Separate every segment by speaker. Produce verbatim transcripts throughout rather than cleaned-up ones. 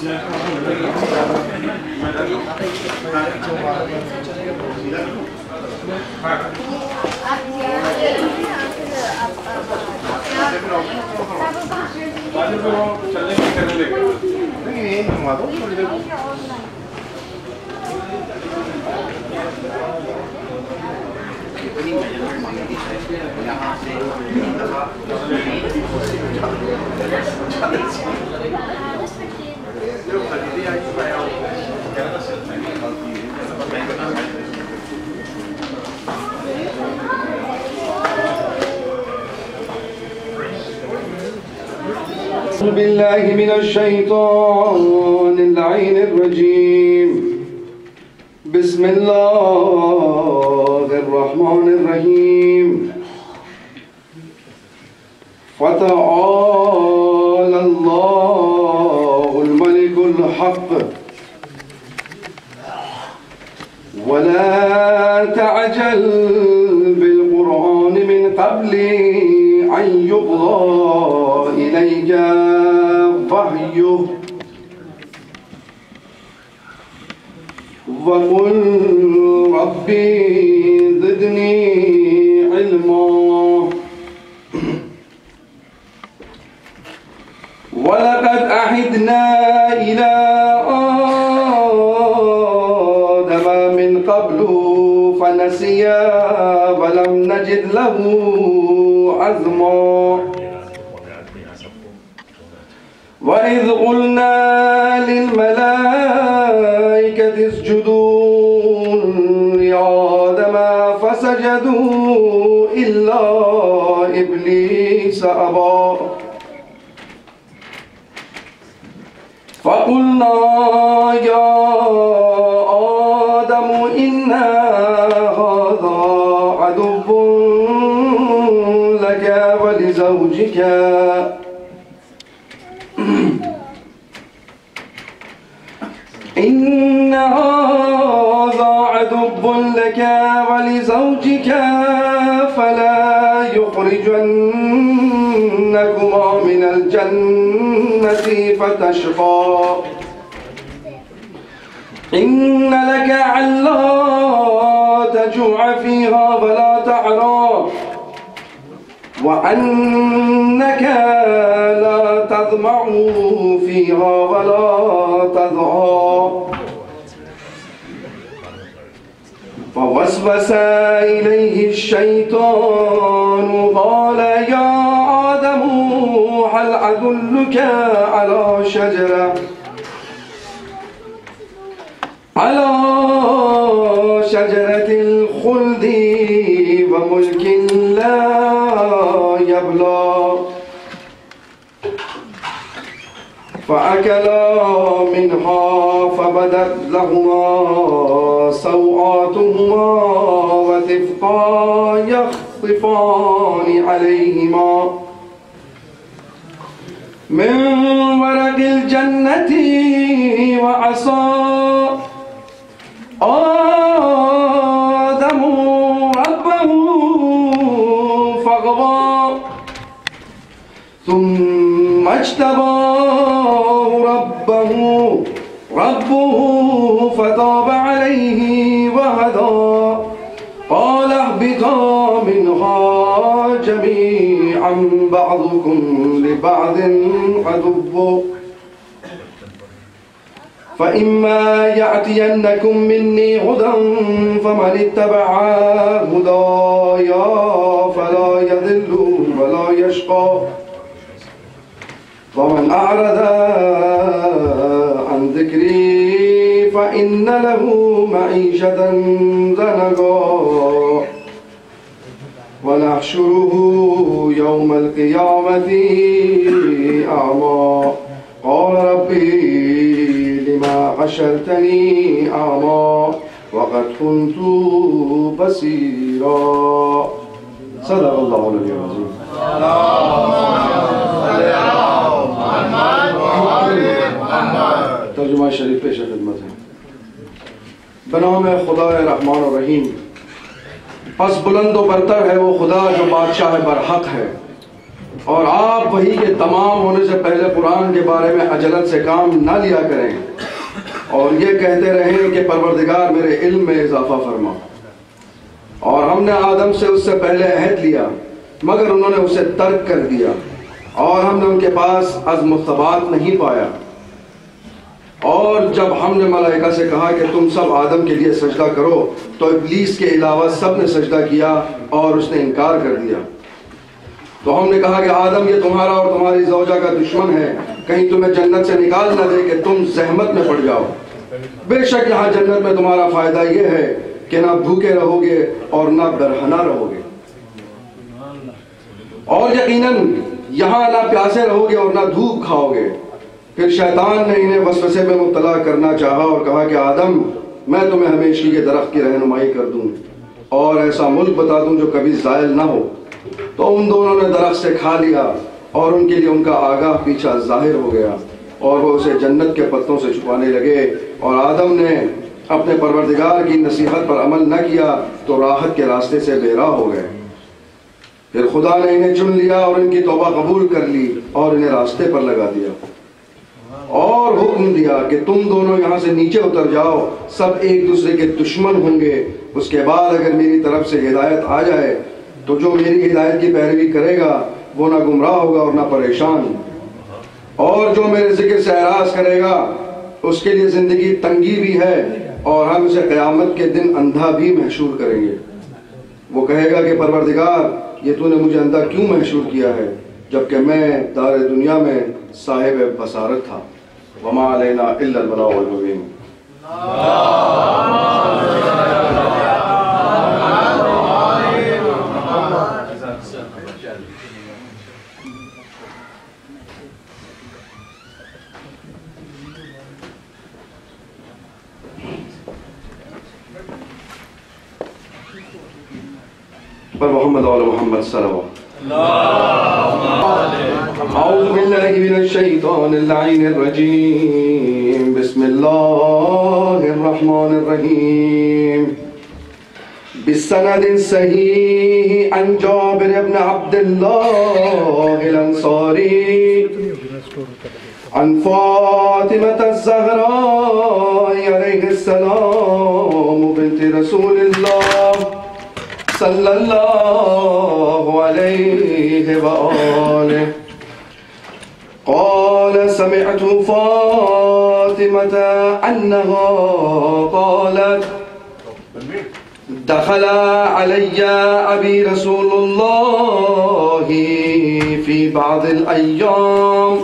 Speaker 1: أعوذ بالله من الشيطان اللعين الرجيم. بسم الله الرحمن الرحيم. فتعالى الله الملك الحق ولا تعجل بالقرآن من قبل أن يقضى إليك وحيه وقل ربي زدني علما. ولقد عهدنا إلى آدم من قبل فنسي ولم نجد له عزما. وإذ قلنا للملائكة اسجدوا لآدم فسجدوا إلا إبليس أبى. فقلنا يا آدم إن هذا عدو لك ولزوجك إن هذا عدو لك ولزوجك فلا يخرجنكما من الجنة فتشقى. إن لك ألا تجوع فيها ولا تعرى وأنك لا تظمأ فيها ولا تضحى. فوسوس إليه الشيطان قال يا آدم هل أدلك على شجرة على شجرة الخلد وملك لا يبلى. فأكلا منها فبدت لهما سوآتهما وطفقا يخصفان عليهما من ورق الجنة وعصى آدم ربه فغوى ثم اجتباه ربه ربه فتاب عليه وهدى. قال اهبطا منها جميعا بعضكم لبعض عدو فإما يأتينكم مني هدى فمن اتبع هداي فلا يضل ولا يشقى ومن أعرض عن ذكري فإن له معيشة ضنكا ونحشره يوم القيامة أعمى. قال ربي لما حشرتني أعمى وقد كنت بصيرا. صدق الله العظيم. ترجمہ شریف پیش خدمت ہے. بنام خدا رحمان و رحیم. پس بلند و برتر ہے وہ خدا جو بادشاہ برحق ہے. اور آپ وحی کے تمام ہونے سے پہلے قرآن کے بارے میں عجلت سے کام نہ لیا کریں اور یہ کہتے رہیں کہ پروردگار میرے علم میں اضافہ فرما۔ اور ہم نے آدم سے اس سے پہلے عہد لیا مگر انہوں نے اسے ترک کر دیا اور ہم نے ان کے پاس عزم و ثبات نہیں پایا۔ اور جب ہم نے ملائکہ سے کہا کہ تم سب آدم کے لیے سجدہ کرو تو ابلیس کے علاوہ سب نے سجدہ کیا اور اس نے انکار کر دیا۔ تو ہم نے کہا کہ آدم یہ تمہارا اور تمہاری زوجہ کا دشمن ہے، کہیں تمہیں جنت سے نکال نہ دے کہ تم زحمت میں پڑ جاؤ۔ بے شک یہاں جنت میں تمہارا فائدہ یہ ہے کہ نہ بھوکے رہو گے اور نہ برہنہ رہو گے، اور یقیناً یہاں نہ پیاسے رہو گے اور نہ دھوپ کھاؤ گے۔ پھر شیطان نے انہیں وسوسے میں مبتلا کرنا چاہا اور کہا کہ آدم میں تمہیں ہمیشگی کے درخت کی رہنمائی کر دوں اور ایسا ملک بتا دوں جو کبھی زائل نہ ہو۔ تو ان دونوں نے درخت سے کھا لیا اور ان کے لیے ان کا آگاہ پیچھا ظاہر ہو گیا اور وہ اسے جنت کے پتوں سے چھپانے لگے، اور آدم نے اپنے پروردگار کی نصیحت پر عمل نہ کیا تو راحت کے راستے سے بے راہ ہو گئے۔ پھر خدا نے انہیں چن لیا اور ان کی توبہ قبول کر لی اور انہیں راستے پر لگا دیا اور حکم دیا کہ تم دونوں یہاں سے نیچے اتر جاؤ، سب ایک دوسرے کے دشمن ہوں گے۔ اس کے بعد اگر میری طرف سے ہدایت آ جائے تو جو میری ہدایت کی پیروی کرے گا وہ نہ گمراہ ہوگا اور نہ پریشان، اور جو میرے ذکر سے اعراض کرے گا اس کے لیے زندگی تنگی بھی ہے اور ہم اسے قیامت کے دن اندھا بھی محشور کریں گے۔ وہ کہے گا کہ پروردگار یہ تو نے مجھے اندھا کیوں محشور کیا ہے جبکہ میں دار دنیا میں صاحب بصارت تھا۔ وما علینا الا البلاغ المبین۔ پر محمد و محمد صلوات اعوذ باللہ من الشیطان اللعین الرجیم، بسم اللہ الرحمن الرحیم۔ بالسند صحیح عن جابر بن عبد اللہ الانصاری عن فاطمة الزہراء علیہ السلام بنت رسول اللہ صلی اللہ علیہ وآلہ قال سمعت فاطمة أنها قالت دخل علي أبي رسول الله في بعض الأيام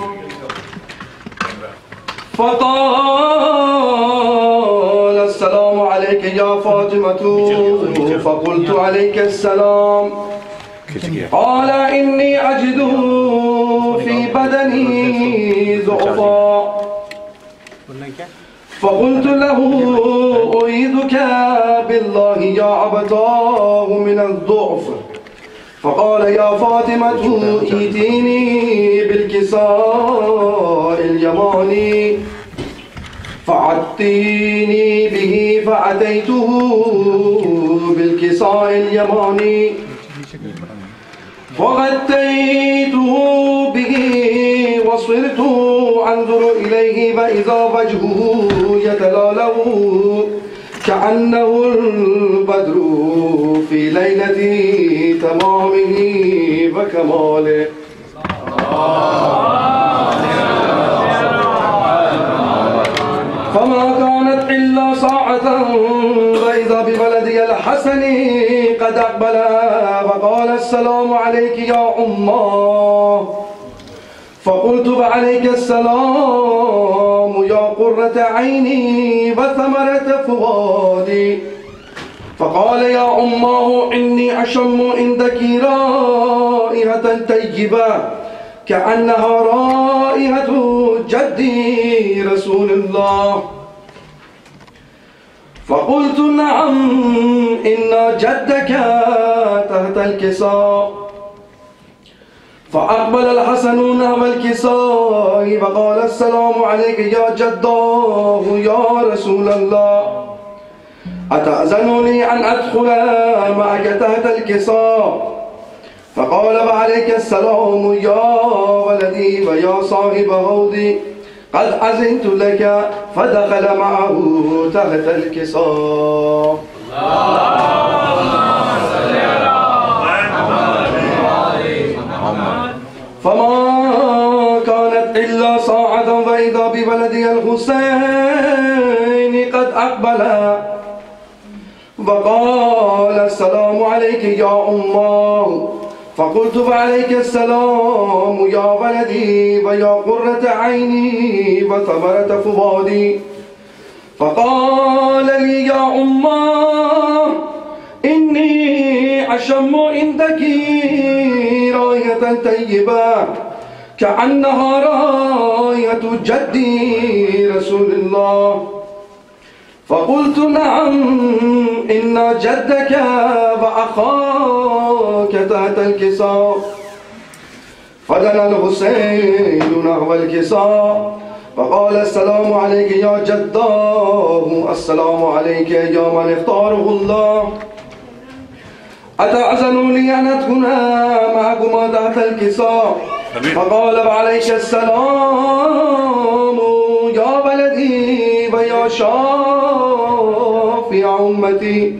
Speaker 1: فقال السلام عليك يا فاطمة فقلت عليك السلام قال إني أجد في بدني ضعفا فقلت له أعيذك بالله يا أبتاه من الضعف فقال يا فاطمة ائتيني بالكساء اليماني فعدتيني به فأتيته بالكساء اليماني وغطيته به وصرت أنظر إليه فإذا وجهه يتلالو كأنه البدر في ليلة تمامه وكماله فما كانت إلا ساعة وإذا بولدي الحسن قد أقبل فقال السلام عليك يا أمه فقلت وعليك السلام يا قرة عيني وثمرة فؤادي فقال يا أمه إني أشم عندك رائحة طيبة كأنها رائحة جدي رسول الله فقلت نعم إن جدك تحت الكساء فأقبل الحسن نحو الكساء فقال السلام عليك يا جداه يا رسول الله أتأذن لي أن أدخل معك تحت الكساء فقال وعليك السلام يا ولدي ويا صاحب هودي قد أذنت لك، فدخل معه تحت الكساء. فما كانت إلا ساعة وإذا بولدي الحسين قد أقبل وقال السلام عليك يا أمه. فقلت وعليك السلام يا ولدي ويا قرة عيني وثمرة فؤادي. فقال لي يا أمه إني أشم عندك راية طيبة كأنها راية جدي رسول الله. فقلت نعم إن جدك وأخاك تحت الكساء. فدنا الحسين نحو الكساء فقال السلام عليك يا جداه، السلام عليك يا من اختاره الله، أتأذن لي أن أدخل معكما تحت الكساء؟ فقال وعليك السلام يا ولدي ويا شافع أمتي،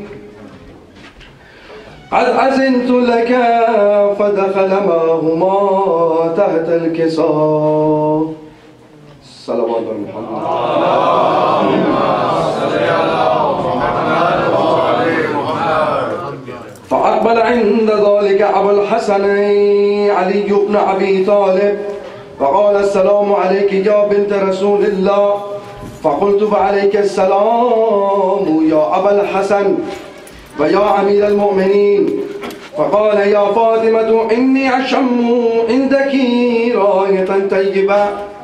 Speaker 1: قد أذنت لك. فدخل معهما تحت الكساء. صلوات محمد. فأقبل عند ذلك أبو الحسن علي بن أبي طالب فقال السلام عليك يا بنت رسول الله. فقلت وعليك السلام يا أبا الحسن ويا أمير المؤمنين. فقال يا فاطمة إني أشم عندك راية طيبة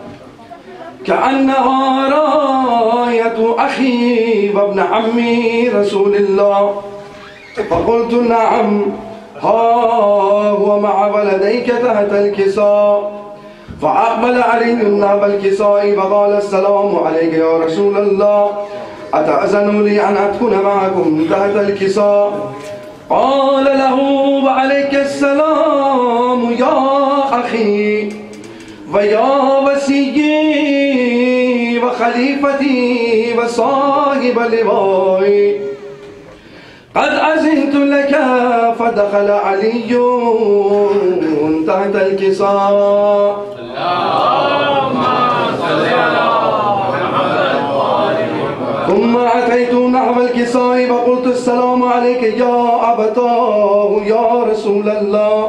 Speaker 1: كأنها راية أخي وابن عمي رسول الله. فقلت نعم ها هو مع ولديك تحت الكساء. فأقبل علي نحو الكساء فقال السلام عليك يا رسول الله، أتأذن لي أن أدخل معكم تحت الكساء؟ قال له وعليك السلام يا أخي ويا وسيي وخليفتي وصاحب لوائي، قد أذنت لك. فدخل علي تحت الكساء. اللهم صل على محمد. ثم أتيت نحو الكساء فقلت السلام عليك يا أبتاه يا رسول الله،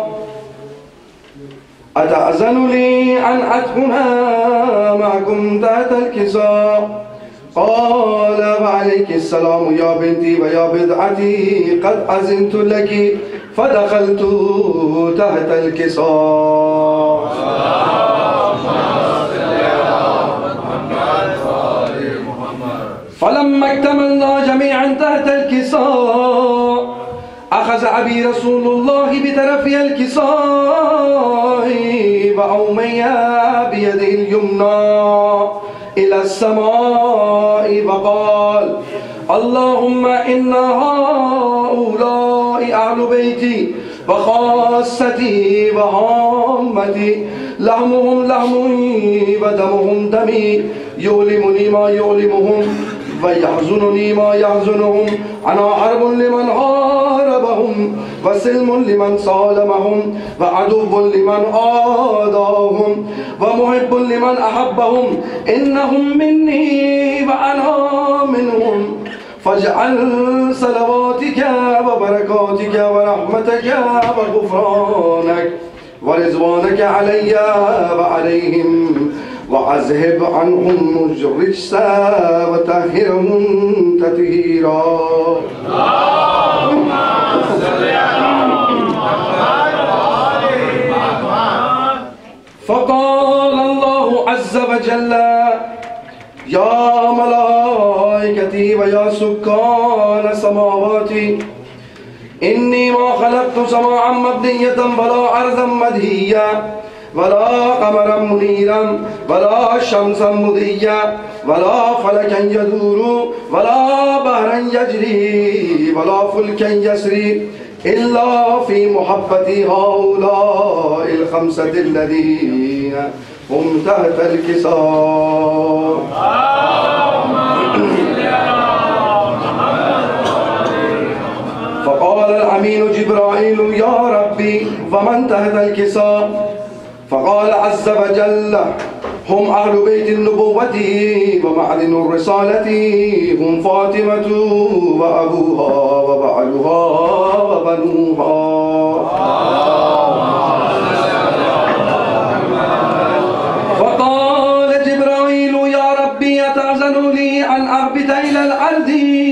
Speaker 1: أتأذن لي أن أدخل معكم تحت الكساء؟ قال وعليك السلام يا بنتي ويا بضعتي، قد أذنت لك. فدخلت تحت الكساء. فلما اكتملنا جميعا تحت الكساء أخذ أبي رسول الله بطرفي الكساء وأومي بيده اليمنى إلى السماء وقال اللهم إن هؤلاء أهل بيتي وخاصتي وعامتي، لحمهم لحمي ودمهم دمي، يؤلمني ما يؤلمهم ويحزنني ما يحزنهم. أنا حرب لمن حاربهم وسلم لمن صالمهم وعدو لمن آذاهم ومحب لمن أحبهم. إنهم مني وأنا منهم، فاجعل صلواتك وبركاتك ورحمتك وغفرانك ورضوانك علي وعليهم، وأذهب عنهم الرجس وطهرهم تطهيرا. اللهم صل على محمد. فقال الله عز وجل يا ملائكتي ويا سكان سماواتي، إني ما خلقت سماعا مبنية ولا أرضا مدهيا ولا قمرا منيرا ولا شمسا مضيا ولا فلكا يدور ولا بحرا يجري ولا فلكا يسري إلا في محبة هؤلاء الخمسة الذين هم تحت الكساء. فقال الأمين جبرائيل يا ربي ومن تحت الكساء؟ فقال عز وجل هم أهل بيت النبوة ومعدن الرسالة، هم فاطمة وأبوها وبعلها وبنوها. فقال جبرائيل يا ربي أتأذن لي أن أهبط إلى الأرض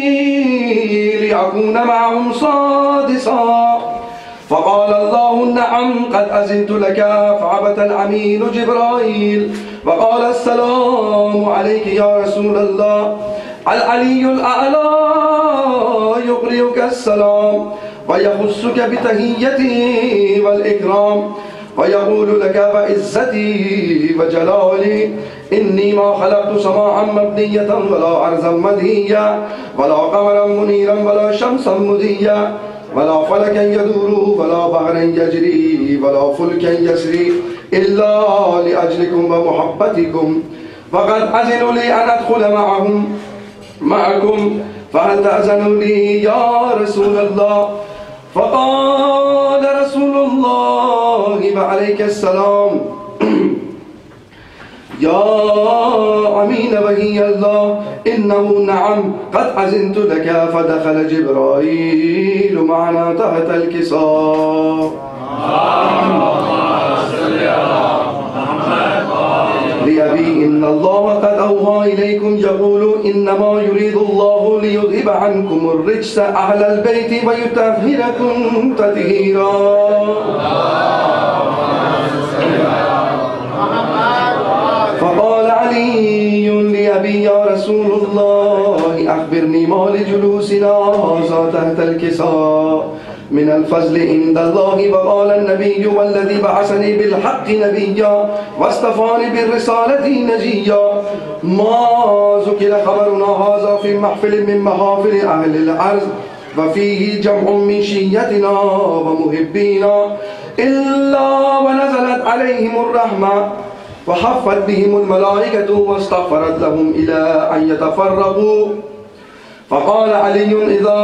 Speaker 1: لأكون معهم سادسا؟ فقال الله نعم قد أذنت لك. فعبت الأمين جبرائيل وقال السلام عليك يا رسول الله. العلي الأعلى يقرئك السلام ويخصك بتحيته والإكرام ويقول لك بعزتي وجلالي إني ما خلقت سماعا مبنية ولا أرضا مدهيا ولا قمرا منيرا ولا شمسا مضيا ولا فلكا يدور ولا بحرا يجري ولا فلكا يسري إلا لأجلكم ومحبتكم. فقد أذنوا لي أن أدخل معهم معكم فهل تأذن لي يا رسول الله؟ فقال رسول الله وعليك السلام يا أمين وهي الله إنه نعم قد أذنت لك. فدخل جبرائيل معنا تحت الكساء. لأبي إن الله قد أوحى إليكم يقول إنما يريد الله ليذهب عنكم الرجس أهل البيت ويطهركم تطهيرا. فقال علي لأبي يا رسول الله أخبرني ما لجلوسنا هذا تحت الكساء من الفضل عند الله. وقال النبي والذي بعثني بالحق نبيا واصطفاني بالرسالة نجيا ما ذكر خبرنا هذا في محفل من محافل أهل الأرض وفيه جمع من شيتنا ومحبينا إلا ونزلت عليهم الرحمة وحفت بهم الملائكة واستغفرت لهم إلى أن يتفرقوا. فقال علي إذا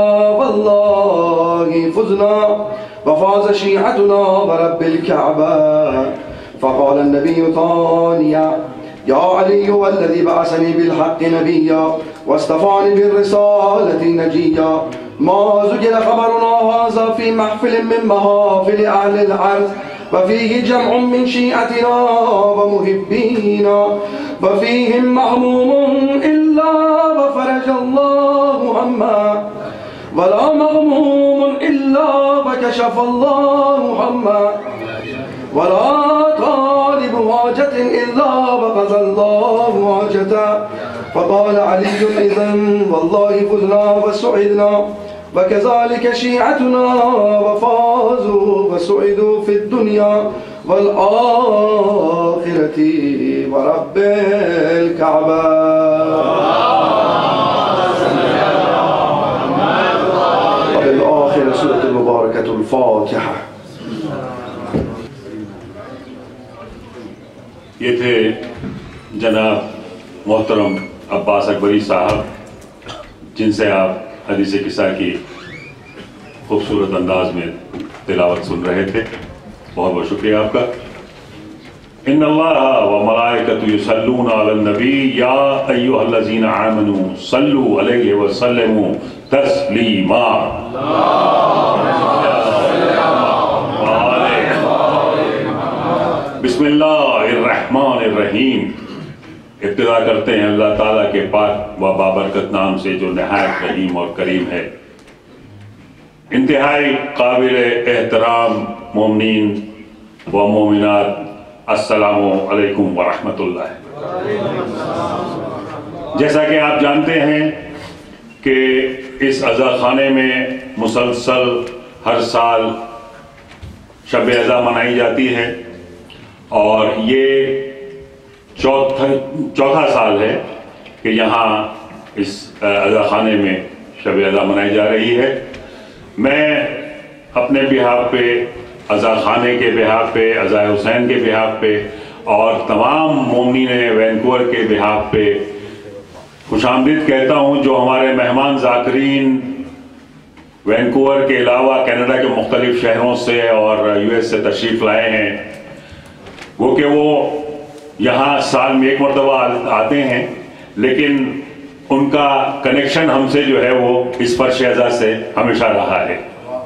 Speaker 1: والله فزنا وفاز شيعتنا ورب الكعبة. فقال النبي ثانيا يا علي والذي بعثني بالحق نبيا واصطفاني بالرسالة نجيا ما ذكر خبرنا هذا في محفل من محافل أهل الأرض وفيه جمع من شيعتنا ومحبينا وفيهم مهموم إلا وفرج الله هما ولا مغموم إلا وكشف الله هما ولا طالب حاجة إلا وقضى الله حاجته. فقال علي إذن والله فزنا وسعدنا وكذلك شيعتنا وفازوا وسعدوا في الدنيا والآخرة ورب الكعبة. وبالآخرة سورة المباركة الفاتحة.
Speaker 2: ये थे जनाब मोहतरम अब्बास अकबरी साहब जिनसे आप हदीस किस्सा की खूबसूरत अंदाज में तिलावत सुन रहे थे। बहुत बहुत शुक्रिया आपका। इन्नल्लाह व मलाइकतु युसल्लूना अलन नबी या अय्युहल्लज़ीना आमनू सल्लू अलैहि व सल्लिमू तस्लीमा। बिस्मिल्लाहिर्रहमानिर्रहीम। इब्तिदा करते हैं अल्लाह ताला के पाक व बाबरकत नाम से जो नहायत रहीम और करीम है। इंतहाई काबिल एहतराम मोमिनीन व मोमिनात अस्सलामु अलैकुम व रहमतुल्लाह। जैसा कि आप जानते हैं कि इस अज़ा खाने में मुसलसल हर साल शब अज़ा मनाई जाती है और ये चौथा चौथा साल है कि यहाँ इस अज़ा खाने में शब अज़ा मनाई जा रही है। मैं اپنے بہاف پہ، عزا خانے کے بہاف پہ، عزا حسین کے بہاف پہ اور تمام مومنین وینکوور کے بہاف پہ خوش آمدید کہتا ہوں۔ جو ہمارے مہمان ذاکرین وینکوور کے علاوہ کینیڈا کے مختلف شہروں سے اور یو ایس سے تشریف لائے ہیں، وہ کہ وہ یہاں سال میں ایک مرتبہ آتے ہیں، لیکن ان کا کنیکشن ہم سے جو ہے وہ اس فرش اعزاز سے ہمیشہ رہا ہے۔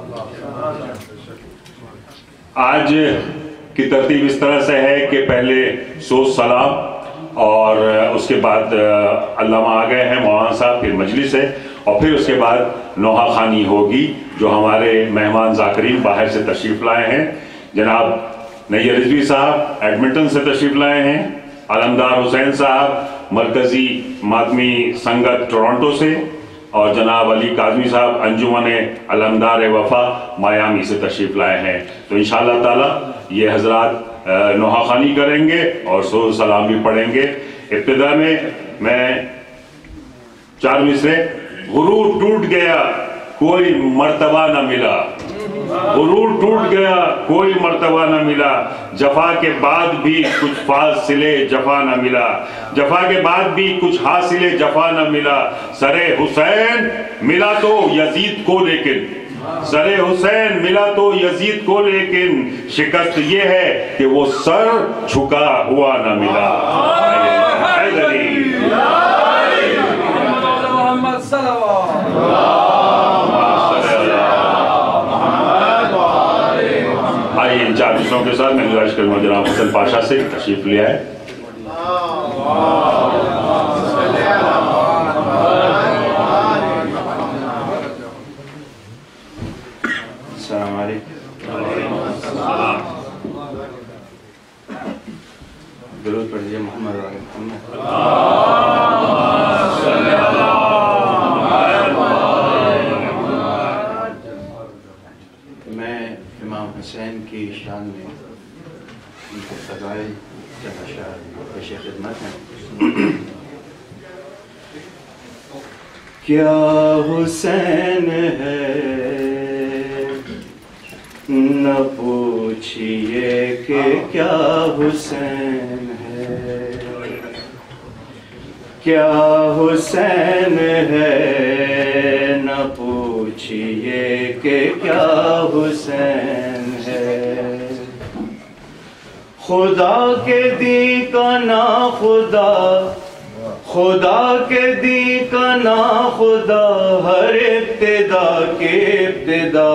Speaker 2: آج کی ترتیب اس طرح سے ہے کہ پہلے سوز سلام اور اس کے بعد علامہ آ گئے ہیں مولانا صاحب، پھر مجلس ہے اور پھر اس کے بعد نوحہ خوانی ہوگی جو ہمارے مہمان ذاکرین باہر سے تشریف لائے ہیں۔ جناب نیر رضوی صاحب ایڈمنٹن سے تشریف لائے ہیں، علمدار حسین صاحب مرکزی ماتمی سنگت ٹورانٹو سے، اور جناب علی کاظمی صاحب انجمن علمدار وفا مایامی سے تشریف لائے ہیں۔ تو انشاءاللہ تعالی یہ حضرات نوحہ خوانی کریں گے اور سوز سلام بھی پڑھیں گے۔ ابتدا میں میں چار مصرے: غرور ٹوٹ گیا کوئی مرتبہ نہ ملا، غرور ٹوٹ گیا کوئی مرتبہ نہ ملا، جفا کے بعد بھی کچھ فاصلے جفا نہ ملا، جفا کے بعد بھی کچھ حاصل جفا نہ ملا، سر حسین ملا تو یزید کو لیکن، سر حسین ملا تو یزید کو لیکن، شکست یہ ہے کہ وہ سر جھکا ہوا نہ ملا۔ آئیے ان چار مصروں کے ساتھ میں گزارش کروں گا جناب حسن پاشا سے تشریف لے آئے۔ السلام علیکم۔ درود پڑھیے محمد و آل محمد۔
Speaker 3: میں امام حسین کی شان میں ان کے فضائل چند اشعار پیش خدمت ہیں۔ کیا حسین ہے نہ پوچھئے کہ کیا حسین ہے، کیا حسین ہے نہ پوچھئے کہ کیا حسین ہے، خدا کے دی کا نا خدا، خدا کے دی کا نا خدا، ہر ابتدا کے ابتدا،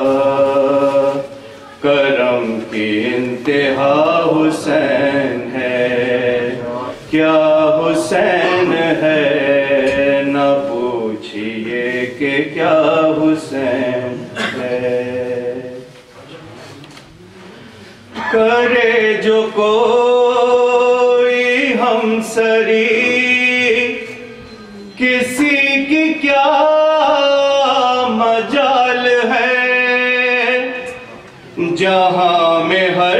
Speaker 3: کرم کی انتہا حسین ہے، کیا حسین ہے نہ پوچھئے کہ کیا حسین ہے، کرے جو کوئی ہم سری کسی کی کیا مجال ہے، جہاں میں ہر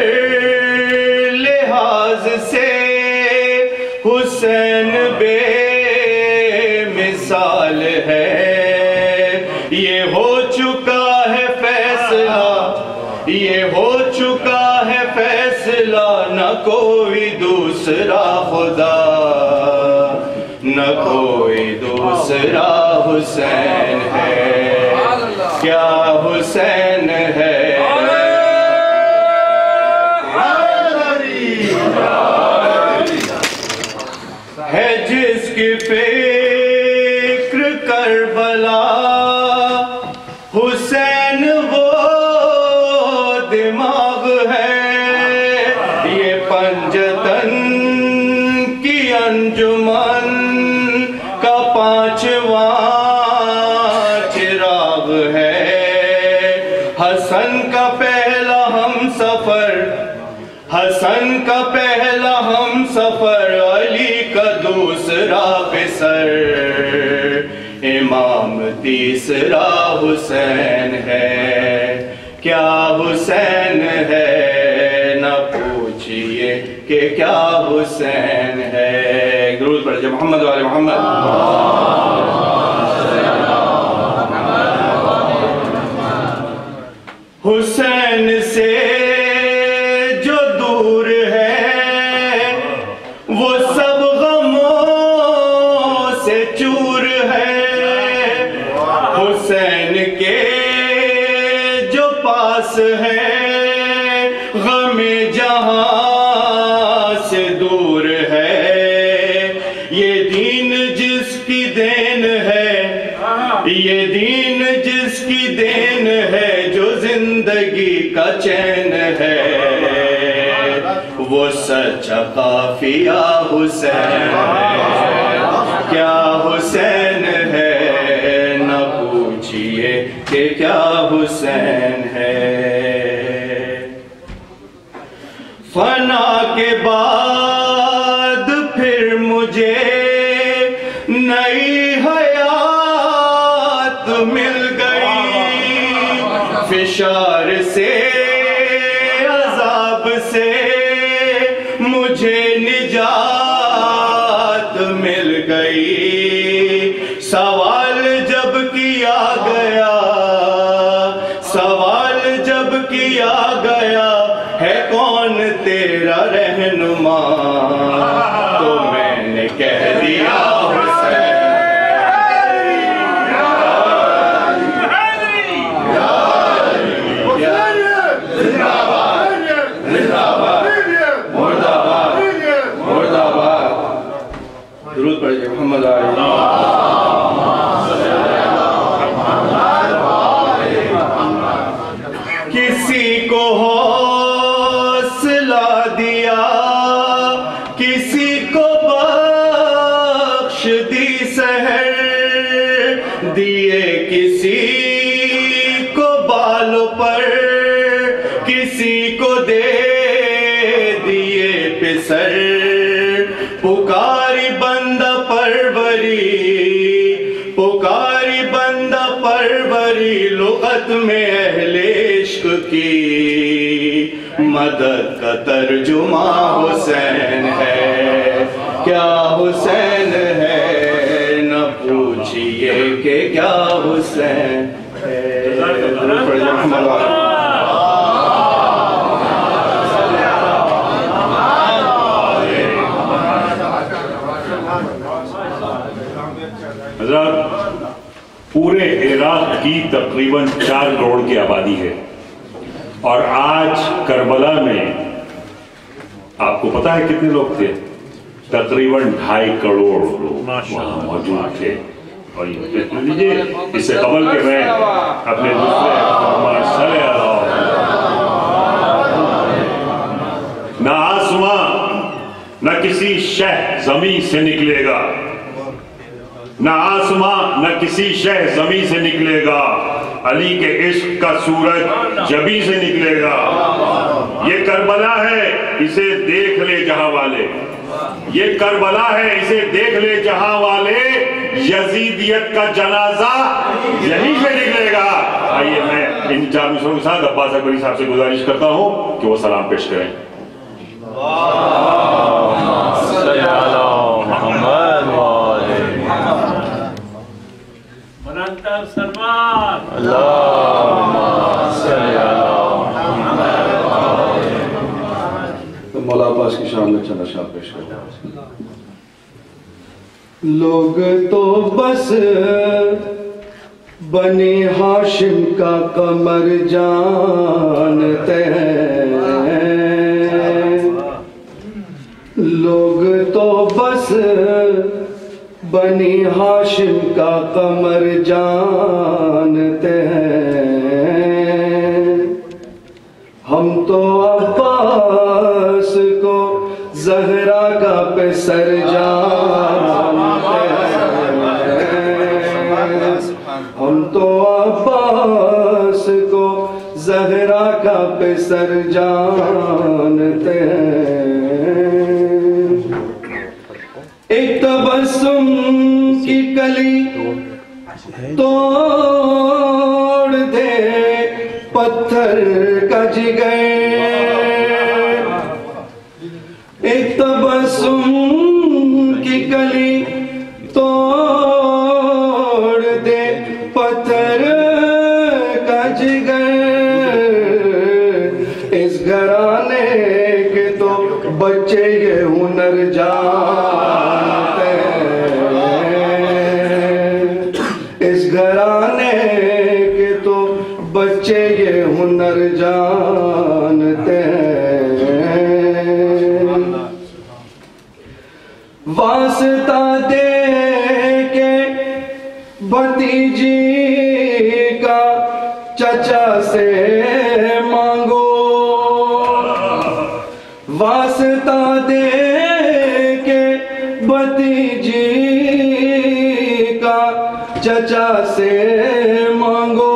Speaker 3: لحاظ سے حسین بے مثال ہے، یہ ہو چکا ہے فیصلہ، یہ ہو چکا ہے فیصلہ، نہ کوئی دوسرا خدا، نہ کوئی دوسرا حسین ہے، کیا حسین ہے، ہے جس کی فکر کربلا، حسین وہ دماغ ہے، یہ پنجتن کی انجمن کا پانچواں چراغ ہے، حسن کا پہلا ہم سفر، حسن کا پہلا ہم سفر، علی کا دوسرا پسر، امام تیسرا حسین ہے، کیا حسین ہے نہ پوچھئے کہ کیا حسین ہے۔ درود پڑھیے محمد و آل محمد۔ غم جہاں سے دور ہے، یہ دین جس کی دین ہے، یہ دین جس کی دین ہے، جو زندگی کا چین ہے، وہ سچا قافیہ حسین ہے، کیا حسین ہے، نہ پوچھئے کہ کیا حسین ہے۔ فنا کے بعد پھر مجھے نئی حیات مل گئی، فشار سے عذاب سے مجھے نجات مل گئی۔ سوال جب کیا گیا، سوال جب کیا گیا ہے کون تیرا رہنما، تو میں نے کہہ دیا حسین۔ درود پڑھیے محمد علیہ۔ کسی کو حوصلہ دیا، کسی کو بخش دی سحر، دیے کسی کو بالوں پر، کسی کو دے دیے پسر، پکاری بندہ پروری، پکاری بندہ پروری، لغت میں اہل عشق کی مدد کا ترجمہ حسین ہے، کیا حسین ہے، نہ پوچھئے کہ کیا حسین ہے۔
Speaker 2: حضرات، پورے عراق کی تقریباً چار کروڑ کی آبادی ہے، اور آج کربلا میں آپ کو پتا ہے کتنے لوگ تھے؟ تقریباً ڈھائی کروڑ لوگ وہاں موجود تھے۔ اور یہ دیکھ لیجیے، اس سے قبل کہ میں اپنے دوسرے نہ آسمان نہ کسی شہ زمین سے نکلے گا، نہ آسمان نہ کسی شہ زمین سے نکلے گا، علی کے عشق کا سورج جبیں سے نکلے گا۔ یہ کربلا ہے، اسے دیکھ لے جہاں والے، یہ کربلا ہے، اسے دیکھ لے جہاں والے، یزیدیت کا جنازہ یہیں سے نکلے گا۔ آئیے میں ان چار مصروں کے ساتھ عباس اکبری صاحب سے گزارش کرتا ہوں کہ وہ سلام پیش کریں۔
Speaker 1: مولا عباس کی شان میں چند اشعار پیش کرتا ہوں۔ لوگ تو بس بنی ہاشم کا قمر جانتے ہیں، لوگ تو بس بنی ہاشم کا قمر جانتے ہیں، ہم تو عباس کو زہرا کا پسر جانتے ہیں، ہم تو عباس کو زہرا کا پسر جانتے ہیں۔ ایک تبسم کی کلی توڑ دے پتھر کا جگر، ایک تبسم کی کلی توڑ دے پتھر کا جگر، اس گھرانے کے تو بچے یہ ہنر جانتے ہیں، اس گھرانے کے تو بچے یہ ہنر جانتے واسطہ دے کے بھتیجی کا چچا سے مانگو، واسطہ دے کے بھتیجی کا چچا سے مانگو،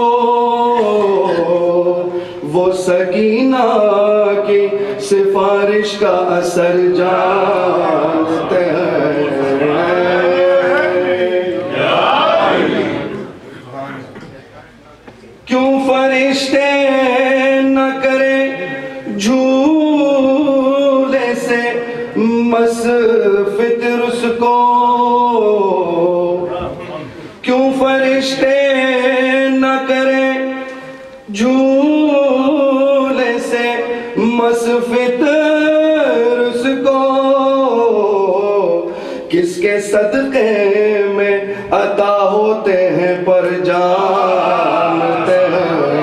Speaker 1: وہ سکینہ کی سفارش کا اثر جانتے ہیں۔ کیوں فرشتے نہ کریں جھولے سے مس فطرس کو، کیوں فرشتے نہ کریں جھولے سے مس فطرس کو، کس کے صدقے میں عطا ہوتے ہیں پر جانتے ہیں۔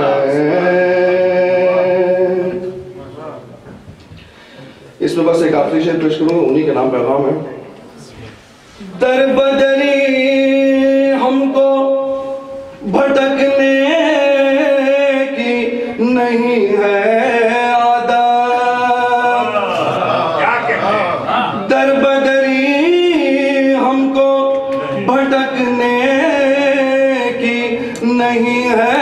Speaker 1: اس میں بس ایک آخری شعر پیش کروں، انہی کے نام پیغام ہے۔ در بدری ہم کو بھٹکنے کی نہیں ہے عادت، در بدری ہم کو بھٹکنے کی نہیں ہے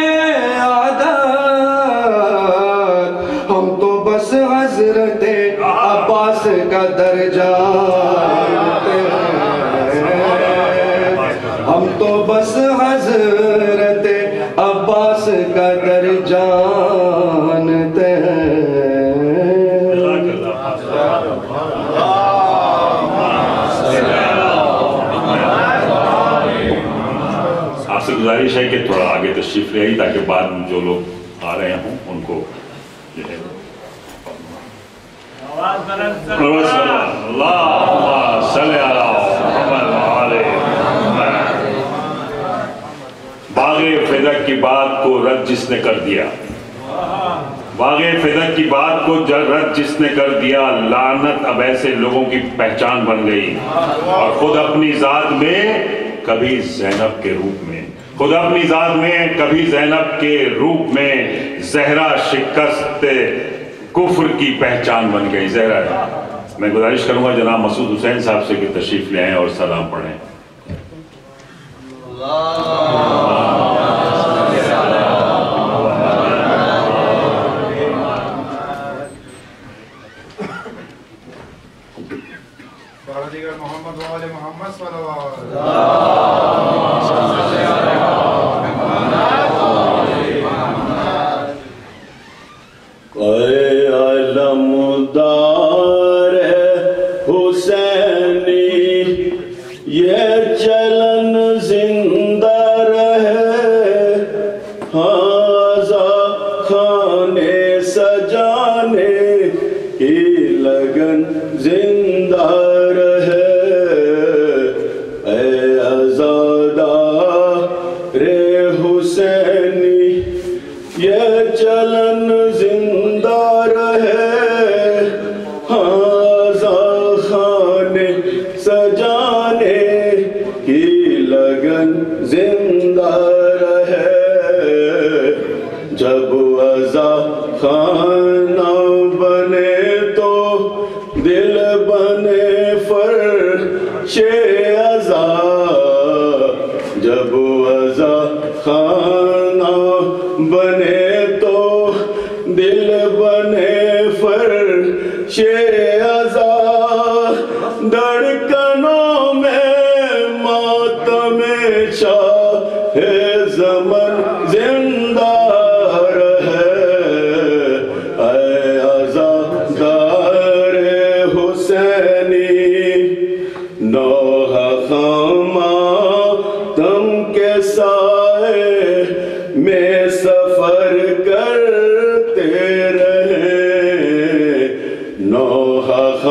Speaker 1: عادت، ہم تو بس حضرت عباس کا درجہ جانتے ہیں، ہم تو بس حضرت عباس کا درجہ جانتے ہیں۔
Speaker 2: آپ سے گزارش ہے کہ تھوڑا آگے تشریف لے آئی تاکہ بعد میں جو لوگ آ رہے ہوں ان کو باغ فدق کی بات کو رد جس نے کر دیا، باغ فدق کی بات کو رد جس نے کر دیا، لعنت اب ایسے لوگوں کی پہچان بن گئی، اور خود اپنی ذات میں کبھی زینب کے روپ میں، خود اپنی ذات میں کبھی زینب کے روپ میں زہرا شکست کفر کی پہچان بن گئی۔ زہرا، میں گزارش کروں گا جناب مسعود حسین صاحب سے کہ تشریف لے آئیں اور سلام پڑھیں۔
Speaker 4: محمد وآل محمد صلی اللہ علیہ وسلم۔
Speaker 3: اے علمدار حسینی یہ چلن زندہ رہے، ہاذا کھانے سجانے کی لگن زندہ رہے، اے عزادار حسینی یہ چلن زندہ رہے، ہاذا خانے سجانے کی لگن زندہ رہے، جب عزا خانہ بنے تو دل بنے فرش عزا، جب عزا خانہ بنے تو دل بنے فرش عزا، دھڑکنوں میں ماتم شاہ زمن زندہ رہے، اے عزادار حسینی نوح خاماتم کے سائے میں سفر کرتے رہے، نوح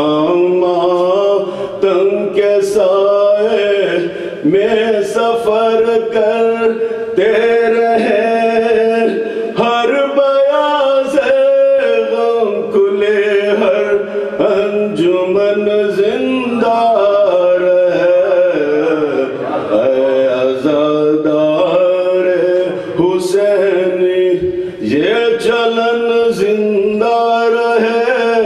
Speaker 3: خاماتم کے سائے میں سفر کرتے رہے، ہر بیاض غم کلے ہر انجمن زندہ رہے،
Speaker 5: زندہ رہے،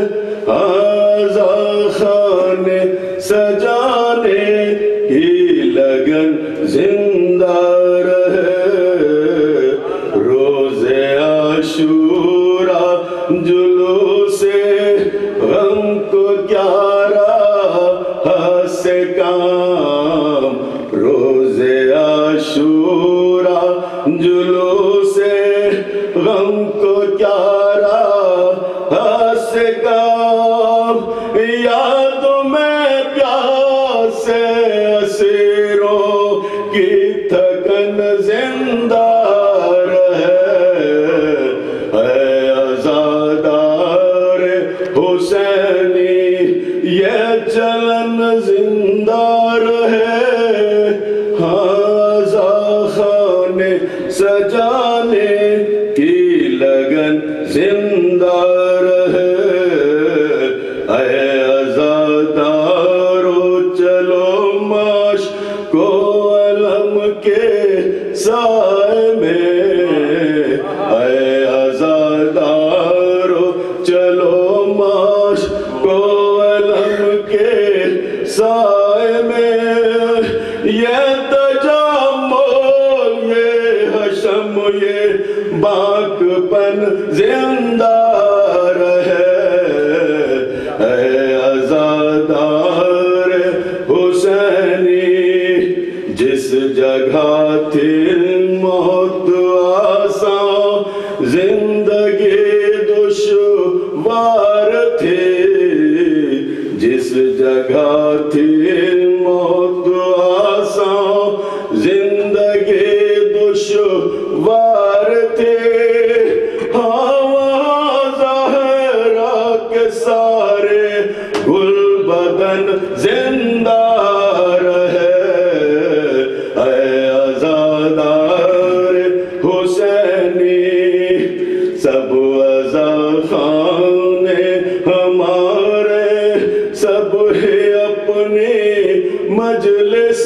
Speaker 5: آزا خانے سجانے کی لگن زندہ رہے، روز عاشورا جلوس غم کو کیا رہا سے کام، روز عاشورا جلوس غم کو کیا رہا سے کام، یاد میں پیاسے اسیروں کی تھکن زندہ رہے، اے عزادار حسینی یہ چلن زندہ رہے، آزا خانے سجانے کی لگن زندہ رہے، اے عزادارو چلو معاش کو علم کے سائے میں، اے عزادارو چلو معاش کو علم کے سائے میں، یہ تجمل یہ حشم یہ باک پن زندہ رہے، اے عزادار حسینی جس جگہ تھی موت آسان زندگی دشوار تھی، جس جگہ تھی موت آسان زندگی دشوار تھی، ہاں وہاں زہرا کے سارے گل بدن زندہ رہے، اے عزادار حسینی سب عزا خانے ہمارے سب ہی اپنی مجلس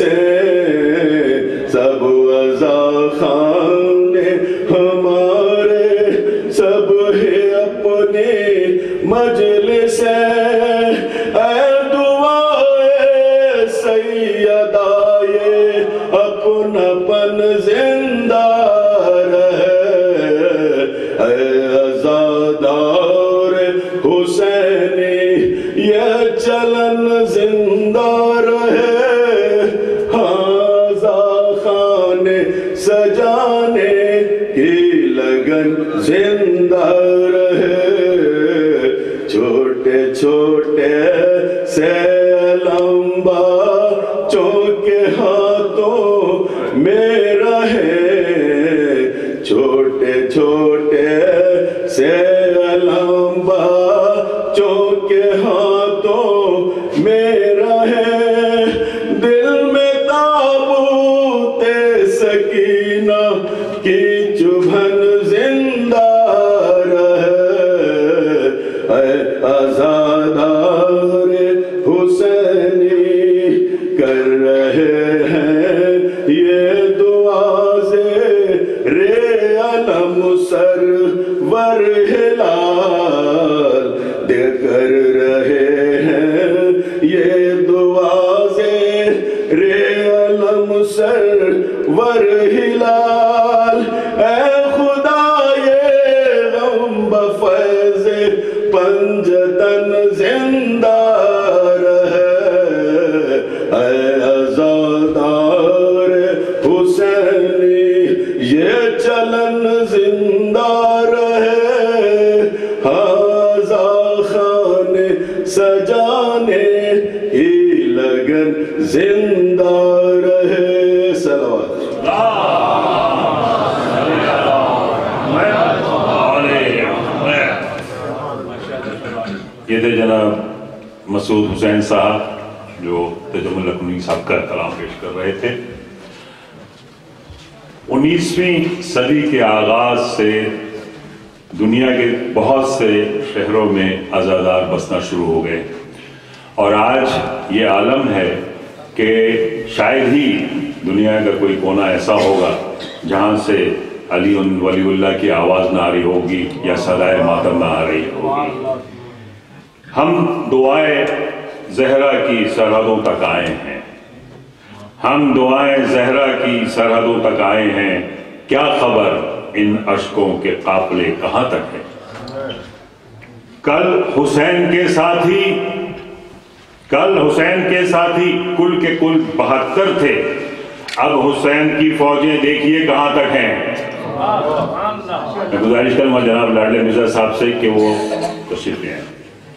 Speaker 5: سب عزا خانے ہمارے سب ہی اپنی مجلس، اے دعائے سیدائے اپناپن زندہ رہے، اے عزادار حسینی یہ چلن زندہ رہے، آزا خانے سجانے کی لگن زندہ رہے، چھوٹے چھوٹے سے لمبا چونکے ہاتھوں میں رہے، چھوٹے چھوٹے سے لمبا چونکے ہاتھوں میں رہے، دل میں تابوت سکینہ کی چبھن زندہ رہے، اے عزادار حسینی کر رہے ہیں یہ دعا زیر علم سرور ہلال، دے کر رہے ہیں یہ دعا زیر علم سرور ہلال، اے خدا یہ غم بفیض پنجتن زندہ رہے، اے عزادار حسینی یہ چلن زندہ رہے، آزا خانے سجانے کی لگن زندہ رہے، صلوات
Speaker 2: یہ تھے جناب مسعود حسین صاحب جو تجمل لکھنوی صاحب کا کلام پیش کر رہے تھے۔ انیسویں صدی کے آغاز سے دنیا کے بہت سے شہروں میں عزادار بسنا شروع ہو گئے، اور آج یہ عالم ہے کہ شاید ہی دنیا کا کوئی کونا ایسا ہوگا جہاں سے علی ولی اللہ کی آواز نہ آ رہی ہوگی یا صدائے ماتم نہ آ رہی ہوگی۔ ہم دعائیں زہرا کی سرحدوں تک آئے ہیں، ہم دعائیں زہرا کی سرحدوں تک آئے ہیں، کیا خبر ان اشکوں کے قافلے کہاں تک ہیں۔ کل حسین کے ساتھی کل حسین کے ساتھی کل کے کل بہتر تھے، اب حسین کی فوجیں دیکھیے کہاں تک ہیں۔ میں گزارش کروں گا جناب لاڈلے مرزا صاحب سے کہ وہ تشریف لے آئیں۔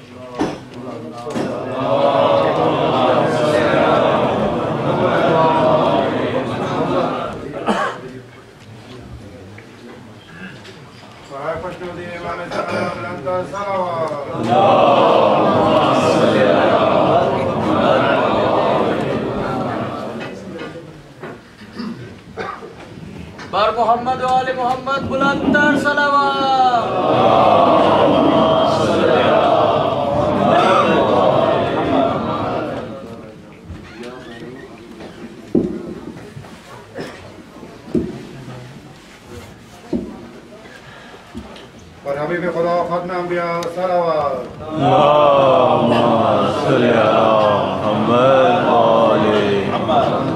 Speaker 6: بر محمد و آل محمد بلندتر صلوات۔
Speaker 4: اور حبیب خدا ختم انبیاء صلوات۔
Speaker 3: اللہم صلی علی محمد و آل محمد۔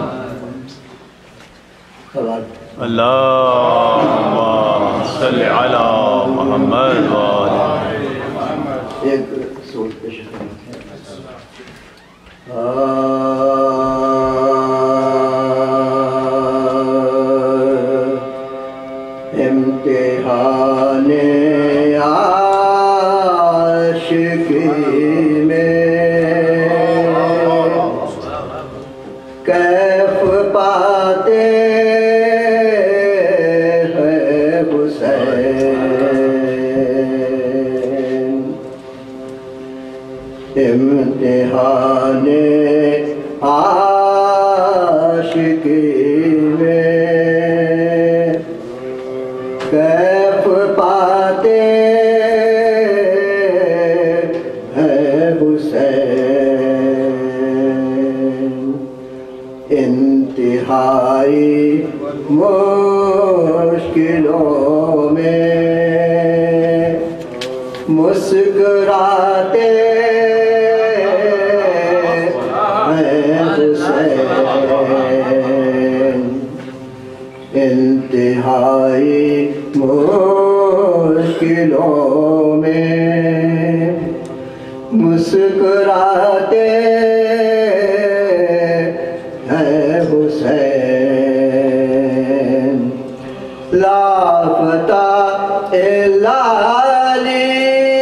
Speaker 3: اللہم صلی علی محمد و آل محمد۔
Speaker 7: ایک سوچ پیش امتحان عاشقی میں کیف پاتے ہیں حسین، امتحان عاشقی میں کیف پاتے ہیں حسین، انتہائی مشکلوں میں مسکراتے ہیں حسین، انتہائی مشکلوں میں مسکراتے ہیں حسین، لافتہ علی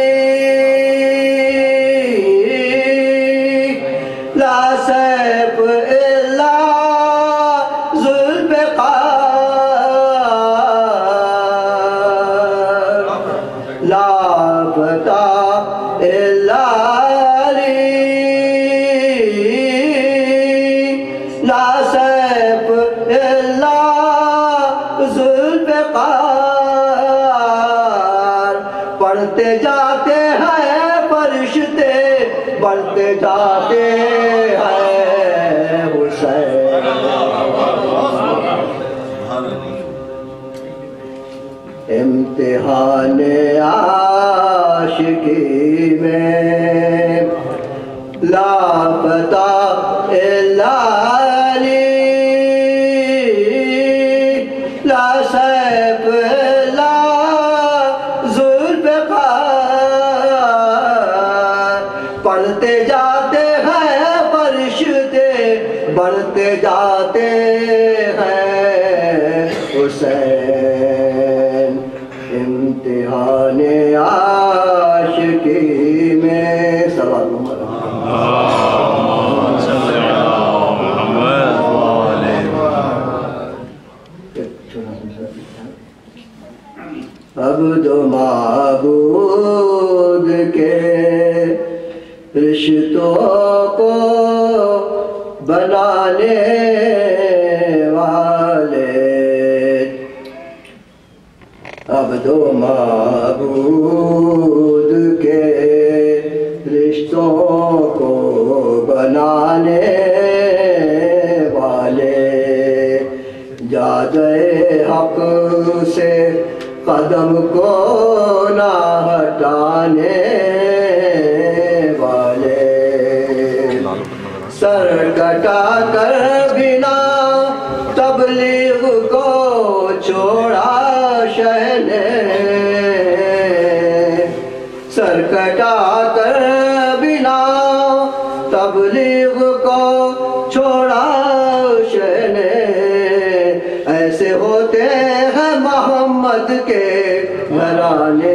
Speaker 7: لا سیف الا ذوالفقار، لافتہ علی لا سیف الا ذوالفقار، پڑھتے جاتے ہیں فرشتے بڑھتے جاتے ہیں حسین، امتحان عاشقی میں لافتہ علی لا سیف لا ذوالفقار، پڑھتے جاتے ہیں فرشتے بڑھتے جاتے ہیں حسین، امتحان عاشقی میں صلوات عبد و معبود کے رشتوں کو بنانے والے، عبد و معبود کے رشتوں کو بنانے والے، جادِ حق سے سر کٹا کر بنا تبلیغ کو چھوڑا شہ نے، ایسے ہوتے ہیں محمد کے گھرانے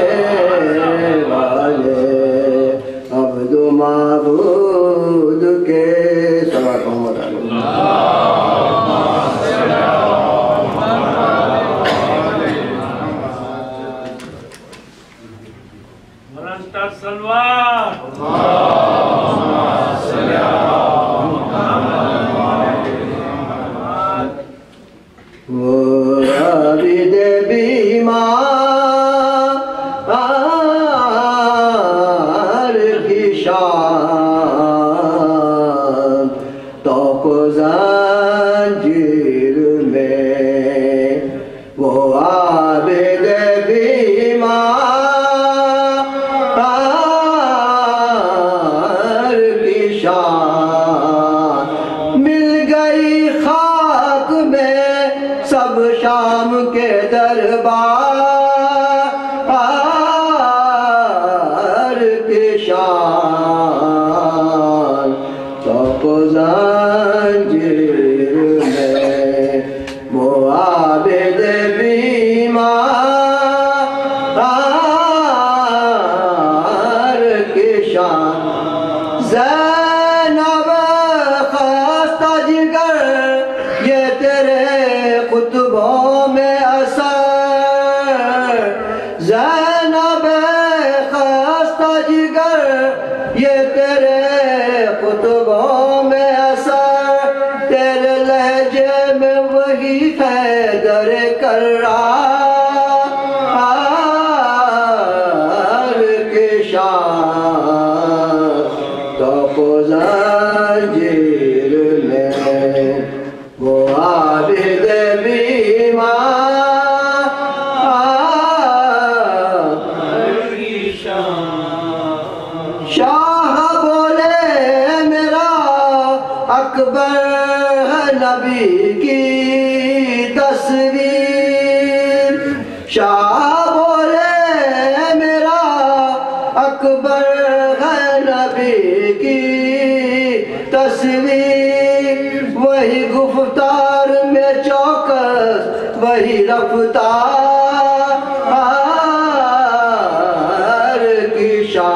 Speaker 7: والے، عبد و معبود کے صلوات محمد وہ عابد بیمار کی شان توق و زنجیر میں، وہ عابد بیمار کی شان مل گئی خاک میں سب شام کے دربار کی شان توق و زنجیر میں، وہ عابد بیمار کی شان زینب خستہ جگر یہ تیرے خطبوں میں اثر، زینب خستہ جگر یہ تیرے خطبوں میں اثر، تیرے لہجے میں وہی حیدر کرار کی شان توق و زنجیر میں، وہ عابد بیمار کی شان۔ شاہ بولے میرا اکبر ہے نبی کی تصویر، شاہ بولے میرا اکبر ہے نبی کی تصویر، وہی گفتار میں چوکس وہی رفتار کی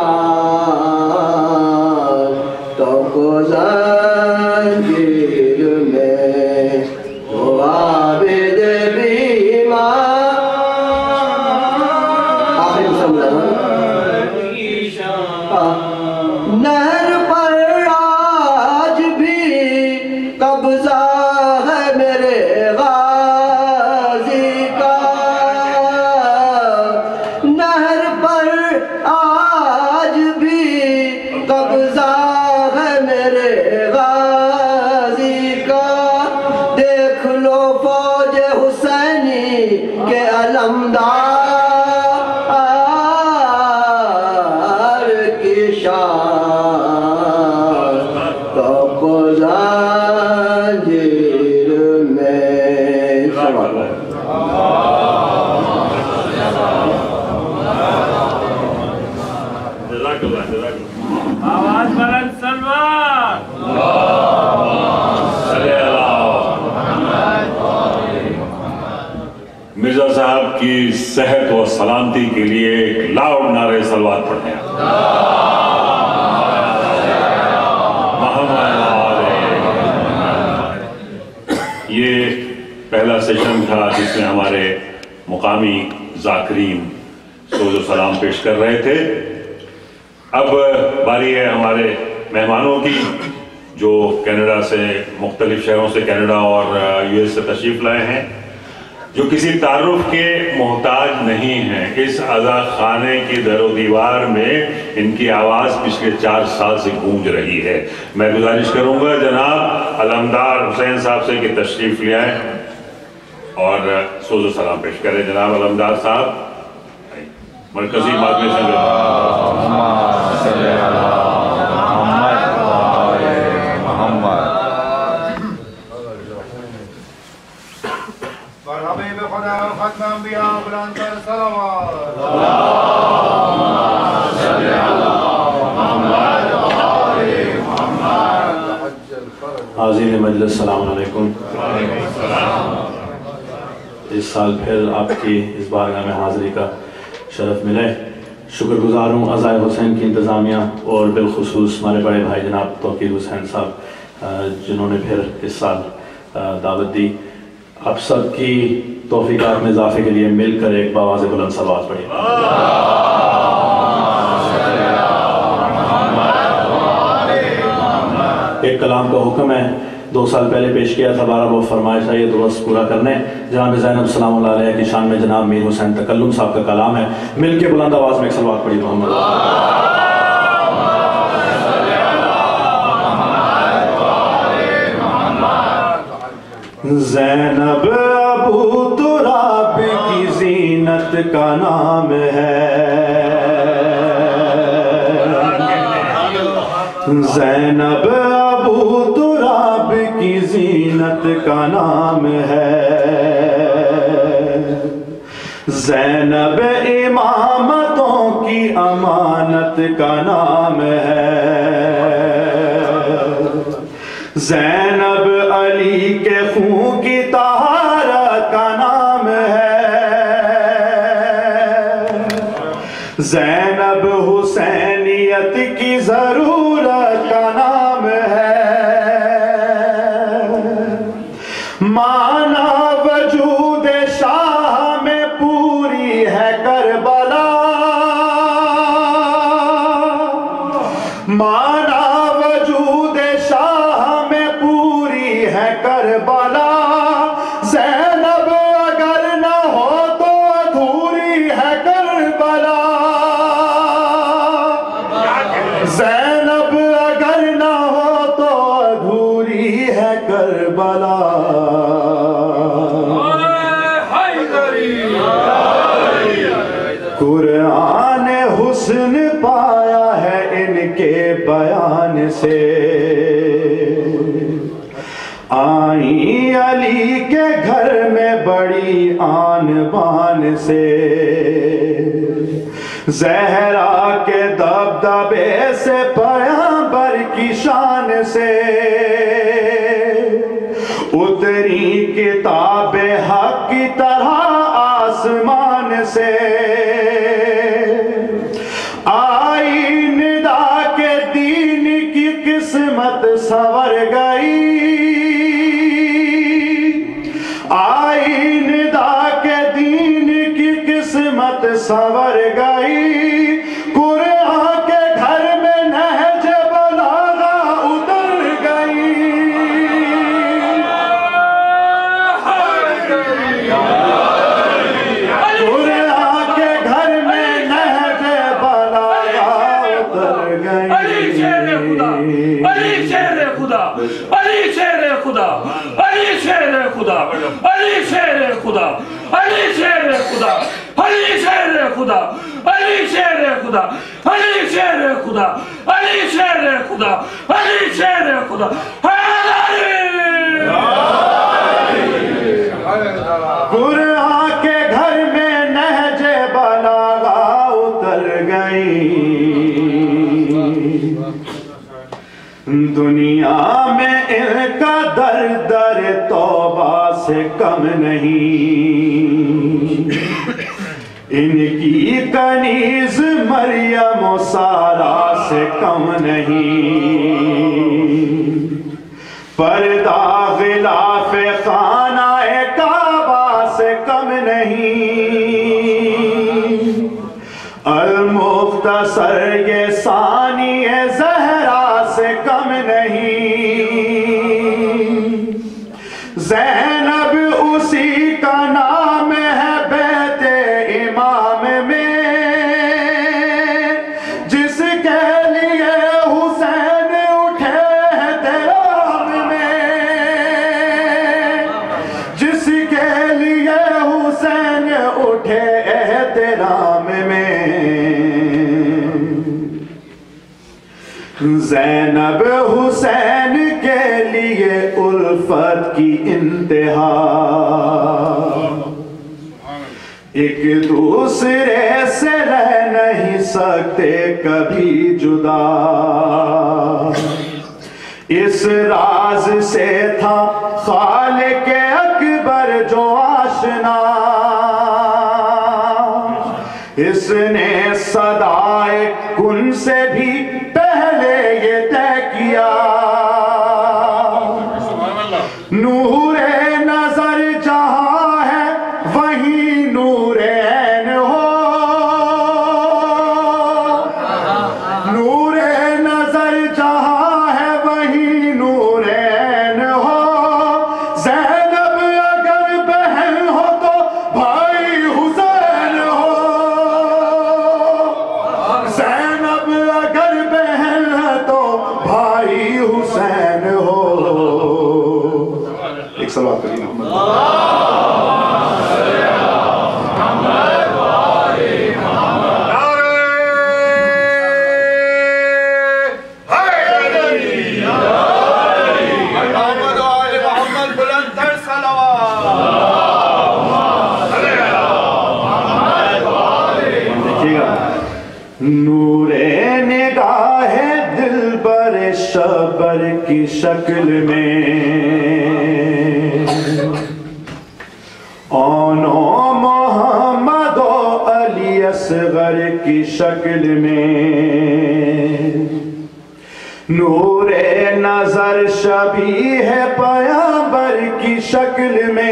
Speaker 7: شان توق و زنجیر میں، وہ عابد بیمار آخری مسلم نہر پر آج بھی قبضہ ہے میرے غازی کا، نہر پر آج بھی قبضہ ہے میرے غازی کا، دیکھ لو فوج حسینی کے علمدار کی شان توق و زنجیر میں۔
Speaker 2: جزاک اللہ، جزاک اللہ۔
Speaker 3: آواز بلند سلمان
Speaker 2: صلی اللہ۔ مرزا صاحب کی صحت و سلامتی کے لیے ایک لاؤڈ نعرہ صلوات پڑھتے ہیں۔ یہ پہلا سیشن تھا جس میں ہمارے مقامی ذاکرین سوز و سلام پیش کر رہے تھے۔ اب باری ہے ہمارے مہمانوں کی جو کینیڈا سے، مختلف شہروں سے کینیڈا اور یو ایس سے تشریف لائے ہیں، جو کسی تعارف کے محتاج نہیں ہیں۔ اس عزا خانے کی در و دیوار میں ان کی آواز پچھلے چار سال سے گونج رہی ہے۔ میں گزارش کروں گا جناب علمدار حسین صاحب سے کہ تشریف لے آئیں اور سوز و سلام پیش کریں۔ جناب علمدار صاحب مرکزی مادمی سے
Speaker 4: حبیب خدا ختم انبیاء بلند تر صلوات
Speaker 8: مجلس السلام علیکم۔ اس سال پھر آپ کی اس بارگاہ میں حاضری کا شرف ملے، شکر گزار ہوں عزائے حسین کی انتظامیہ اور بالخصوص ہمارے بڑے بھائی جناب توقیر حسین صاحب جنہوں نے پھر اس سال دعوت دی۔ آپ سب کی توفیقات میں اضافے کے لیے مل کر ایک باواز بلند صلوات پڑھیں۔ ایک کلام کا حکم ہے، دو سال پہلے پیش کیا تھا، بارہ وہ فرمائش ہے، یہ درست پورا کرنے۔ جناب زینب سلام اللہ علیہ کی شان میں جناب میر حسین تکلم صاحب کا کلام ہے، مل کے بلند آواز میں ایک صلوات پڑھی محمد۔ زینب ابو تراب کی زینت کا نام ہے، زینب ابو تراب کی زینت کا نام ہے، زینب امامتوں کی امانت کا نام ہے، زینب علی کے خون کی طہارت کا نام ہے، زینب حسینیت کی ضرورت کا نام ہے، مانا وجود شاہ میں پوری ہے کربلا، مانا وجود شاہ میں پوری ہے کربلا، زینب اگر نہ ہو تو ادھوری ہے کربلا، زینب اگر نہ ہو تو ادھوری ہے کربلا۔ قرآن حسن پایا ہے ان کے بیان سے، آئیں علی کے گھر میں بڑی آن بان سے، زہرا کے دبدبے سے پیغمبر کی شان سے، اتری کتاب حق کی طرح آسمان سے، آئی ندا کے دین کی قسمت سنور گئی، آئی ندا کے دین کی قسمت سنور گئی، قرآن کے گھر میں نہج بلاغہ اتر گئی، قرآن کے گھر میں نہج بلاغہ اتر گئی۔
Speaker 9: علی شیر خدا، علی شیر خدا، علی شیر خدا، علی شیر خدا، علی شیر خدا، علی شیر خدا، علی شیر خدا، علی شیر خدا، علی شیر خدا، علی شیر خدا، علی شیر خدا،
Speaker 8: قرآن کے گھر میں نہج بلاغہ اتر گئی، دنیا میں ان کا در در توبہ سے کم نہیں، ان کی کنیز مریم و سارا سے کم نہیں، پردہ غلاف خانہ کعبہ سے کم نہیں، المختصر یہ ثانی زہرا سے کم نہیں، زینب اسی کا نام ہے بیت امام میں، جس کے لیے حسین اٹھے احترام میں، جس کے لیے حسین اٹھے احترام میں، زینب حسین کے لیے الفت کی انتہا، ایک دوسرے سے رہ نہیں سکتے کبھی جدا،
Speaker 5: اس راز سے تھا خالق اکبر جو آشنا، اس نے صدائے کن سے بھی پہلے یہ طے کیا، نور نظر جہاں ہے وہیں نور عین ہو، نور نظر جہاں ہے وہیں نور عین ہو، زینب اگر بہن ہو تو بھائی حسین ہو، زینب اگر بہن ہے تو بھائی حسین ہو۔ ایک صلوات کریے محمد نور نگاہ دل بر شبر کی شکل میں، آنو محمد و علی اصغر کی شکل میں، نور نظر شبیہ پیغمبر کی شکل میں،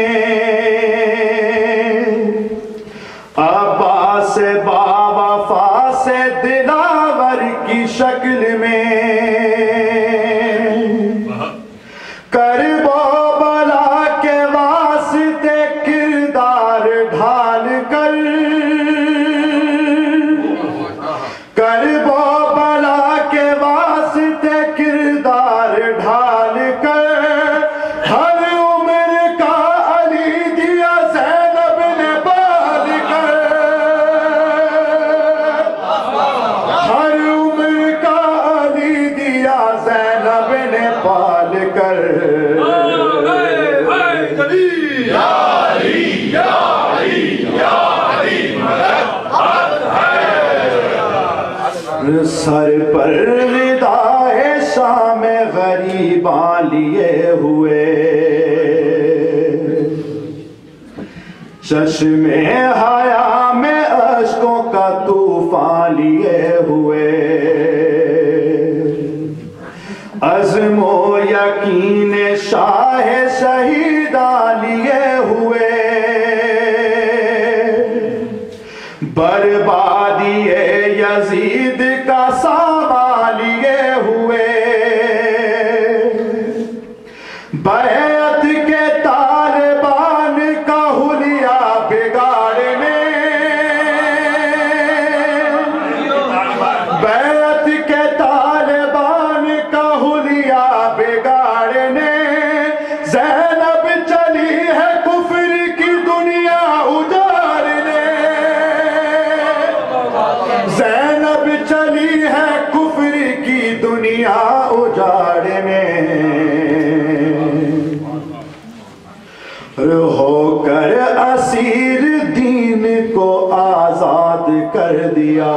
Speaker 5: عباس باوفا سے دلاور کی شکل میں، کرب و بلا کے واسطے کردار ڈھال کر، کرب و بلا کے واسطے کردار ڈھال کر، ہر عمر کا علی دیا زینب نے پال کر، ہر عمر کا علی دیا زینب نے پال کر، سر پر ردائے شام غریباں لیے ہوئے، چشم حیا میں اشکوں کا طوفان لیے ہوئے، عزم و یقین شاہ شہیداں لیے ہوئے، بربادی یزید کا سامان لیے ہوئے، بیعت کے طالبان کا حلیہ بگاڑنے، بیعت کے طالبان کا حلیہ بگاڑنے، زینب چلی ہے کفر کی دنیا اجاڑنے، زینب چلی ہے کفر کی دنیا اجاڑنے، ہو کر اسیر دین کو آزاد کر دیا،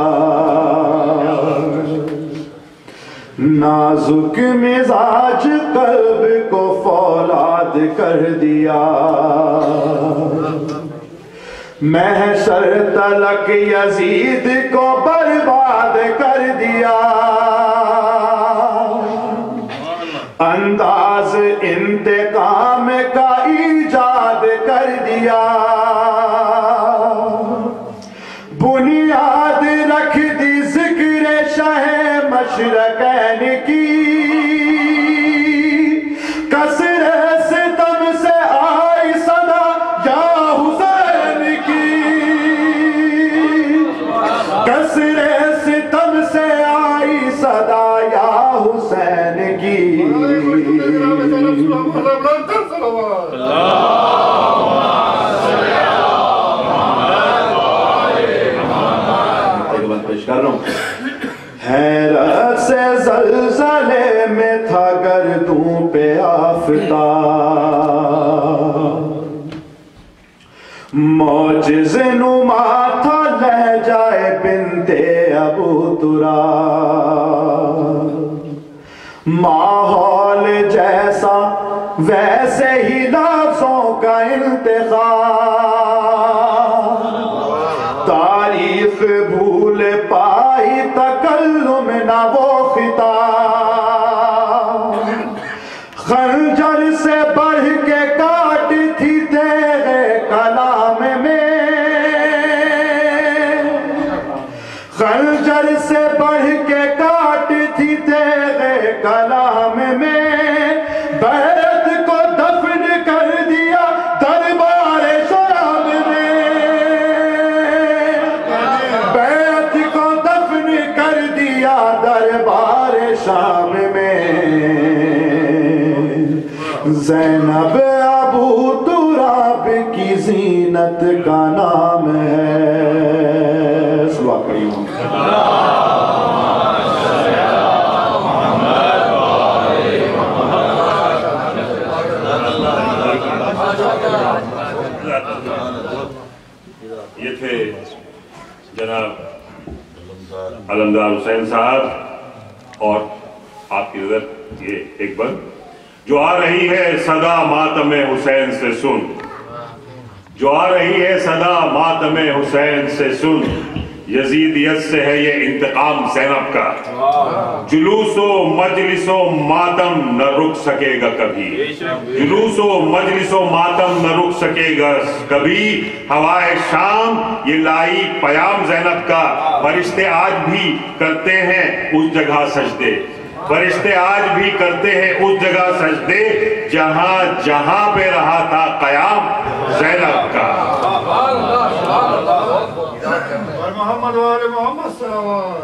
Speaker 5: نازک مزاج قلب کو فولاد کر دیا، محشر تلک یزید کو برباد کر دیا، انداز انتقام کا ایجاد کر دیا، بنیاد رکھ دی ذکر شاہ مشرقین کی، کسر ستم سے آئی صدا یا حسین کی، کسر ستم سے آئی صدا یا حسین کی، حیرت سے زلزلے میں تھا گردوں پہ آفتاب، معجز نما تھا لہجہ بنت ابو تراب، ماحول جیسا ویسے ہی لفظوں کا انتخاب، تاریخ بھول پائی تکلم نہ وہ خطاب، خنجر سے بڑھ کے کاٹ تھی تیرے کلام میں، خنجر سے بڑھ کے کاٹ تھی تیرے کلام میں، بیعت کو دفن کر دیا دربار شام میں، بیعت کو دفن کر دیا دربار شام میں، زینب ابو تراب کی زینت کا نام ہے۔ صلوات کریم
Speaker 2: یہ تھے جناب علمدار حسین صاحب، اور آپ کی نظر یہ ایک بار جو آ رہی ہے صدا ماتم حسین سے سن، جو آ رہی ہے صدا ماتم حسین سے سن، یزیدیت سے ہے یہ انتقام زینب کا، جلوس و مجلس و ماتم نہ رک سکے گا کبھی، جلوس و مجلس و ماتم نہ رک سکے گا کبھی، ہوائے شام یہ لائی پیام زینب کا، فرشتے آج بھی کرتے ہیں اس جگہ سجدے، فرشتے آج بھی کرتے ہیں اس جگہ سجدے جہاں جہاں پہ رہا تھا قیام زینب کا۔
Speaker 4: محمد وآل محمد صلوات۔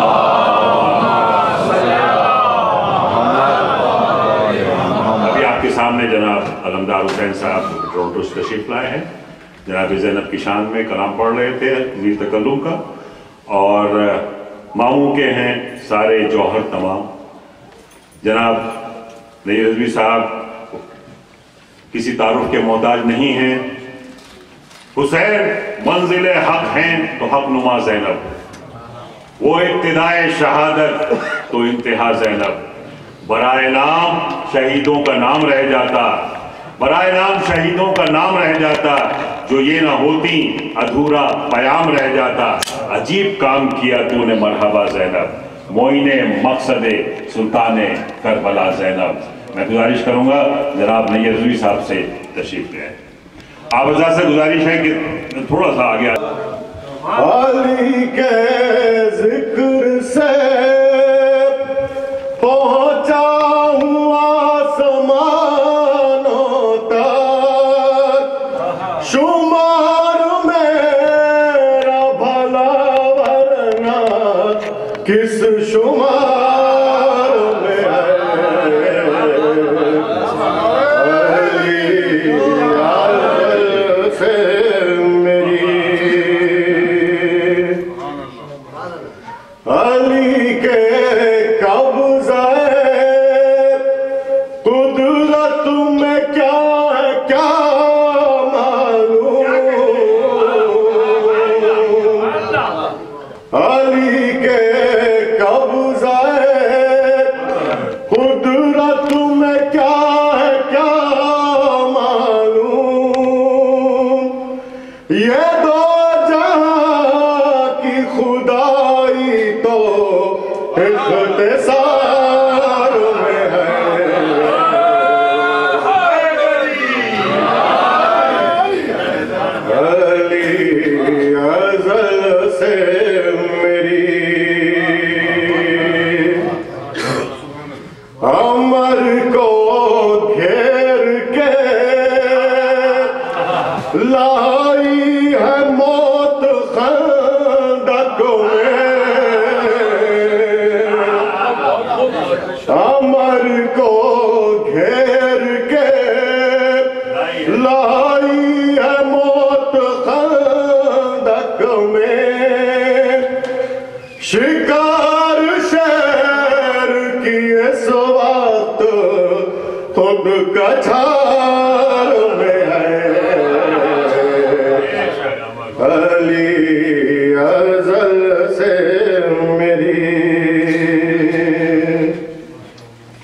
Speaker 2: ابھی آپ کے سامنے جناب علمدار حسین صاحب ٹورنٹو سے تشریف لائے ہیں، جناب زینب کی شان میں کلام پڑھ رہے تھے میر تکلم کا، اور ماموں کے ہیں سارے جوہر تمام۔ جناب نیر رضوی صاحب کسی تعارف کے محتاج نہیں ہیں، حسین منزل حق ہیں تو حق نما زینب، وہ ابتدائے شہادت تو انتہا زینب، برائے نام شہیدوں کا نام رہ جاتا، برائے نام شہیدوں کا نام رہ جاتا، جو یہ نہ ہوتی ادھورا پیام رہ جاتا، عجیب کام کیا تو نے مرحبا زینب، معین مقصد سلطان کربلا زینب۔ میں گزارش کروں گا جناب نیر رضوی صاحب سے تشریف لے آئیں۔ آپ حضرات سے گزارش ہے کہ تھوڑا سا آگے
Speaker 5: علی کے ذکر سے پہنچا ہوں آسمانوں تک، شمار میرا بھلا ورنہ کس شمار میں ہے، علی کے قبضہ قدرت میں کیا ہے کیا معلوم، علی کے قبضہ قدرت میں کیا ہے کیا معلوم، یہ دو اختصار میں ہے، علی ازل سے میری عمر کو گھیر کے لائی ہے موت خندق میں، عمر کو گھیر کے لائی ہے موت خندق میں، شکار شیر کی اس وقت خود کچھار میں ہے، علی ازل سے میری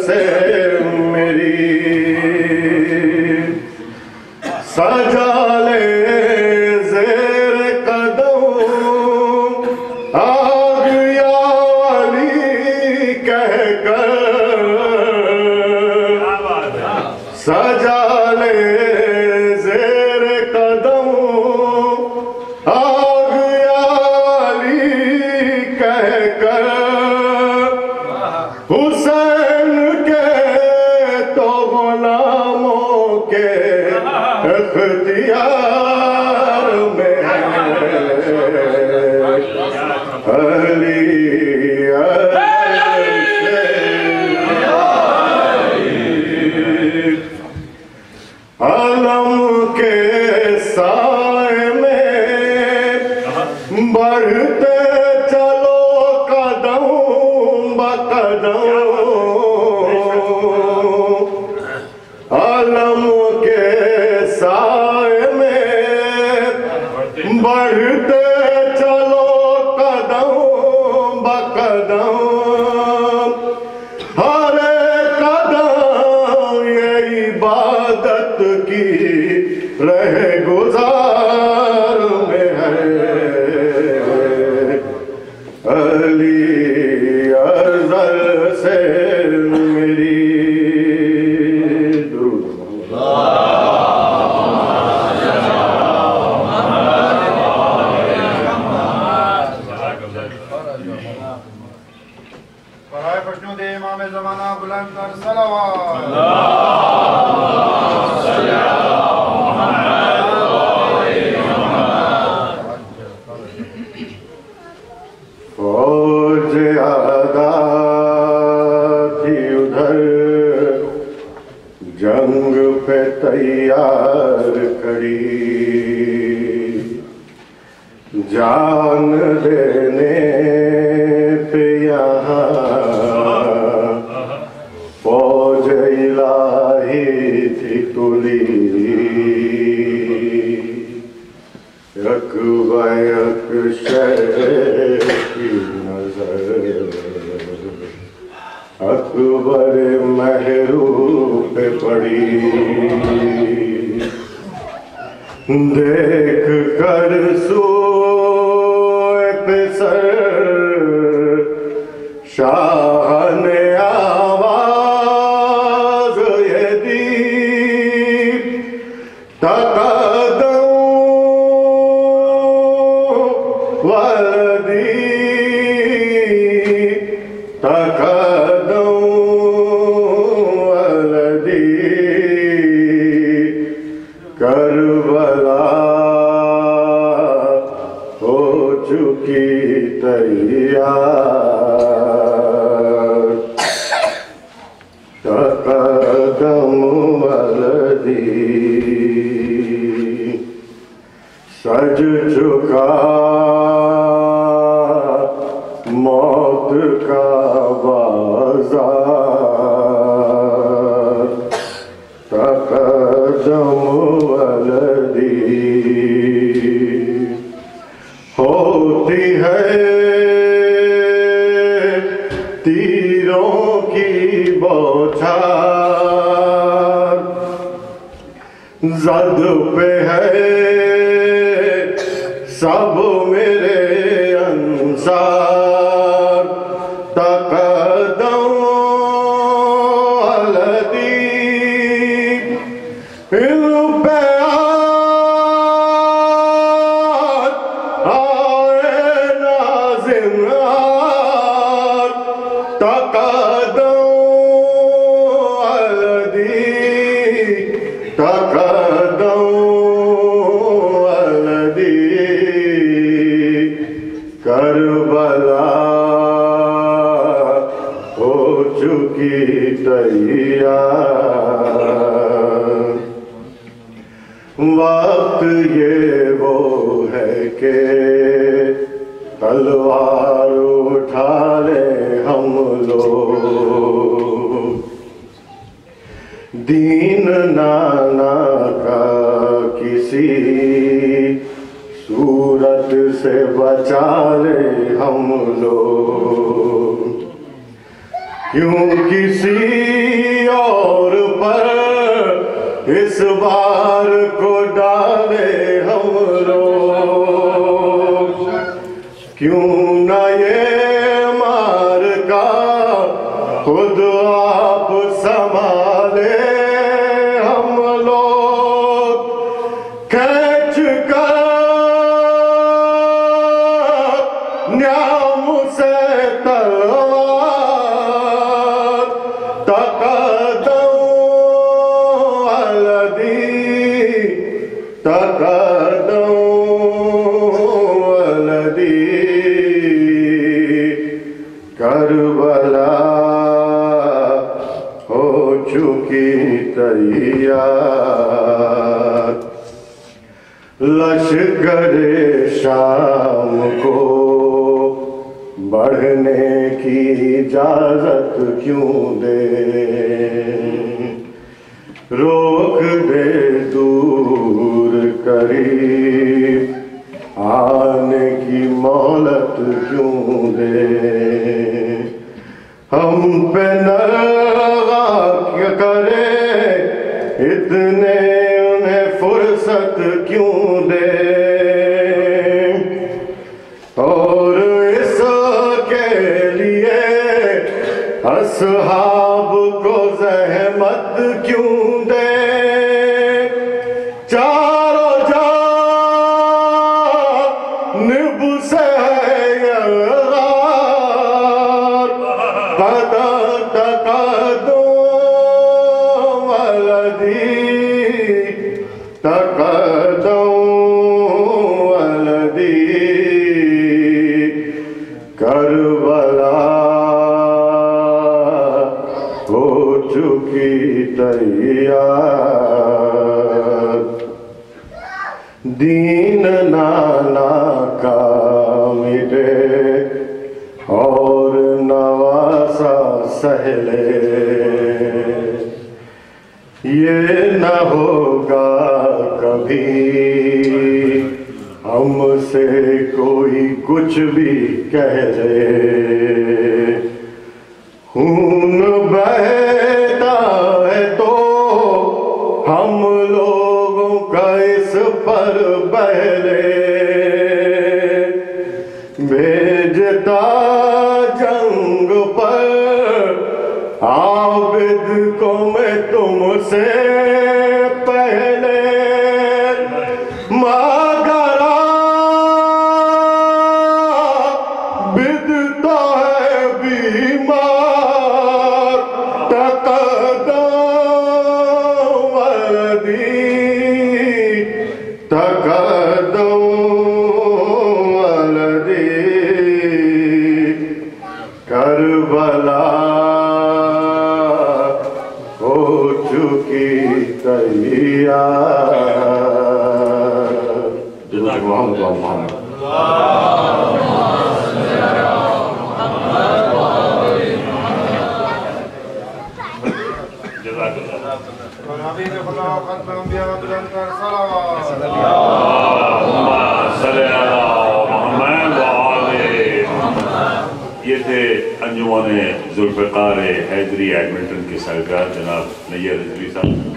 Speaker 5: سے میری سجا لے زیر قدم آگ یا علی کہہ کر سجا لے زیر قدم آگ یا علی کہہ کر حسین کے تو غلاموں کے اختیار میں علی علم کے سائے میں بڑھتے چلو قدم بقدم علم کے سائے میں بڑھتے چلو قدم بقدم ہر قدم یہ عبادت کی رہ گزار میں ہے علی افضل سے میری درود
Speaker 4: برائے پشنود امام زمانہ بلند تر صلوات
Speaker 5: فوج آدھا تھی ادھر جنگ پہ تیار کھڑی جان دینے پہ یہاں فوج الہی تھی تلی رقبہ اکشے کی نظر اکبر مہرو پہ پڑی دیکھ کر سوئے پہ سر شاہ نے آواز یہ دی تقدم ولدی تقدم ولدی کربلا ہو چکی تیار تقدم ولدی سج چکا موت کا بازار تقدم ولدی ہوتی ہے تیروں کی بوچھار زد پہ ہے سب میرے انصار تقدم ولدی ان پہ آئے ناظم آر تقدم ولدی تقدم کربلا ہو چکی تیار وقت یہ وہ ہے کہ تلوار اٹھا لے ہم لوگ دین نانا کا کسی صورت سے بچا لے ہم لوگ کیوں کسی اور پر اس بار کو ڈالے ہم لوگ، کیوں نہ یہ مار کا خود آپ سنبھالے ہم لوگ، کھینچ کر نیام سے تلوار تقدم والدی تقدم والدی کربلا ہو چکی تیار، لشکر شام کو بڑھنے کی اجازت کیوں دے، روک دے دور قریب آنے کی مہلت کیوں دے، ہم پہ نرغا کیا کرے اتنے انہیں فرصت کیوں دے، اور اس کے لیے اصحاب کو زحمت کیوں دے، چاروں جانب سے یلغار قدم تقدم والدی تقدم والدی کربلا ہو چکی تیار، دین نانا کا مٹے اور نواسا سہلے، یہ نہ ہوگا کبھی ہم سے کوئی کچھ بھی کہہ لے، خون بہتا ہے تو ہم لوگوں کا اس پر بہلے، بھیجتا جنگ پر عابد کو میں تم سے پہلے، مگر عابد تو ہے بیمار، تقدم والدی تقدم والدی کربلا ہو چکی تیار، جزاک محمد و محمد
Speaker 4: نبی خدا ختم انبیاء و بلندتر صلوات
Speaker 2: صلی اللہ محمد و آلہ محمد۔ یہ تھے انجمن ذوالفقار حیدری ایڈمنٹن کے سرکار جناب نیر رضوی صاحب۔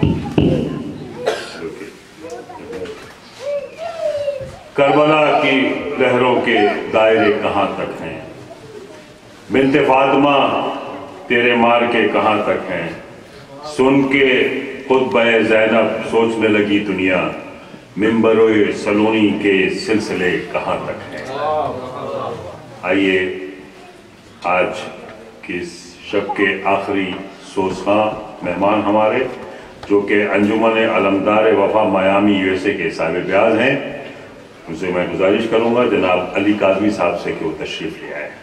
Speaker 2: کربلا کی لہروں کے دائرے کہاں تک ہیں، بنت فاطمہ تیرے مار کے کہاں تک ہیں، سن کے خطبہ زینب سوچنے لگی دنیا، منبر سلونی کے سلسلے کہاں تک ہیں۔ آئیے آج کی اس شب کے آخری سوزخواں مہمان ہمارے جو کہ انجمن علمدار وفا میامی یو ایس اے کے صاحب بیاض ہیں، ان سے میں گزارش کروں گا جناب علی کاظمی صاحب سے کہ وہ تشریف لے آئے۔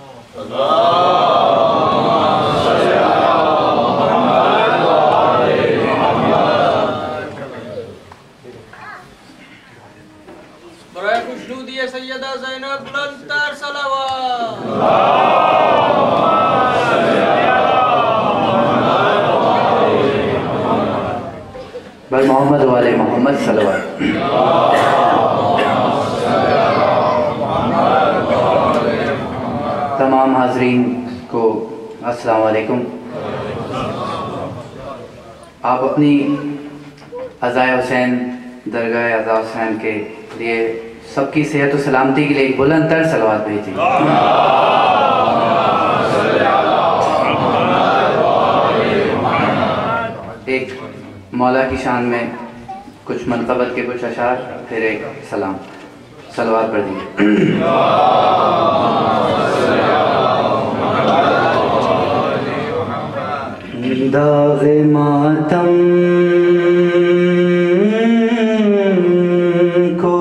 Speaker 6: برائے خوشنودی سیدہ زینب بلندتر صلوات۔
Speaker 10: بل محمد والے محمد صلوات۔ تمام حاضرین کو अस्सलाम वालेकुम। आप अपनी अज़ाए हुसैन दरगाह अज़ा हुसैन के लिए सबकी सेहत और सलामती के लिए एक बुलंद तर सलवात भेजिए। एक मौला की शान में कुछ मनक़बत के कुछ अशार, फिर एक सलाम सलवात पढ़ दीजिए। दाग़े मातम को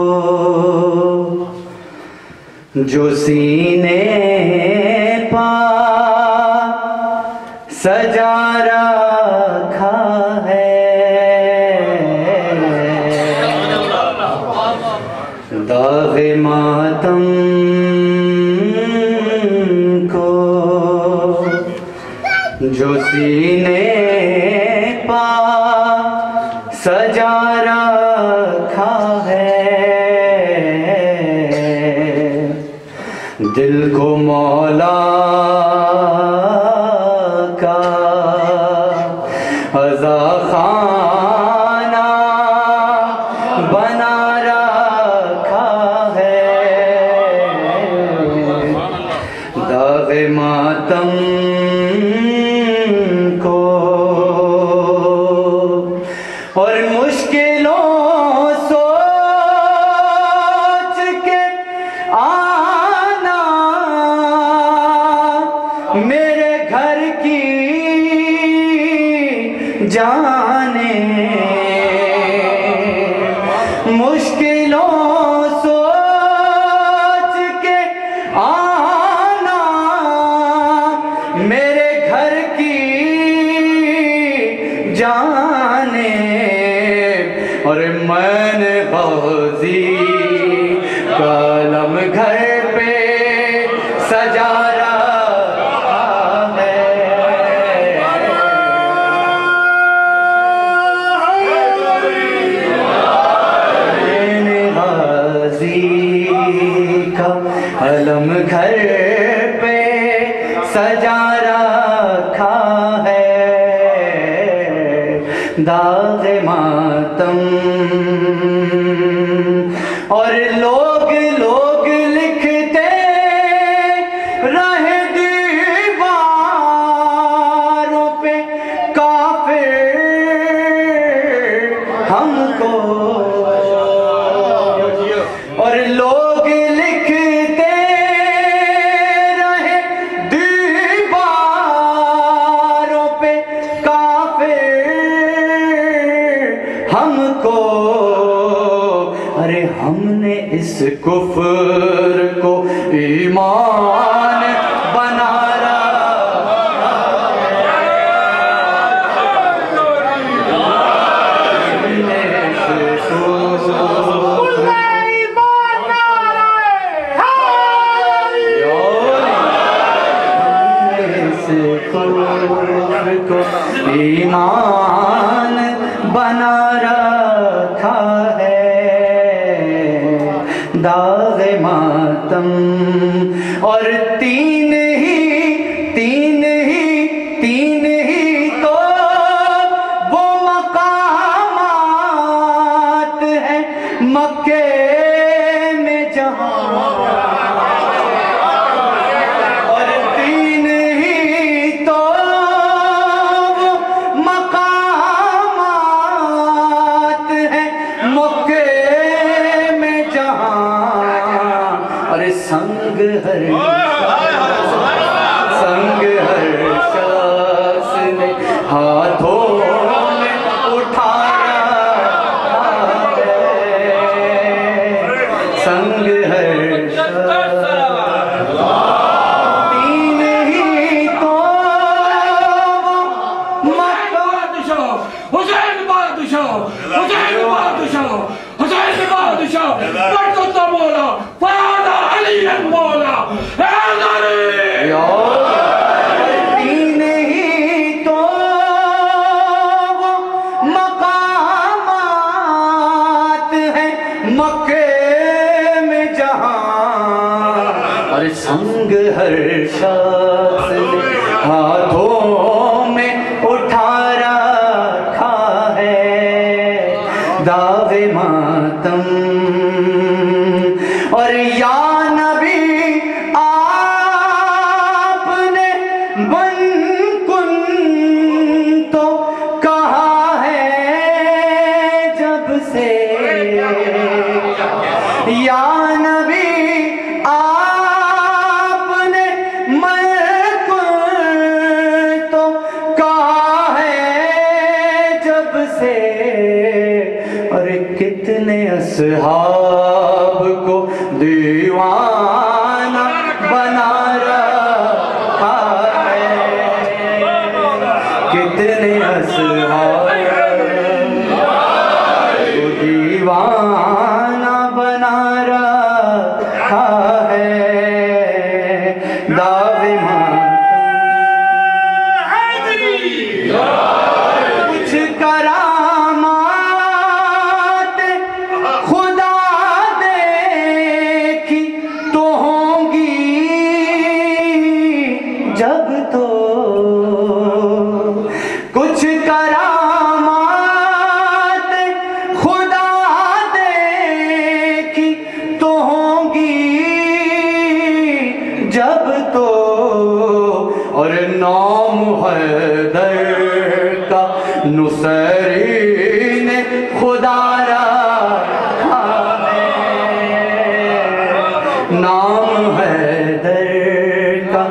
Speaker 10: जो सीने पा सजा रखा है, दाग़े मातम को जो सीने पा सजा रखा है, दिल को मौला का अज़ा खाना बना रखा है, दाग़े मातम और मुश्किलों सोच के आना मेरे घर की जाने, मुश्किलों सोच के आना मेरे घर की जाने, और मैंने गाज़ी कलम घर पे सजा रखा है, मैंने गाज़ी कलम घर पे सजा रखा है, दाग़े मातम। और लोग लोग लिखते रहे दीवारों पे काफिर हमको, और लोग लिखते रहे दीवारों पे काफिर हमको, अरे हमने इस कुफ्र को ईमान बना रखा को ईमान बना रखा है, दाग़े मातम। और तीन ही तीन ही तीन ही तो वो मकामात हैं मक्के में जहाँ, और तीन ही तो वो मकामात हैं मक्के में जहाँ, और संग हर संग हर शख्स ने हाथों में उठाया है, संग हर शख्स, तीन ही तो
Speaker 9: हुसैन बादशाह हुसैन बादशाह हुसैन बादशाह बरकत मौला फयादा अली मौला
Speaker 10: तीन ही तो वो मकामात हैं मक्के में जहाँ, और संग हर शख्स ने
Speaker 7: اصحاب کو دیوانہ بنا رکھا ہے، کتنے اصحاب کو دیوانہ بنا رکھا ہے، دعوے کچھ کرامات خدا دیکھی تو ہوں گی جب تو، کچھ کرامات خدا دیکھی تو ہوں گی جب تو، اور نام حیدر کا نصیری نے خدا رکھا ہے، نام حیدر کا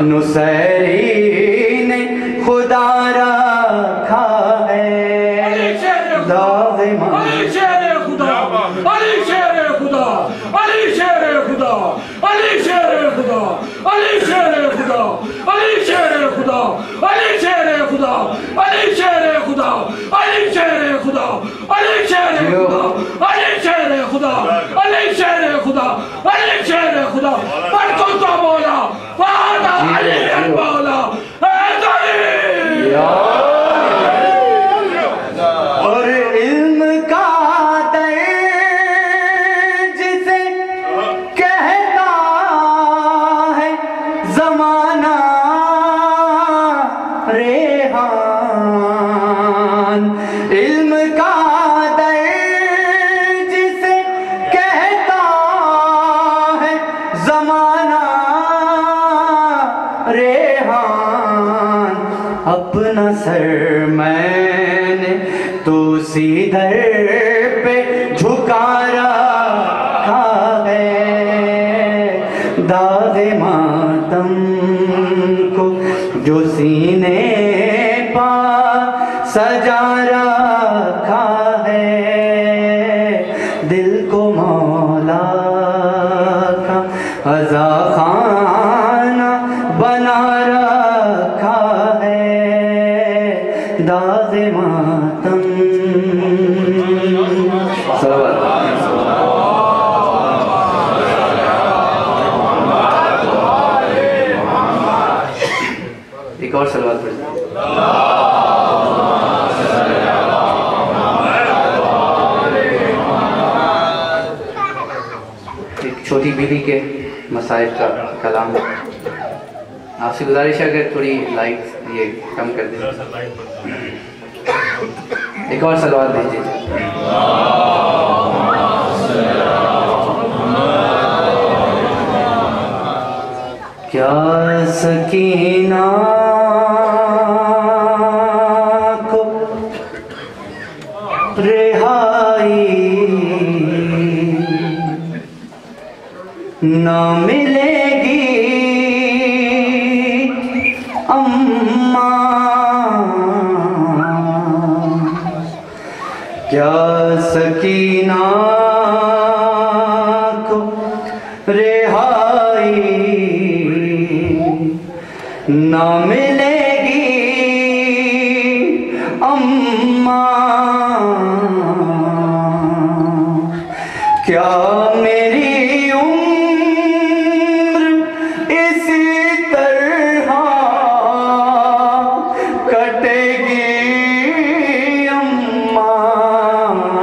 Speaker 7: نصیری نے خدا رکھا ہے، دعوے
Speaker 9: علی شیر خدا، علی شیر خدا، علی شیر خدا، علی شیر خدا، علی شیر خدا، علی شیر خدا، علی شیر خدا، علی شیر خدا، علی شیر خدا، علی شیر خدا، علی شیر خدا، علی شیر خدا، علی شیر خدا، پر کنتا مولا وانا علی المولا حیدری،
Speaker 7: اور علم کا در جسے کہتا ہے زمانہ ریحان، علم کا در جسے کہتا ہے زمانہ ریحان، اپنا سر میں نے تو سیدھر پہ جھکا رکھا ہے، داغ ماتم کو جو سینے پا سجا رکھا ہے، دل کو مولا کا عزا خانہ بنا رکھا ہے، داغ ماتم صلوات ایک اور صلوات پڑھ دیں۔ ایک چھوٹی بیوی کے مصائب کا کلام، آپ سے گزارش ہے کہ تھوڑی لائٹ یہ کم کر دیں، ایک اور صلوات بھیجیے۔ کیا سکینہ کو رہائی نہ ملے گی اماں، کیا سکینہ کو رہائی نہ ملے گی اماں، کیا میری عمر اسی طرح کٹے گی اماں،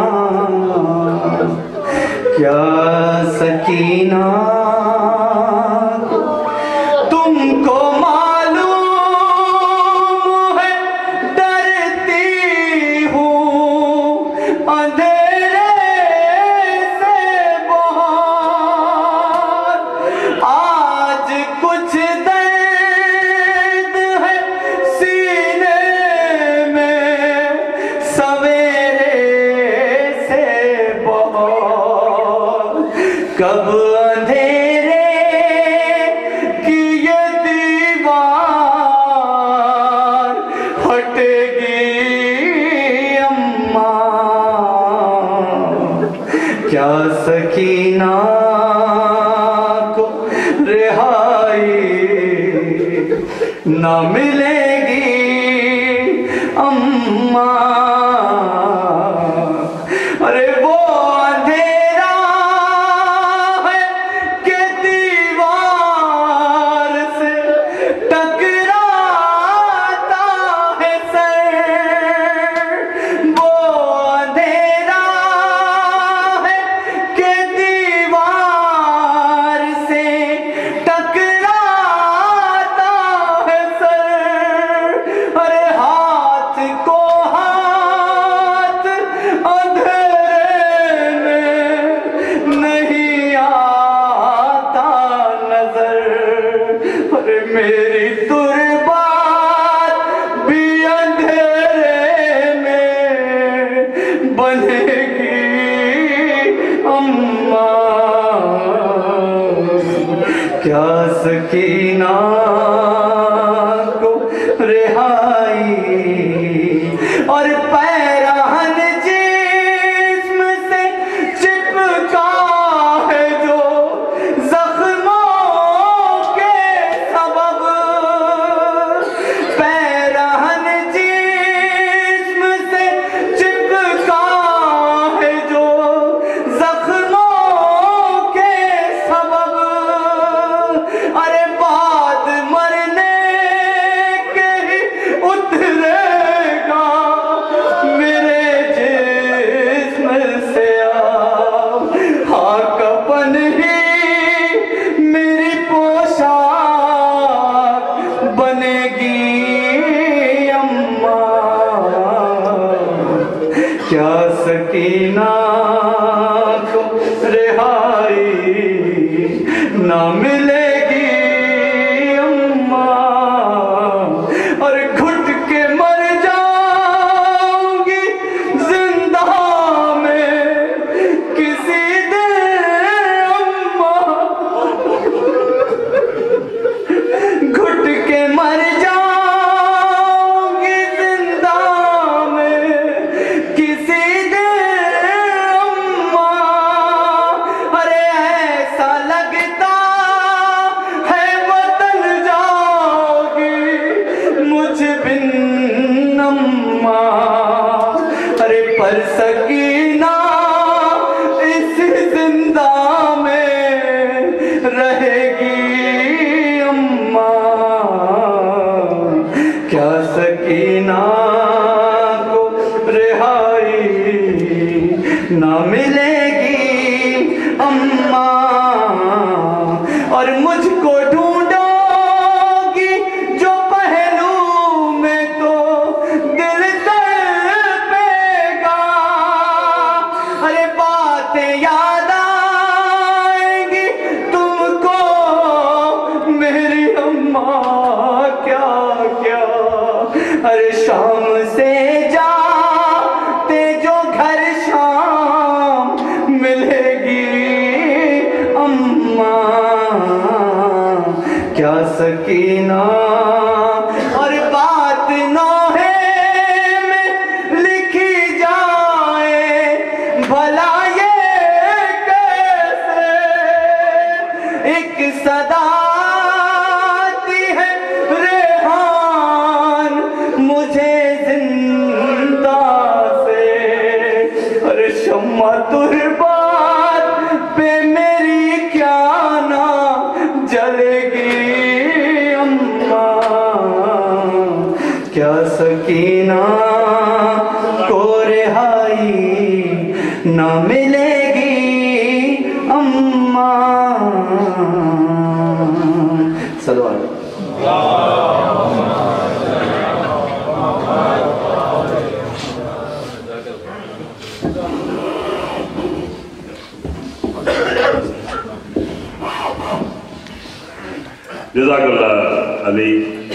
Speaker 3: ارے وہ اندھیرا ہے کہ دیوار سے ٹکراتا ہے سر، وہ اندھیرا ہے کہ دیوار سے ٹکراتا ہے سر، ارے ہاتھ کو ہاتھ اندھیرے میں نہیں آتا نظر، ارے میری تربات بھی اندھیرے میں بنے گی اماں، کیا سکینہ کو رہائی اور پیرہن جسم سے چپکا ہے جو زخموں کے سبب، پیرہن جسم سے چپکا ہے جو زخموں کے سبب، ارے بعد مرنے کے ہی اترے گا میرے جسم سے آب، ہاں کفن ہی میری پوشاک بنے گی اماں، کیا سکینہ کو رہائی نہ ملے گی اماں، اور گھٹ کے مر جاؤں گی زندہ میں کسی دن اماں، گھٹ کے مر جاؤں گی زندہ میں کسی دن اماں، ارے ایسا لگتا ہے وطن جاؤ گی مجھ بن اماں، ارے پر سکینہ اس زندہ میں رہے گی اماں، کیا سکینہ کو رہائی نہ ملے گی اماں، اور مجھ کو ڈھونڈو گی جو پہلو میں تو دل تڑپے گا، ارے باتیں یاد آئیں گی تم کو میری اماں، کیا کیا ارے شام سے جاتے جو گھر شام ملے گی اماں، کیا سکینہ اور بات نوحے میں لکھی جائے بھلا یہ کیسے، ایک صدا آتی ہے ریحان مجھے زندہ سے، ارے شمع تربات پہ میری کیا نہ جلے گی اماں، کیا سکینہ کو رہائی نہ ملے گی اماں، صلوات
Speaker 2: جزاک اللہ علی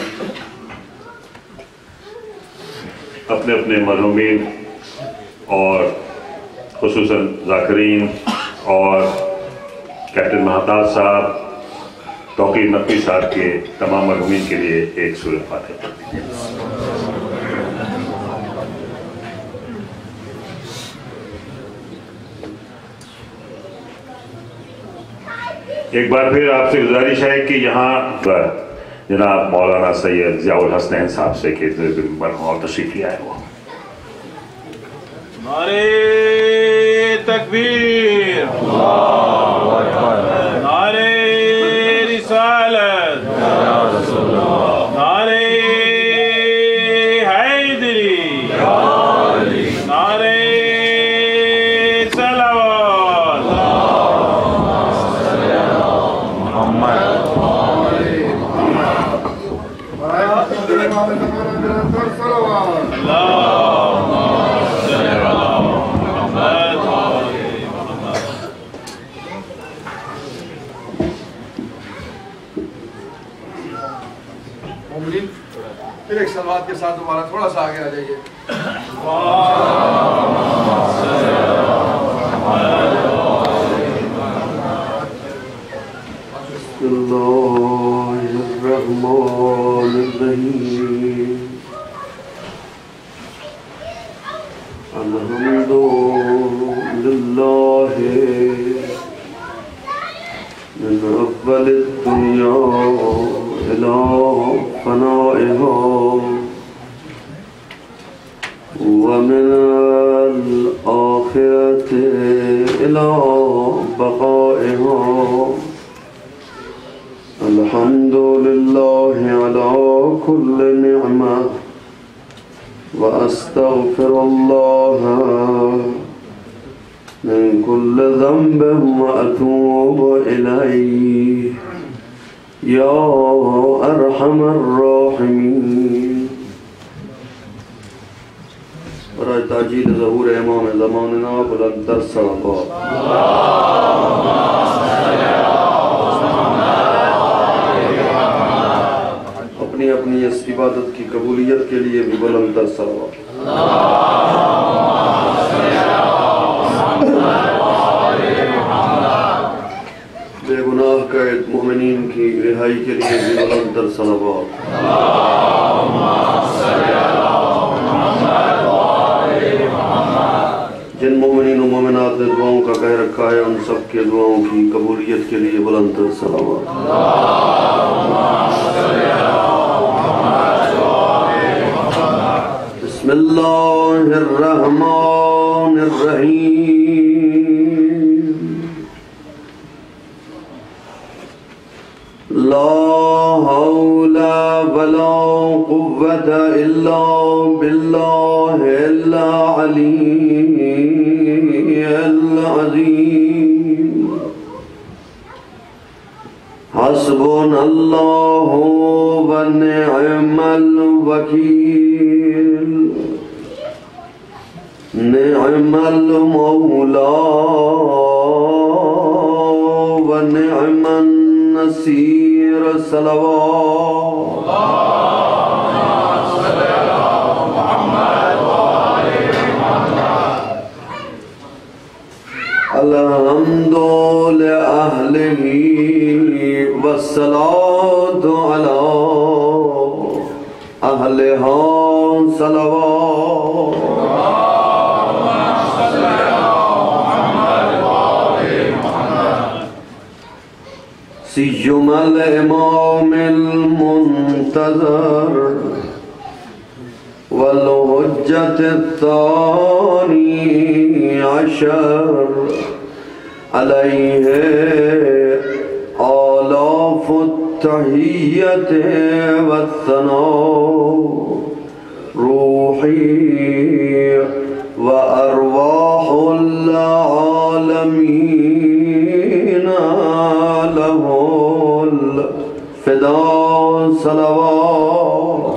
Speaker 2: اپنے اپنے مرحومین اور خصوصاً ذاکرین اور کیپٹن مہتاب صاحب، توقیر نقوی صاحب کے تمام مرحومین کے لیے ایک سورۃ فاتحہ۔ ایک بار پھر آپ سے گزارش ہے کہ یہاں جناب مولانا سید ضیاء الحسنین صاحب سے کہ اور تشریف لے آئے وہ
Speaker 11: نعرے تکبیر، نعرے رسالت، نعرے حیدری، نعرے صلوات
Speaker 1: پھر ایک صلوات کے ساتھ دوبارہ تھوڑا سا آگے آ جائیے. بسم اللہ الرحمن الرحیم. الحمد للہ من اول الدنیا الى فنائها ومن الآخرة إلى بقائها. الحمد لله على كل نعمة وأستغفر الله من كل ذنب وأتوب إليه يا أرحم الراحمين. برای تاجیل ظہور امام زماننا بلندتر صلوات. اپنی اپنی اس عبادت کی قبولیت کے لیے بھی بلندتر صلوات. بے گناہ قید مومنین کی رہائی کے لیے بھی بلندتر صلوات. جن مومنین و مومنات نے دعاؤں کا کہہ رکھا ہے ان سب کے دعاؤں کی قبولیت کے لیے بلندتر صلوات. بسم اللہ الرحمن الرحیم. لا حول ولا قوة إلا بالله العلي العظيم. حسبنا الله ونعم الوكيل. نعم المولى ونعم النصير. صلوات. الحمد لأهله والصلاة على أهلها. صلوات. سيما الإمام المنتظر والحجة الثاني عشر عليه آلاف التحية والثناء روحي وأرواح العالمين له الفداء. صلوات.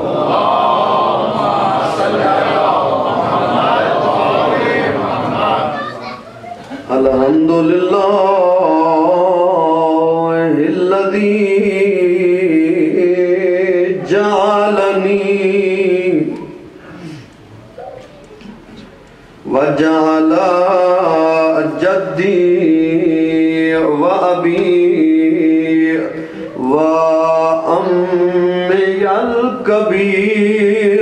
Speaker 1: الحمد لله الذي جعلني وجعل جدي وأبي وأمي الكبير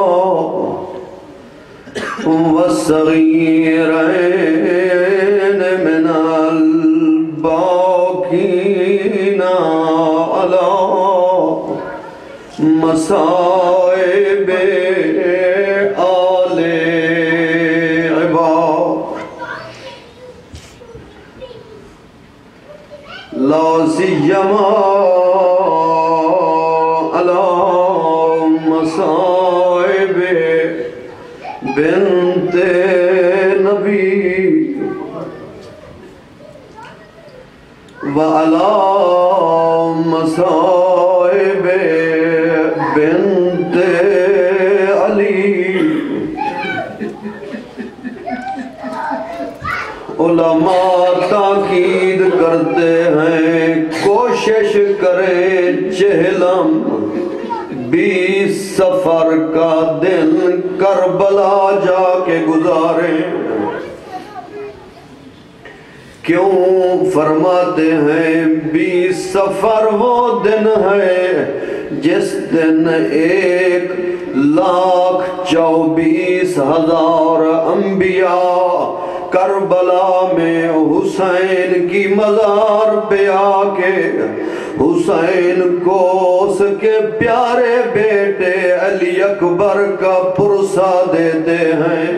Speaker 1: والصغيرين من الباقين على مصائب آل عباد.
Speaker 11: مصائب بنت نبی وعلى مصائب بنت علی علماء تاکید کرتے ہیں کوشش کریں چہلم بیس سفر کا دن کربلا جا کے گزاریں کیوں فرماتے ہیں بیس سفر وہ دن ہے جس دن ایک لاکھ چوبیس ہزار انبیاء کربلا میں حسین کی مزار پہ آ کے حسین کو اس کے پیارے بیٹے علی اکبر کا پرسہ دیتے ہیں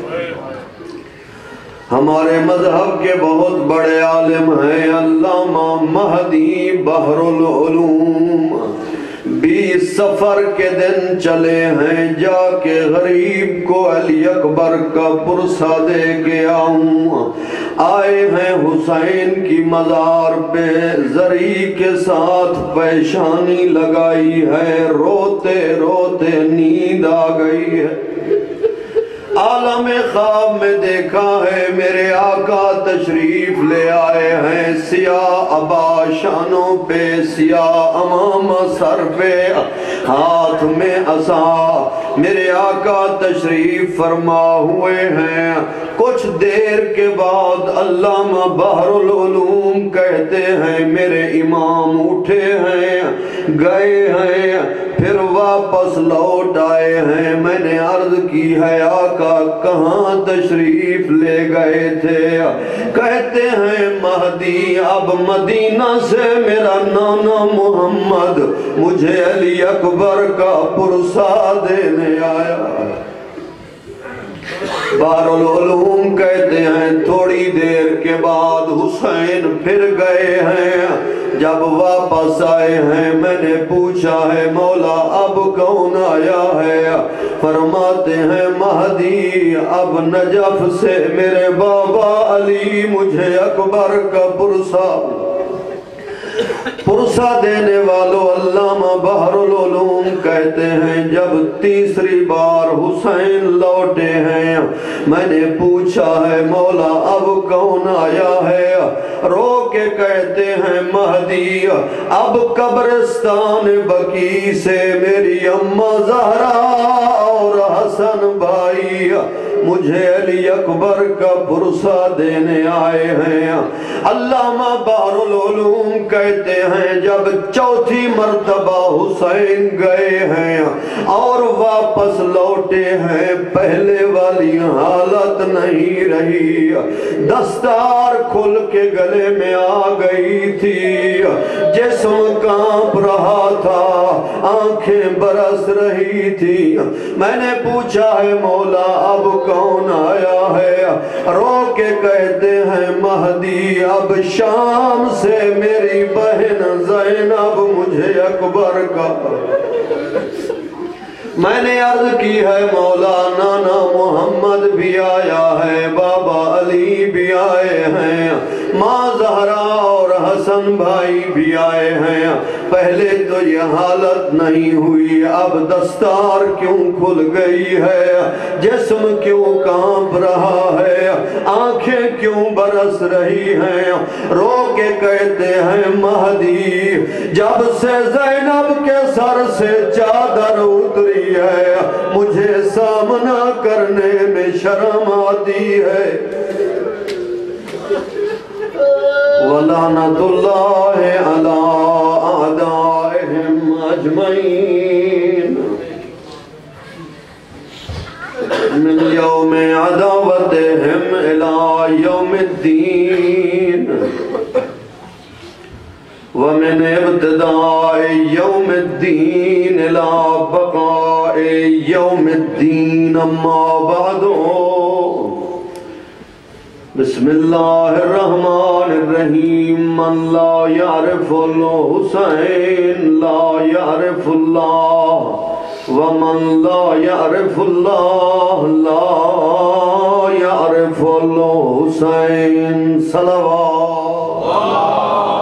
Speaker 11: ہمارے مذہب کے بہت بڑے عالم ہیں علامہ مہدی بحر العلوم بیس سفر کے دن چلے ہیں جا کے غریب کو علی اکبر کا پرسہ دے کے آؤں آئے ہیں حسین کی مزار پہ زری کے ساتھ پیشانی لگائی ہے روتے روتے نیند آ گئی ہے عالم خواب میں دیکھا ہے میرے آقا تشریف لے آئے ہیں سیاہ ابا شانوں پہ سیاہ امامہ سر پہ ہاتھ میں عصا میرے آقا تشریف فرما ہوئے ہیں کچھ دیر کے بعد علامہ بحر العلوم کہتے ہیں میرے امام اٹھے ہیں گئے ہیں پھر واپس لوٹ آئے ہیں میں نے عرض کی ہے آقا کہاں تشریف لے گئے تھے کہتے ہیں مہدی اب مدینہ سے میرا نانا محمد مجھے علی اکبر کا پرسہ دینے آیا بحر العلوم کہتے ہیں تھوڑی دیر کے بعد حسین پھر گئے ہیں جب واپس آئے ہیں میں نے پوچھا ہے مولا اب کون آیا ہے فرماتے ہیں مہدی اب نجف سے میرے بابا علی مجھے اکبر کا پرسہ پرسہ دینے والوں علامہ بحر العلوم کہتے ہیں جب تیسری بار حسین لوٹے ہیں میں نے پوچھا ہے مولا اب کون آیا ہے رو کے کہتے ہیں مہدی اب قبرستان بقی سے میری اماں زہرا اور حسن بھائی مجھے علی اکبر کا پرسہ دینے آئے ہیں علامہ بحر العلوم کہتے ہیں جب چوتھی مرتبہ حسین گئے ہیں اور واپس لوٹے ہیں پہلے والی حالت نہیں رہی دستار کھل کے گلے میں آ گئی تھی جسم کانپ رہا تھا آنکھیں برس رہی تھی میں نے پوچھا ہے مولا اب کون آیا ہے رو کے کہتے ہیں مہدی اب شام سے میری بہن زینب مجھے اکبر کا میں نے عرض کی ہے مولا نانا محمد بھی آیا ہے بابا علی بھی آئے ہیں ماں زہرا اور حسن بھائی بھی آئے ہیں پہلے تو یہ حالت نہیں ہوئی اب دستار کیوں کھل گئی ہے جسم کیوں کانپ رہا ہے آنکھیں کیوں برس رہی ہیں رو کے کہتے ہیں مہدی جب سے زینب کے سر سے چادر اتری ہے مجھے سامنا کرنے میں شرم آتی ہے وَلَعْنَةُ اللَّهِ عَلَىٰ أَعْدَائِهِمْ أَجْمَعِينَ من يوم عداوتهم إلى يوم الدين ومن ابتداء يوم الدين إلى بقاء يوم الدين أما بعد بسم الله الرحمن الرحيم من لا يعرف الحسين لا يعرف الله ومن لا يعرف الله لا يعرف الحسين صلوات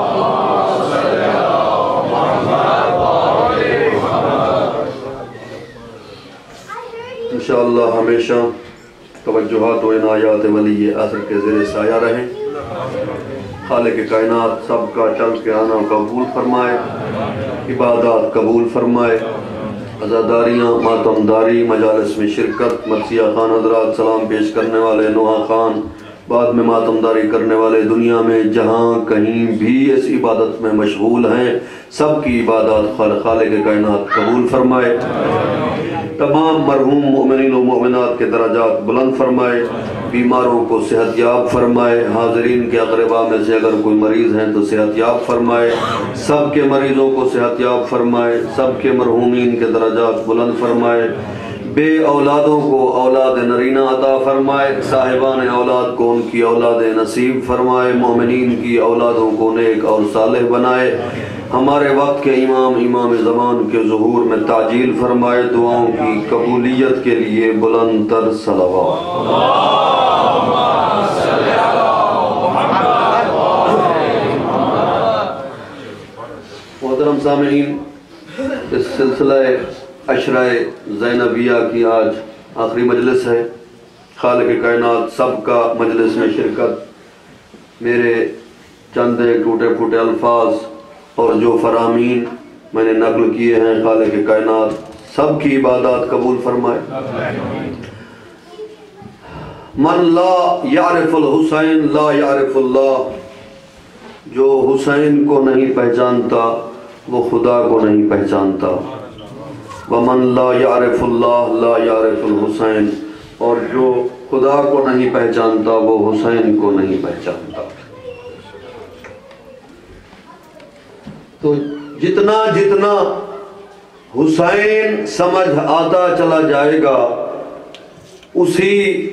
Speaker 11: انشاءاللہ ہمیشہ توجہات و عنایات ولی عصر کے زیر سایہ رہیں. خالق کائنات سب کا چل کے آنا قبول فرمائے، عبادات قبول فرمائے، عزاداریاں، ماتمداری، مجالس میں شرکت، مرثیہ خان حضرات، سلام پیش کرنے والے نوحہ خان، بعد میں ماتمداری کرنے والے، دنیا میں جہاں کہیں بھی اس عبادت میں مشغول ہیں، سب کی عبادات خالق کائنات قبول فرمائے. تمام مرحوم مومنین و مومنات کے درجات بلند فرمائے، بیماروں کو صحت یاب فرمائے، حاضرین کے اقرباء میں سے اگر کوئی مریض ہیں تو صحت یاب فرمائے، سب کے مریضوں کو صحت یاب فرمائے، سب کے مرحومین کے درجات بلند فرمائے، بے اولادوں کو اولاد نرینہ عطا فرمائے، صاحبان اولاد کو ان کی اولاد نصیب فرمائے، مومنین کی اولادوں کو نیک اور صالح بنائے، ہمارے وقت کے امام امام زمان کے ظہور میں تعجیل فرمائے، دعاؤں کی قبولیت کے لیے بلند تر صلوات. محترم سامعین، اس سلسلہ عشرہ زینبیہ کی آج آخری مجلس ہے. خالق کائنات سب کا مجلس میں شرکت، میرے چند ٹوٹے پھوٹے الفاظ اور جو فرامین میں نے نقل کیے ہیں، خالق کائنات سب کی عبادات قبول فرمائے. من لا یعرف الحسین لا یعرف اللہ، جو حسین کو نہیں پہچانتا وہ خدا کو نہیں پہچانتا. ومن لا یعرف اللہ لا یعرف الحسین، اور جو خدا کو نہیں پہچانتا وہ حسین کو نہیں پہچانتا. تو جتنا جتنا حسین سمجھ آتا چلا جائے گا اسی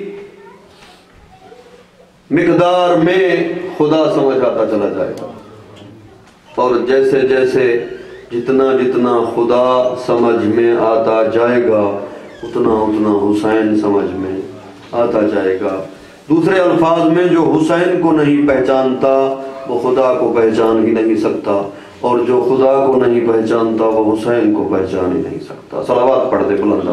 Speaker 11: مقدار میں خدا سمجھ آتا چلا جائے گا، اور جیسے جیسے جتنا جتنا خدا سمجھ میں آتا جائے گا اتنا اتنا حسین سمجھ میں آتا جائے گا. دوسرے الفاظ میں جو حسین کو نہیں پہچانتا وہ خدا کو پہچان ہی نہیں سکتا، اور جو خدا کو نہیں پہچانتا وہ حسین کو پہچان ہی نہیں سکتا. صلوات پڑھ دے بلند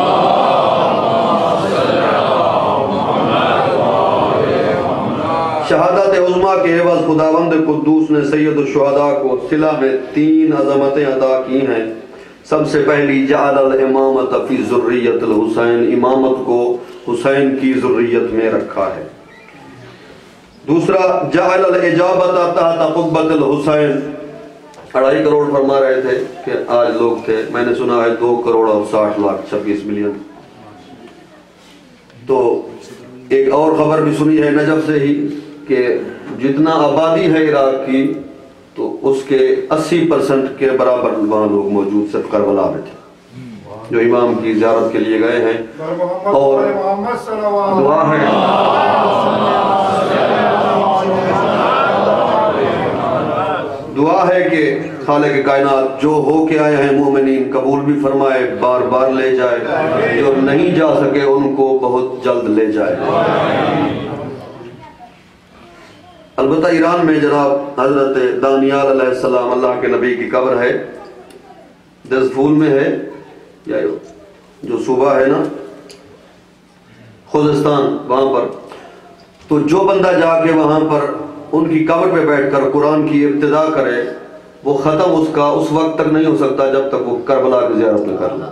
Speaker 11: شہادت عظمیٰ کے عوض خداوند قدوس نے سید الشہداء کو صلہ میں تین عظمتیں عطا کی ہیں. سب سے پہلی جعل الامامت فی ذریت الحسین، امامت کو حسین کی ذریت میں رکھا ہے. دوسرا جعل الاجابت تحت قبۃ الحسین، اڑائی کروڑ فرما رہے تھے کہ آج لوگ تھے، میں نے سنا ہے دو کروڑ اور ساٹھ لاکھ چھبیس ملین. تو ایک اور خبر بھی سنی ہے نجف سے ہی کہ جتنا آبادی ہے عراق کی تو اس کے اسی پرسنٹ کے برابر وہاں لوگ موجود صرف کربلا میں تھے جو امام کی زیارت کے لیے گئے ہیں. اور دعا ہے دعا ہے کہ خالق کائنات جو ہو کے آئے ہیں مومنین قبول بھی فرمائے، بار بار لے جائے، جو نہیں جا سکے ان کو بہت جلد لے جائے. البتہ ایران میں جناب حضرت دانیال علیہ السلام اللہ کے نبی کی قبر ہے، دزفول میں ہے، یا جو صوبہ ہے نا خوزستان، وہاں پر. تو جو بندہ جا کے وہاں پر ان کی قبر پہ بیٹھ کر قرآن کی ابتدا کرے وہ ختم اس کا اس وقت تک نہیں ہو سکتا جب تک وہ کربلا کی زیارت نہ کر لے.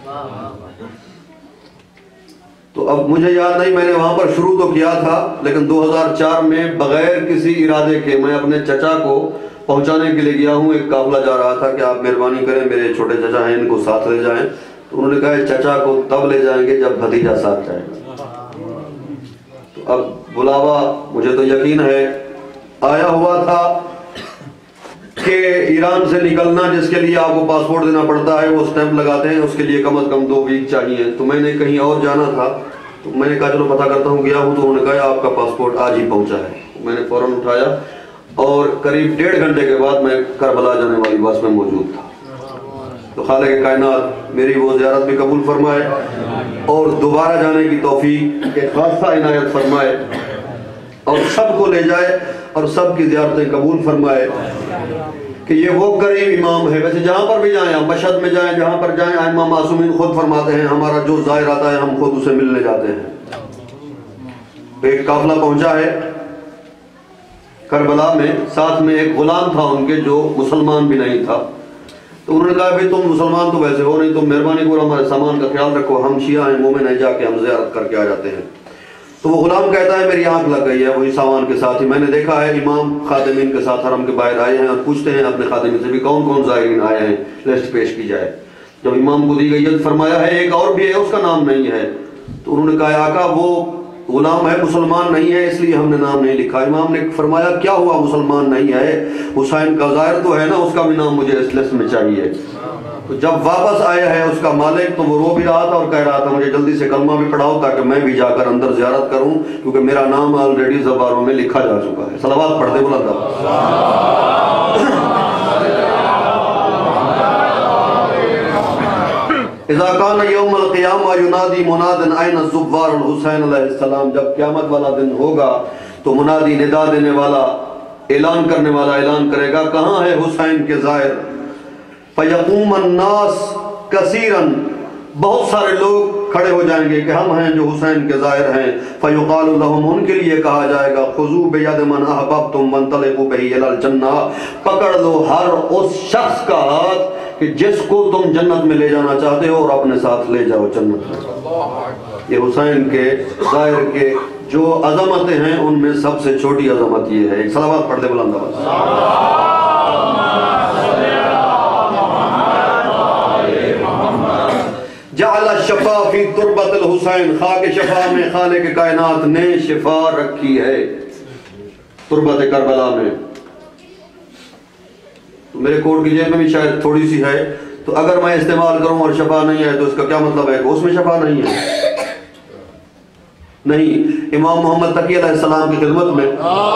Speaker 11: تو اب مجھے یاد نہیں، میں نے وہاں پر شروع تو کیا تھا لیکن دو ہزار چار میں بغیر کسی ارادے کے میں اپنے چچا کو پہنچانے کے لیے گیا ہوں. ایک قافلہ جا رہا تھا کہ آپ مہربانی کریں میرے چھوٹے چچا ہیں ان کو ساتھ لے جائیں. تو انہوں نے کہا چچا کو تب لے جائیں گے جب بھتیجا ساتھ جائے گا. تو اب بلاوا مجھے تو یقین ہے آیا ہوا تھا کہ ایران سے نکلنا جس کے لیے آپ کو پاسپورٹ دینا پڑتا ہے وہ سٹیمپ لگاتے ہیں، اس کے لیے کم از کم دو ویک چاہیے. تو میں نے کہیں اور جانا تھا تو میں نے کہا چلو پتہ کرتا ہوں، گیا ہوں تو انہوں نے کہا آپ کا پاسپورٹ آج ہی پہنچا ہے. میں نے فوراً اٹھایا اور قریب ڈیڑھ گھنٹے کے بعد میں کربلا جانے والی بس میں موجود تھا. تو خالق کائنات میری وہ زیارت بھی قبول فرمائے اور دوبارہ جانے کی توفیق کے خاصہ عنایت فرمائے اور سب کو لے جائے اور سب کی زیارتیں قبول فرمائے کہ یہ وہ قریب امام ہے. ویسے جہاں پر بھی جائیں، ہم مشہد میں جائیں، جہاں پر جائیں، ائمہ معصومین خود فرماتے ہیں ہمارا جو زائر آتا ہے ہم خود اسے ملنے جاتے ہیں. ایک قافلہ پہنچا ہے کربلا میں، ساتھ میں ایک غلام تھا ان کے جو مسلمان بھی نہیں تھا. تو انہوں نے کہا بھی تم مسلمان تو ویسے ہو نہیں، تم مہربانی کرو ہمارے سامان کا خیال رکھو، ہم شیعہ ہیں، مومن ہیں، جا کے ہم زیارت کر کے آ جاتے ہیں. تو وہ غلام کہتا ہے میری آنکھ لگ گئی ہے وہی سامان کے ساتھ ہی، میں نے دیکھا ہے امام خادمین کے ساتھ حرم کے باہر آئے ہیں اور پوچھتے ہیں اپنے خادمین سے بھی کون کون زائرین آئے ہیں، لسٹ پیش کی جائے. جب امام کو دی گئی فرمایا ہے ایک اور بھی ہے اس کا نام نہیں ہے. تو انہوں نے کہا آقا وہ غلام ہے، مسلمان نہیں ہے، اس لیے ہم نے نام نہیں لکھا. امام نے فرمایا کیا ہوا مسلمان نہیں ہے؟ حسین کا زائر تو ہے نا، اس کا بھی نام مجھے اس لسٹ میں چاہیے. تو جب واپس آیا ہے اس کا مالک تو وہ رو بھی رہا تھا اور کہہ رہا تھا مجھے جلدی سے کلمہ بھی پڑھاؤ تاکہ میں بھی جا کر اندر زیارت کروں، کیونکہ میرا نام آلریڈی زبانوں میں لکھا جا چکا ہے. صلوات پڑھ دے بلند. اذا کان یوم القیامہ ینادی مناد این الزوار الحسین علیہ السلام، جب قیامت والا دن ہوگا تو منادی ندا دینے والا، اعلان کرنے والا اعلان کرے گا کہاں ہے حسین کے زائر. فیقوم الناس کثیراً، بہت سارے لوگ کھڑے ہو جائیں گے کہ ہم ہیں جو حسین کے زائر ہیں. فیقال لهم، ان کے لیے کہا جائے گا خذوا بید من احببتم وانطلقوا بہ الی الجنہ، پکڑ لو ہر اس شخص کا ہاتھ کہ جس کو تم جنت میں لے جانا چاہتے ہو اور اپنے ساتھ لے جاؤ جنت میں. یہ حسین کے زائر کے جو عظمتیں ہیں ان میں سب سے چھوٹی عظمت یہ ہے. ایک صلوات پڑھ دے بلند آواز. جعل الشفا فی تربت الحسین، خاک شفا میں خالق کائنات نے شفا رکھی ہے تربت کربلا میں. تو میرے کوٹ کی جیب میں بھی شاید تھوڑی سی ہے، تو اگر میں استعمال کروں اور شفا نہیں ہے تو اس کا کیا مطلب ہے کہ اس میں شفا نہیں ہے؟ نہیں. امام محمد تقی علیہ السلام کی خدمت میں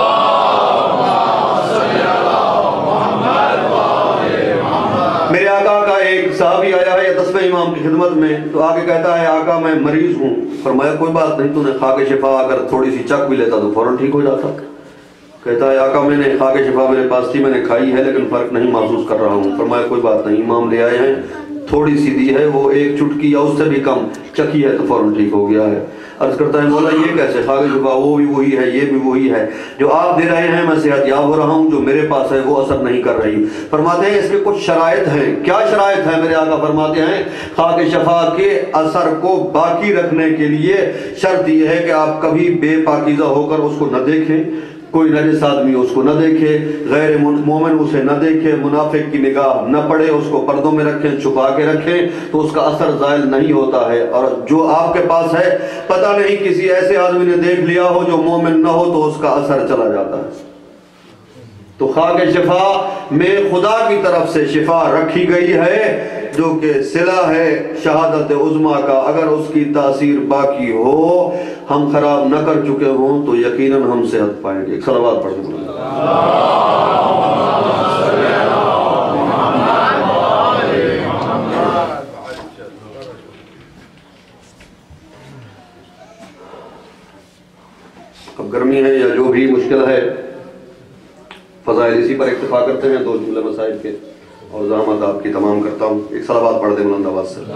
Speaker 11: میرے آقا کا ایک صحابی آیا ہے یا دسویں امام کی خدمت میں، تو آگے کہتا ہے آقا میں مریض ہوں. فرمایا کوئی بات نہیں، تو نے خاک شفا اگر تھوڑی سی چک بھی لیتا تو فوراً ٹھیک ہو جاتا. کہتا ہے آقا میں نے خاک شفا میرے پاس تھی، میں نے کھائی ہے لیکن فرق نہیں محسوس کر رہا ہوں. فرمایا کوئی بات نہیں، امام لے آئے ہیں، تھوڑی سی دی ہے، وہ ایک چٹکی یا اس سے بھی کم چکی ہے تو فوراً ٹھیک ہو گیا ہے. عرض کرتا ہے مولا یہ کیسے؟ خاک شفا وہ بھی وہی ہے، یہ بھی وہی ہے، جو آپ دے رہے ہیں میں صحت یاب ہو رہا ہوں، جو میرے پاس ہے وہ اثر نہیں کر رہی. فرماتے ہیں اس کے کچھ شرائط ہیں. کیا شرائط ہیں؟ میرے آقا فرماتے ہیں خاک شفا کے اثر کو باقی رکھنے کے لیے شرط یہ ہے کہ آپ کبھی بے پاکیزہ ہو کر اس کو نہ دیکھیں، کوئی نجس آدمی اس کو نہ دیکھے، غیر مومن اسے نہ دیکھے، منافق کی نگاہ نہ پڑے، اس کو پردوں میں رکھیں، چھپا کے رکھیں، تو اس کا اثر زائل نہیں ہوتا ہے. اور جو آپ کے پاس ہے پتہ نہیں کسی ایسے آدمی نے دیکھ لیا ہو جو مومن نہ ہو تو اس کا اثر چلا جاتا ہے. تو خاک شفا میں خدا کی طرف سے شفا رکھی گئی ہے جو کہ صلہ ہے شہادت عظمیٰ کا. اگر اس کی تاثیر باقی ہو، ہم خراب نہ کر چکے ہوں، تو یقیناً ہم صحت پائیں گے. ایک صلوات پڑھ دیں. اب گرمی ہے یا جو بھی مشکل ہے، فضائل اسی پر اکتفا کرتے ہیں. دو جملے مسائل کے اور زحمت آپ کی تمام کرتا ہوں. ایک صلوات پڑھ دے بلند آواز سے.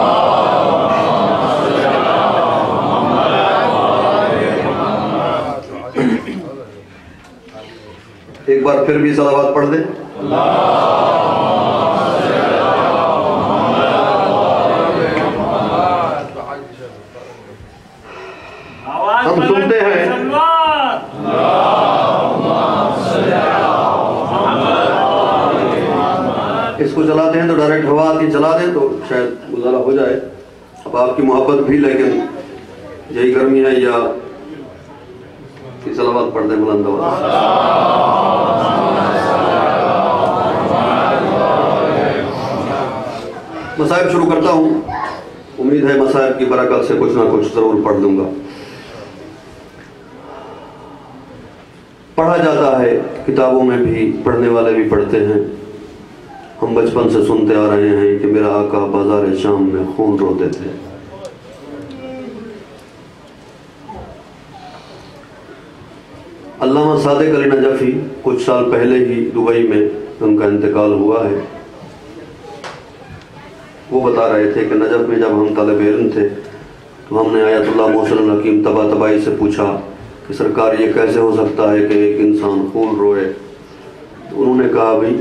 Speaker 11: ایک بار پھر بھی صلوات پڑھ دیں. ہم سنتے ہیں اس کو چلاتے ہیں تو ڈائریکٹ ہوا آتی چلا دیں تو شاید گزارا ہو جائے. اب آپ کی محبت بھی، لیکن یہی گرمی ہے یا صلوات پڑھ دیں بلند آواز. مصائب شروع کرتا ہوں، امید ہے مصائب کی برکت سے کچھ نہ کچھ ضرور پڑھ لوں گا. پڑھا جاتا ہے، کتابوں میں بھی پڑھنے والے بھی پڑھتے ہیں، ہم بچپن سے سنتے آ رہے ہیں کہ میرا آقا بازار شام میں خون روتے تھے. علامہ صادق علی نجفی کچھ سال پہلے ہی دبئی میں ان کا انتقال ہوا ہے. وہ بتا رہے تھے کہ نجف میں جب ہم طالب علم تھے تو ہم نے آیت اللہ محسن الحکیم طبع طبائی سے پوچھا کہ سرکار یہ کیسے ہو سکتا ہے کہ ایک انسان خون روئے. تو انہوں نے کہا بھائی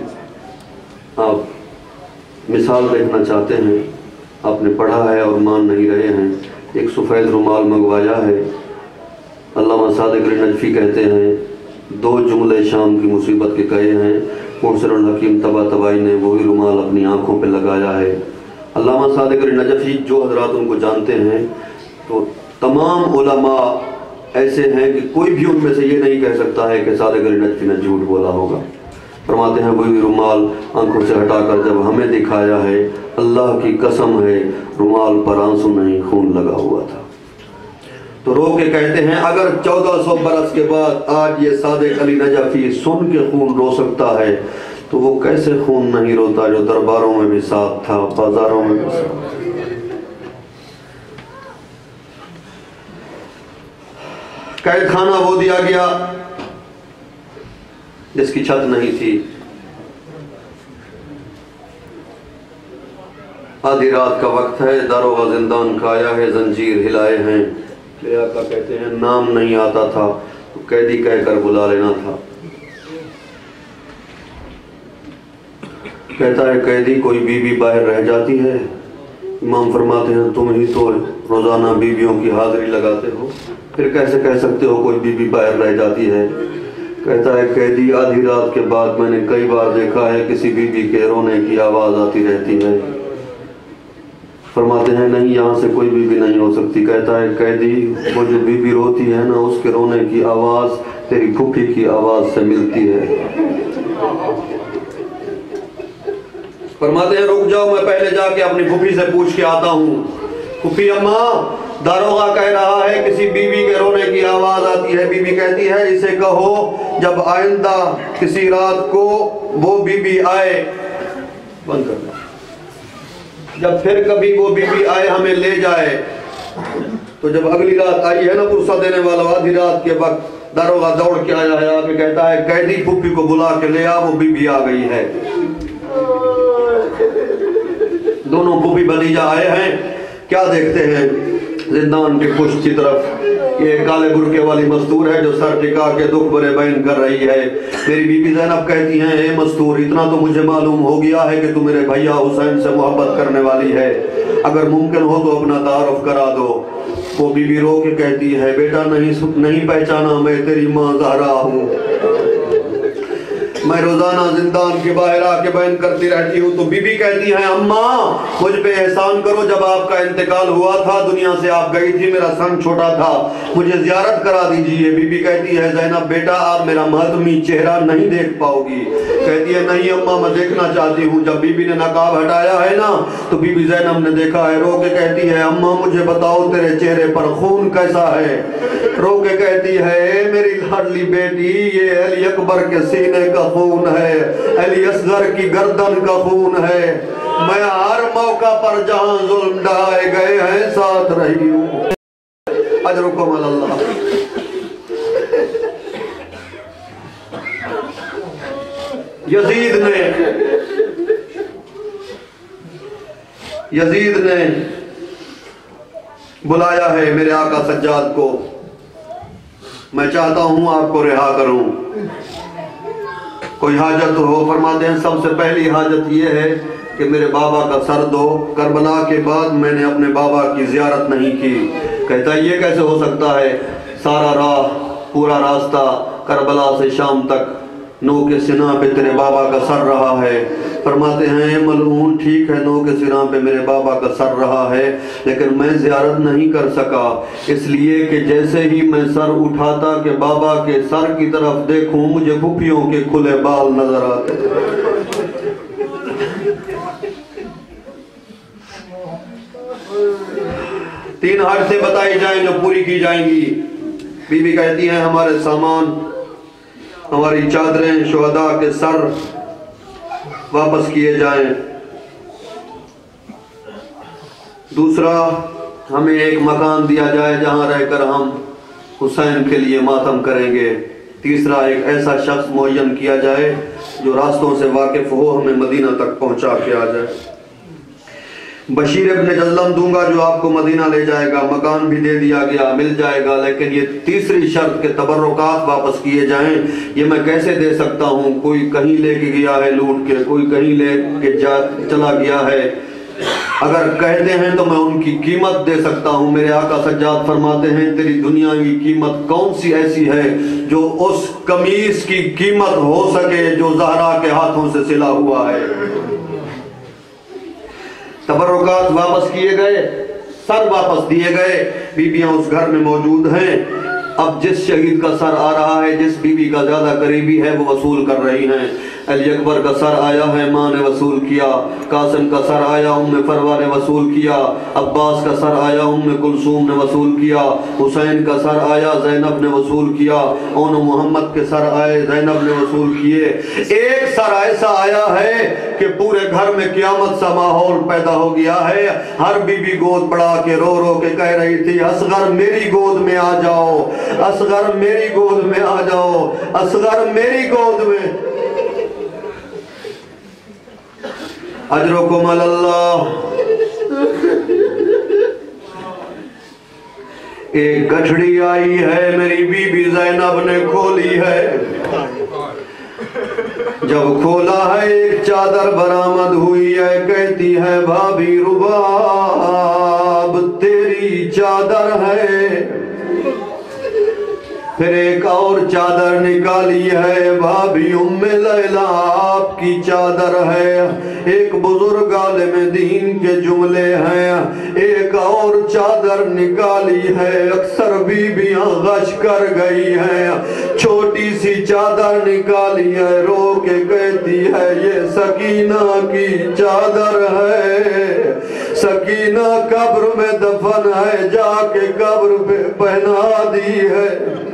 Speaker 11: آپ مثال دیکھنا چاہتے ہیں, آپ نے پڑھا ہے اور مان نہیں رہے ہیں. ایک سفید رومال منگوایا ہے. علامہ صادق علی نجفی کہتے ہیں دو جملے شام کی مصیبت کے کہے ہیں. محسن الحکیم طبع طبائی نے وہی رومال اپنی آنکھوں پہ لگایا ہے. علامہ صادق علی نجفی جو حضرات ان کو جانتے ہیں تو تمام علماء ایسے ہیں کہ کوئی بھی ان میں سے یہ نہیں کہہ سکتا ہے کہ صادق علی نجفی نے جھوٹ بولا ہوگا. فرماتے ہیں وہی رومال آنکھوں سے ہٹا کر جب ہمیں دکھایا ہے, اللہ کی قسم ہے رومال پر آنسو نہیں خون لگا ہوا تھا. تو رو کے کہتے ہیں اگر چودہ سو برس کے بعد آج یہ صادق علی نجفی سن کے خون رو سکتا ہے تو وہ کیسے خون نہیں روتا جو درباروں میں بھی ساتھ تھا, بازاروں میں بھی ساتھ. قید خانہ وہ دیا گیا جس کی چھت نہیں تھی. آدھی رات کا وقت ہے, داروغہ زندان کا آیا ہے, زنجیر ہلائے ہیں. میرے آقا کہتے ہیں نام نہیں آتا تھا تو قیدی کہہ کر بلا لینا تھا. کہتا ہے قیدی کوئی بی بی باہر رہ جاتی ہے. امام فرماتے ہیں تم ہی تو روزانہ بیویوں کی حاضری لگاتے ہو, پھر کیسے کہہ سکتے ہو کوئی بی بی باہر رہ جاتی ہے. کہتا ہے قیدی آدھی رات کے بعد میں نے کئی بار دیکھا ہے کسی بی بی کے رونے کی آواز آتی رہتی ہے. فرماتے ہیں نہیں یہاں سے کوئی بی بی نہیں ہو سکتی. کہتا ہے قیدی وہ جو بی بی روتی ہے نا اس کے رونے کی آواز تیری پھوپھی کی آواز سے ملتی ہے. فرماتے ہیں رک جاؤ میں پہلے جا کے اپنی پھوپھی سے پوچھ کے آتا ہوں. پھوپھی اماں داروغہ کہہ رہا ہے کسی بی بی کے رونے کی آواز آتی ہے. بی بی کہتی ہے اسے کہو جب آئندہ کسی رات کو وہ بی بی آئے, بند کر دو, جب پھر کبھی وہ بی بی آئے ہمیں لے جائے. تو جب اگلی رات آئی ہے نا پرسہ دینے والا, آدھی رات کے وقت داروغہ دوڑ کے آیا ہے, آ کے کہتا ہے قیدی پھوپھی کو بلا کے لے آ, وہ بی بی آ گئی ہے. دونوں پھوپھی بھتیجا آئے ہیں. کیا دیکھتے ہیں زندان کے پشت کی طرف یہ کالے برقے والی مستور ہے جو سر ٹکا کے دکھ برے بیان کر رہی ہے. میری بی بی زینب کہتی ہیں اے مستور اتنا تو مجھے معلوم ہو گیا ہے کہ تو میرے بھیا حسین سے محبت کرنے والی ہے, اگر ممکن ہو تو اپنا تعارف کرا دو. وہ بی بی رو کے کہتی ہے بیٹا نہیں نہیں پہچانا, میں تیری ماں زہرا ہوں. میں روزانہ زندان کے باہر آ کے بیان کرتی رہتی ہوں. تو بی بی کہتی ہیں اماں مجھ پہ احسان کرو, جب آپ کا انتقال ہوا تھا دنیا سے آپ گئی تھی, میرا سن چھوٹا تھا, مجھے زیارت کرا دیجئے. بی بی کہتی ہے زینب بیٹا آپ میرا مہتمی چہرہ نہیں دیکھ پاؤ گی. کہتی ہے نہیں اماں میں دیکھنا چاہتی ہوں. جب بی بی نے نقاب ہٹایا ہے نا تو بی بی زینب نے دیکھا ہے. رو کے کہتی ہے اماں مجھے بتاؤ تیرے چہرے پر خون کیسا ہے. رو کے کہتی ہے اے میری لاڈلی بیٹی یہ علی اکبر کے سینے کا خون ہے, علی اصغر کی گردن کا خون ہے. میں ہر موقع پر جہاں ظلم ڈھائے گئے ہیں ساتھ رہی ہوں. اجرکم اللہ. یزید نے یزید نے بلایا ہے میرے آقا سجاد کو, میں چاہتا ہوں آپ کو رہا کروں, کوئی حاجت ہو. فرماتے ہیں سب سے پہلی حاجت یہ ہے کہ میرے بابا کا سر دو. کربلا کے بعد میں نے اپنے بابا کی زیارت نہیں کی. کہتا ہے یہ کیسے ہو سکتا ہے, سارا راہ پورا راستہ کربلا سے شام تک نو کے سنا پہ تیرے بابا کا سر رہا ہے. فرماتے ہیں ملعون ٹھیک ہے نو کے سنا پہ میرے بابا کا سر رہا ہے, لیکن میں زیارت نہیں کر سکا اس لیے کہ جیسے ہی میں سر اٹھاتا کہ بابا کے سر کی طرف دیکھوں مجھے پھوپھیوں کے کھلے بال نظر آتے. تین حادثے بتائی جائیں جو پوری کی جائیں گی. بی بی کہتی ہیں ہمارے سامان, ہماری چادریں, شہداء کے سر, वापस किए जाएं। दूसरा, हमें एक मकान दिया जाए जहां रहकर हम हुसैन के लिए मातम करेंगे। तीसरा, एक ऐसा शख्स मुअय्यन किया जाए जो रास्तों से वाकिफ हो, हमें मदीना तक पहुंचा के आ जाए। बशीर इब्न जज़लम दूंगा जो आपको मदीना ले जाएगा, मकान भी दे दिया गया, मिल जाएगा, लेकिन ये तीसरी शर्त के तबर्रुकात वापस किए जाएं। ये मैं कैसे दे सकता हूँ? कोई कहीं लेके गया है लूट के, कोई कहीं लेके जा चला गया है, अगर कहते हैं तो मैं उनकी कीमत दे सकता हूँ। मेरे आका सज्जाद फरमाते हैं, तेरी दुनियावी कीमत कौन सी ऐसी है जो उस कमीज की कीमत हो सके जो ज़हरा के हाथों से सिला हुआ है। तबर्रुकात वापस किए गए, सर वापस दिए गए, बीबियां उस घर में मौजूद हैं। अब जिस शहीद का सर आ रहा है, जिस बीबी का ज्यादा करीबी है, वो वसूल कर रही हैं। अली अकबर का सर आया है, माँ ने वसूल किया। कासिम का सर आया, उम्मे फरवा ने वसूल किया। अब्बास का सर आया, उम्मे कुलसूम ने वसूल किया। हुसैन का सर आया, ज़ैनब ने वसूल किया। ओन मोहम्मद के सर आए, ज़ैनब ने वसूल किए। एक सर ऐसा आया है कि पूरे घर में क़यामत सा माहौल पैदा हो गया है। हर बीबी गोद बढ़ा के रो रो के कह रही थी, असगर मेरी गोद में आ जाओ, असगर मेरी गोद में आ जाओ, असगर मेरी गोद में। अजरुकुम अल्लाह। एक गठड़ी आई है, मेरी बीबी ज़ैनब ने खोली है। जब खोला है, एक चादर बरामद हुई है। कहती है, भाभी रुबाब तेरी चादर है। फिर एक और चादर निकाली है, भाभी उम्मे लैला आपकी चादर है। एक बुजुर्ग आलिम दीन के जुमले हैं। एक और चादर निकाली है, अक्सर बीबियां गश कर गई हैं। छोटी सी चादर निकाली है, रो के कहती है, ये सकीना की चादर है। सकीना कब्र में दफन है, जाके कब्र पे पहना दी है।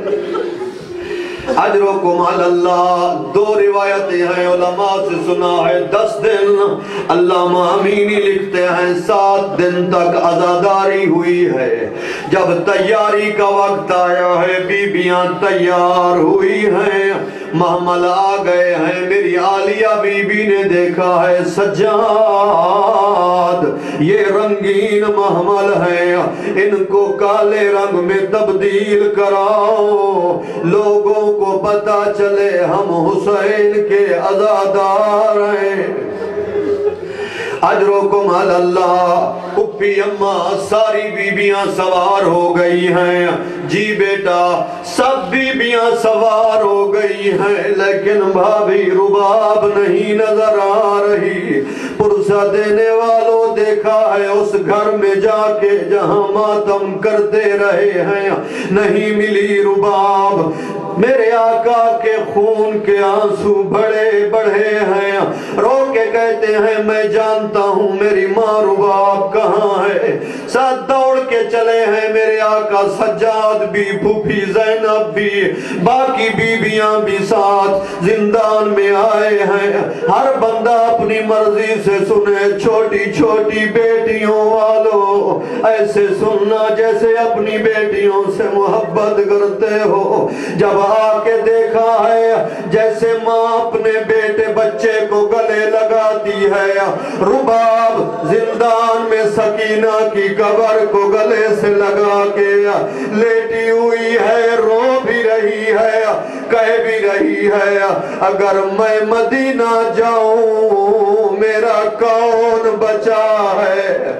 Speaker 11: अजरुकुम अल्लाह। दो रिवायतें हैं, उलमा से सुना है दस दिन, अल्लामा अमीनी लिखते हैं सात दिन तक अज़ादारी हुई है। जब तैयारी का वक्त आया है, बीबियां तैयार हुई हैं, महमल आ गए हैं। मेरी आलिया बीबी ने देखा है, सज्जाद ये रंगीन महमल है, इनको काले रंग में तब्दील कराओ, लोगों को पता चले हम हुसैन के अज़ादार हैं। अजरुकुम अल्लाह। उप्पी अम्मा सारी बीबियां सवार हो गई हैं। जी बेटा, सब बीबियां सवार हो गई हैं, लेकिन भाभी रुबाब नहीं नजर आ रही। पुरसा देने वालों देखा है उस घर में जाके जहां मातम करते रहे हैं, नहीं मिली रुबाब। मेरे आका के खून के आंसू बड़े बढ़े हैं। रो के कहते हैं, मैं जानता हूँ मेरी माँ रुबाब कहाँ है। साथ दौड़ के चले हैं मेरे आका सज्जाद भी, फूफी ज़ैनब भी, बाकी बीबियां भी साथ जिंदान में आए हैं। हर बंदा अपनी मर्जी से सुने। छोटी छोटी बेटियों वालों ऐसे सुनना जैसे अपनी बेटियों से मोहब्बत करते हो। जब आके देखा है जैसे माँ अपने बेटे बच्चे को गले लगाती है, रुबाब जिंदान में सकीना की कब्र को गले से लगा के लेटी हुई है, रो भी रही है, कह भी रही है, अगर मैं मदीना जाऊं मेरा कौन बचा है।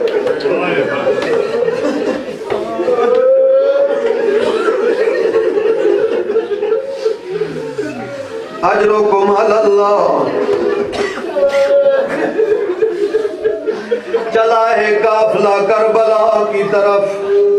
Speaker 11: अजरुकुम अल्लाह। चला है काफिला करबला की तरफ।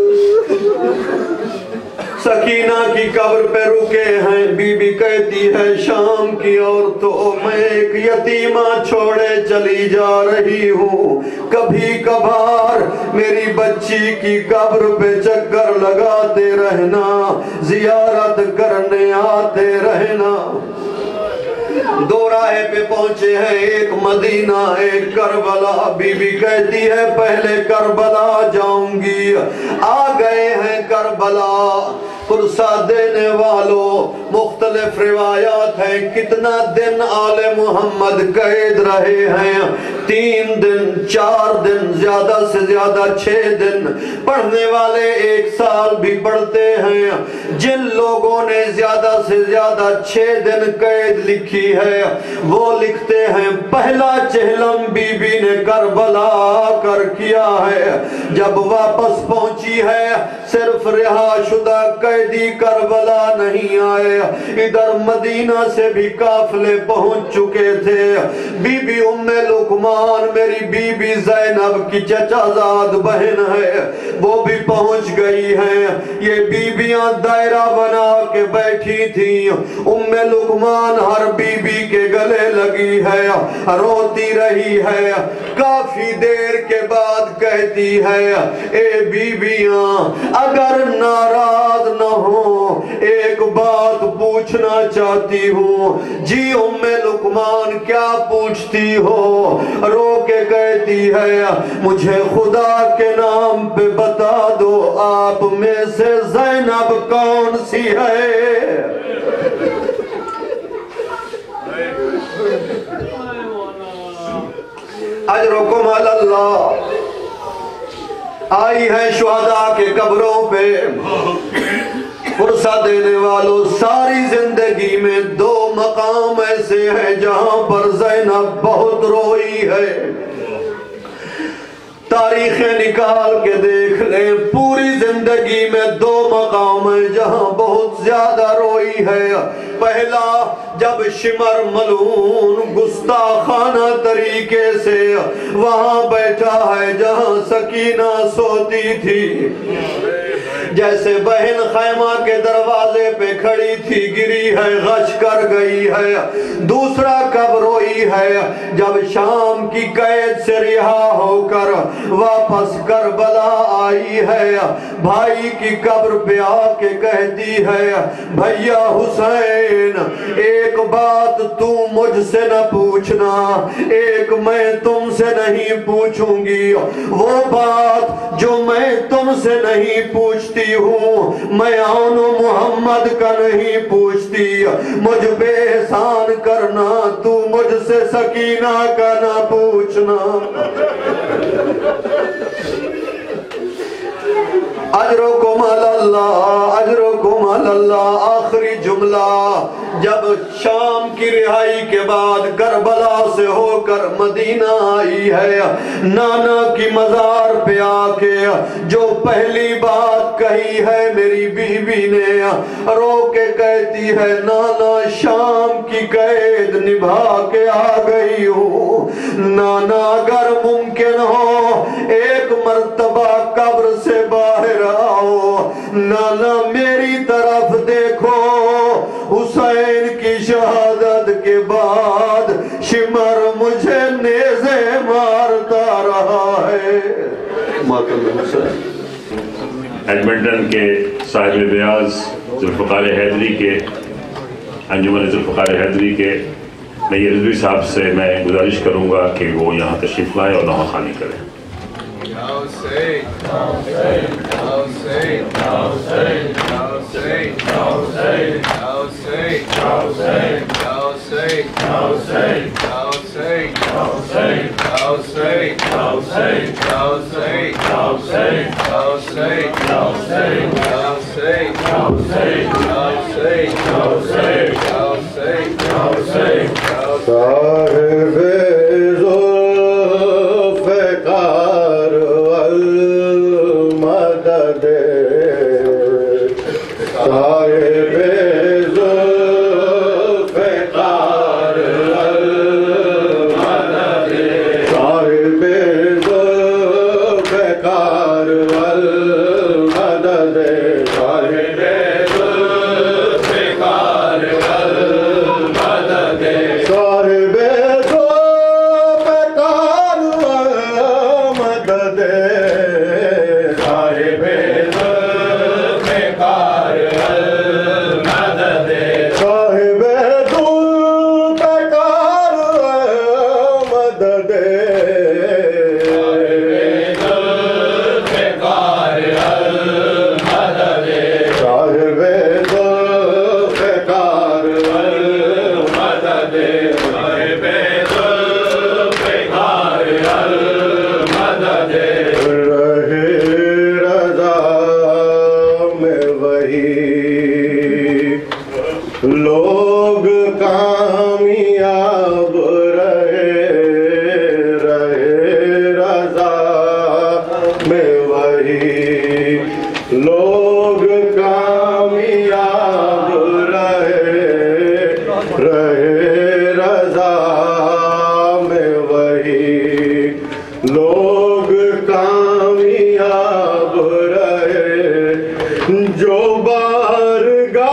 Speaker 11: सकीना की कब्र पे रुके हैं। बीबी कहती है, शाम की औरतों मैं एक यतीमा छोड़े चली जा रही हूँ। कभी कभार मेरी बच्ची की कब्र पे चक्कर लगाते रहना, जियारत करने आते रहना। दो राह पे पहुंचे हैं, एक मदीना एक करबला। बीबी कहती है पहले करबला जाऊंगी। आ गए हैं करबला। पुरसा देने वालों मुख्तलिफ रिवायात हैं कितना दिन आले मोहम्मद कैद रहे हैं। तीन दिन, चार दिन, ज्यादा से ज्यादा छह दिन। पढ़ने वाले एक साल भी पढ़ते हैं। जिन लोगों ने ज्यादा से ज्यादा छह दिन कैद लिखी है वो लिखते हैं पहला चहलम बीबी ने करबला कर किया है। जब वापस पहुंची है सिर्फ रिहा शुदा कैदी करबला नहीं आए, इधर मदीना से भी काफिले पहुंच चुके थे। बीबी उम्मे लुकमान मेरी बीबी ज़ैनब की चचाजाद बहन है, वो भी पहुंच गई हैं। ये बीबियां दायरा बना के बैठी थी। उम्मे लुकमान हर बीबी के गले लगी है, रोती रही है। काफी देर के बाद कहती है ए बीबियां अगर नाराज न हो एक बात पूछना चाहती हूँ। जी उम्मे लुकमान क्या पूछती हो? रो के कहती है मुझे खुदा के नाम पे बता दो आप में से ज़ैनब कौन सी है? अजरुकुम अल्लाह। आई है शुहदा के कब्रों पे। फुर्सा देने वालों सारी जिंदगी में दो मकाम ऐसे हैं जहां पर ज़ैनब बहुत रोई है। तारीखें निकाल के देख लें, पूरी जिंदगी में दो मकाम है जहां बहुत ज्यादा रोई है। पहला जब शिमर मलून गुस्ताखाना तरीके से वहां बैठा है जहां सकीना सोती थी। जैसे बहन खैमा के दरवाजे पे खड़ी थी, गिरी है, गश कर गई है। दूसरा कब रोई है जब शाम की कैद से रिहा होकर वापस करबला आई है। भाई की कब्र पे आके कहती है भैया हुसैन एक बात तू मुझसे न पूछना, एक मैं तुमसे नहीं पूछूंगी। वो बात जो मैं तुमसे नहीं पूछती हूँ मैं आनो मोहम्मद का नहीं पूछती। मुझ पे एहसान करना, तू मुझसे सकीना का ना पूछना। अजरुकुम अल्लाह, अजरुकुम अल्लाह। आखिरी जुमला जब शाम की रिहाई के बाद करबला से होकर मदीना आई है, नाना की मजार पे आके जो पहली बात कही है मेरी बीवी ने, रो के कहती है नाना शाम की कैद निभा के आ गई हूँ। नाना अगर मुमकिन हो एक मर्तबा कब्र से बाहर आओ। नाना मेरी तरफ देखो, हुसैन की शहादत के बाद शिमर मुझे नेज़े मारता रहा है।
Speaker 2: एडमिंटन के साहिब ब्याज जुल्फ़िकार हैदरी के अंजुमन जुल्फ़िकार हैदरी के नईर रिजवी साहब से मैं गुजारिश करूँगा कि वो यहाँ तशरीफ़ लाएँ और नवा खानी करें।
Speaker 5: لوگ کامیاب رہے رہے رضا میں وہی لوگ کامیاب رہے رہے رضا میں وہی لوگ کامیاب رہے جو بارگاہ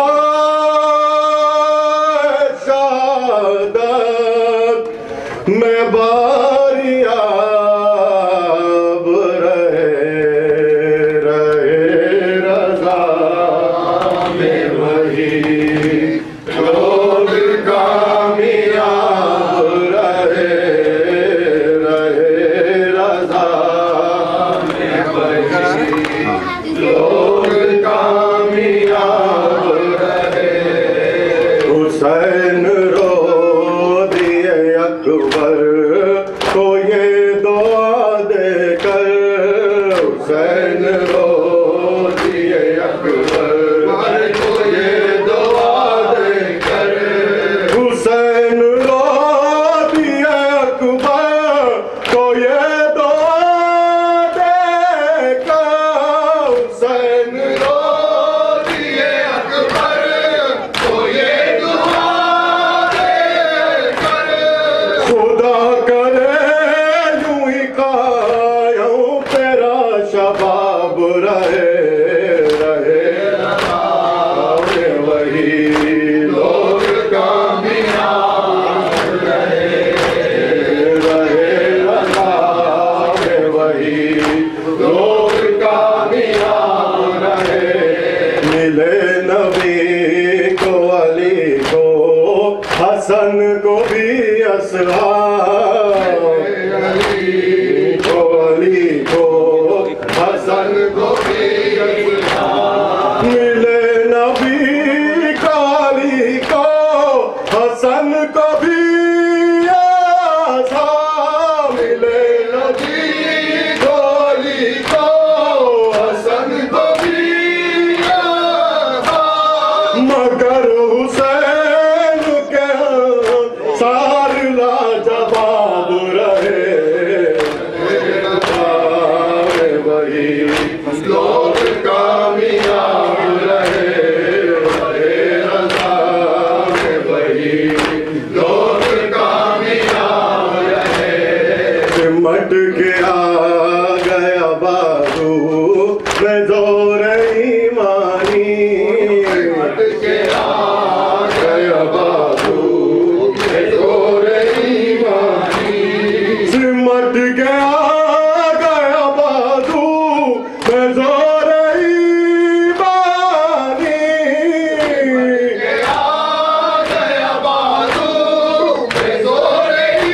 Speaker 5: شہادت میں باریاب رہے رہے رضا میں وہی لوگ کامیاب رہے رہے رضا میں وہی لوگ کامیاب رہے حسین رو دیے اکبر کو یہ دعا دے کر حسین رو دیے اکبر کو یہ دعا دے کر حسین رو دیے اکبر کو یہ دعا دے کر حسین رو دیے اکبر کو یہ دعا دے کر خدا کرے یوں ہی قائم تیرا شباب رہے رہے رہے وہی لوگ کامیاب رہے رہے رہے وہی لوگ کامیاب رہے ملے نبی کو علی کو حسن کو بھی اصحاب علی کو علی کو حسن کو بھی اصحاب ملے نبی کو علی کو حسن کو بھی اصحاب ملے نبی کو علی کو حسن کو بھی اصحاب مگر حسین کے سار لاجواب رہے رہے وہی لوگ کامیاب رہے رہے رضا میں وہی لوگ کامیاب رہے سمٹ کے آ گیا بازو میں زور ایمانی سمٹ کے آ گیا بازو میں زور ایمانی سمٹ کے آ گیا بازو میں زور ایمانی آ گیا بازو میں زور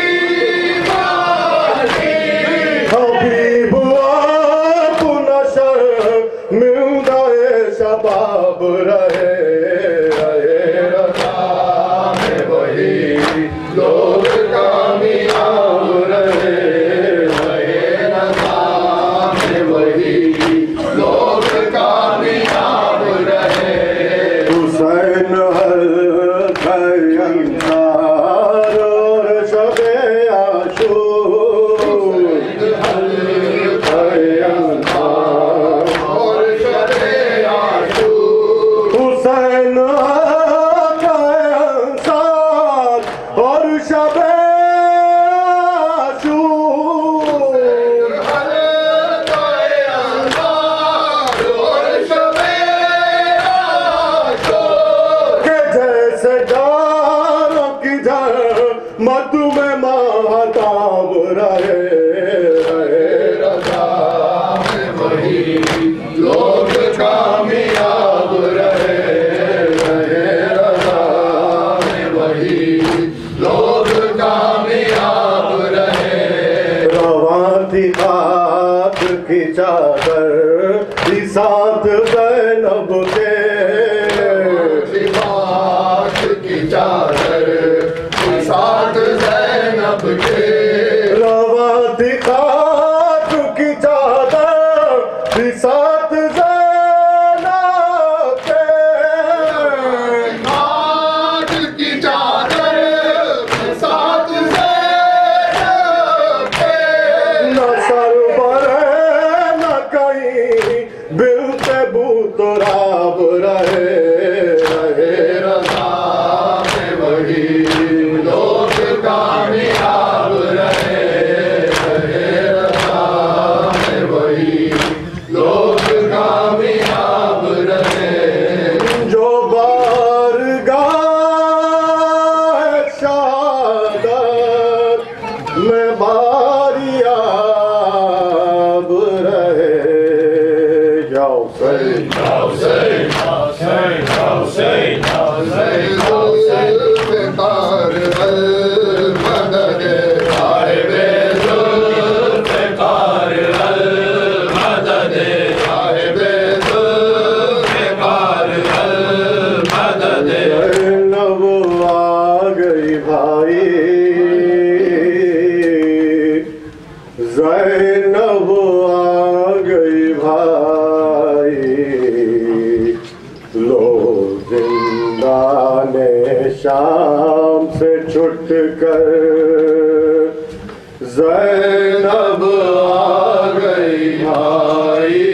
Speaker 5: ایمانی حبیب اپنا شر ملدہ شباب رہے رہے رضا میں وہی لوگ کامیاب رہے رہے رضا میں وہی لوگ کامیاب رہے حسین حلق انصار اور شب عاشور حلق انصار اور شب عاشور حسین حلق انصار اور شب عاشور حلق انصار اور شب عاشور کہ جیسے جانوں کی جھر مد میں ماہتاب رہے رہے رضا میں وہی لوگ کامیاب رہے رہے رضا میں وہی لوگ کامیاب رہے رواں تھی خاک کی چادر بھی ساتھ زینب کے خاک کی چادر بھی ساتھ زینب کے رواں تھی خاک کی چادر بھی ساتھ زینب کے رہے رہے رضا میں وہی لوگ کامیاب رہے رہے رضا میں وہی لوگ کامیاب رہے جو بارگاہ شہادت میں باریاب رہے یا حسین یا حسین یا حسین یا حسین یا حسین ذوالفقار المدد صاحب ذوالفقار المدد صاحب ذوالفقار المدد زینب آ گئی بھائی زینب آ گئی بھائی لو زندان شام سے چھٹ کر زینب آ گئی بھائی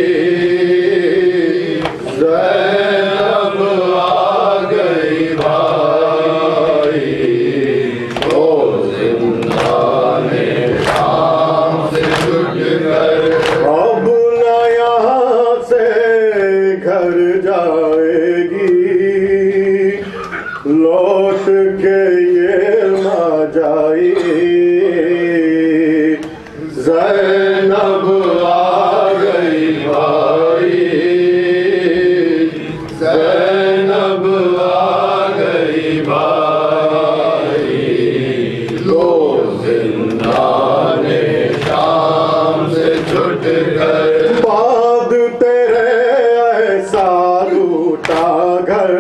Speaker 5: زینب آ گئی بھائی لو زندان شام سے چھٹ کر اب نہ یہاں سے گھر جائے گی لوٹ کے یہ نہ جائے زینب آ گئی بھائی زینب آ گئی بھائی لو زندان شام سے چھٹ کر بعد تیرے ایسا لوٹا گھر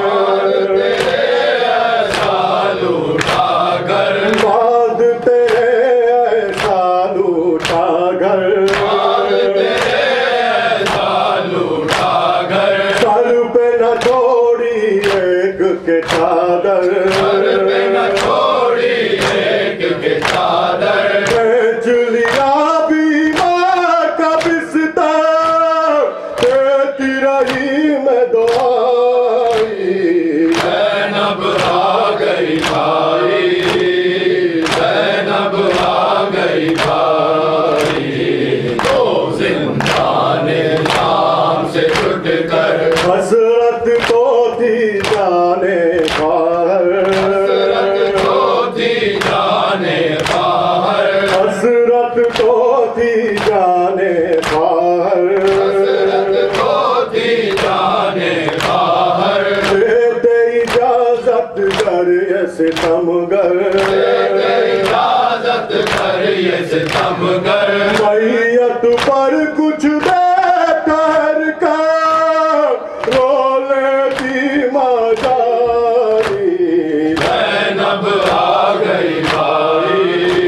Speaker 5: بعد تیرے ایسا لوٹا گھر سر پہ نہ چھوڑی ایک کے چادر بیچ لیا بیمار کا بستر دیتی رہی میں دعائی زینب آ گئی بھائی زینب آ گئی بھائی تو زندان شام سے چھٹ کر حسرت تو تھی جانے باہر حسرت تو تھی جانے باہر حسرت تو تھی جانے باہر حسرت تو تھی جانے باہر دیتے اجازت کر یہ ستمگر دیتے اجازت کر یہ ستمگر میت پر کچھ دے کر کر رو لیتی ماں جانی زینب آ گئی بھائی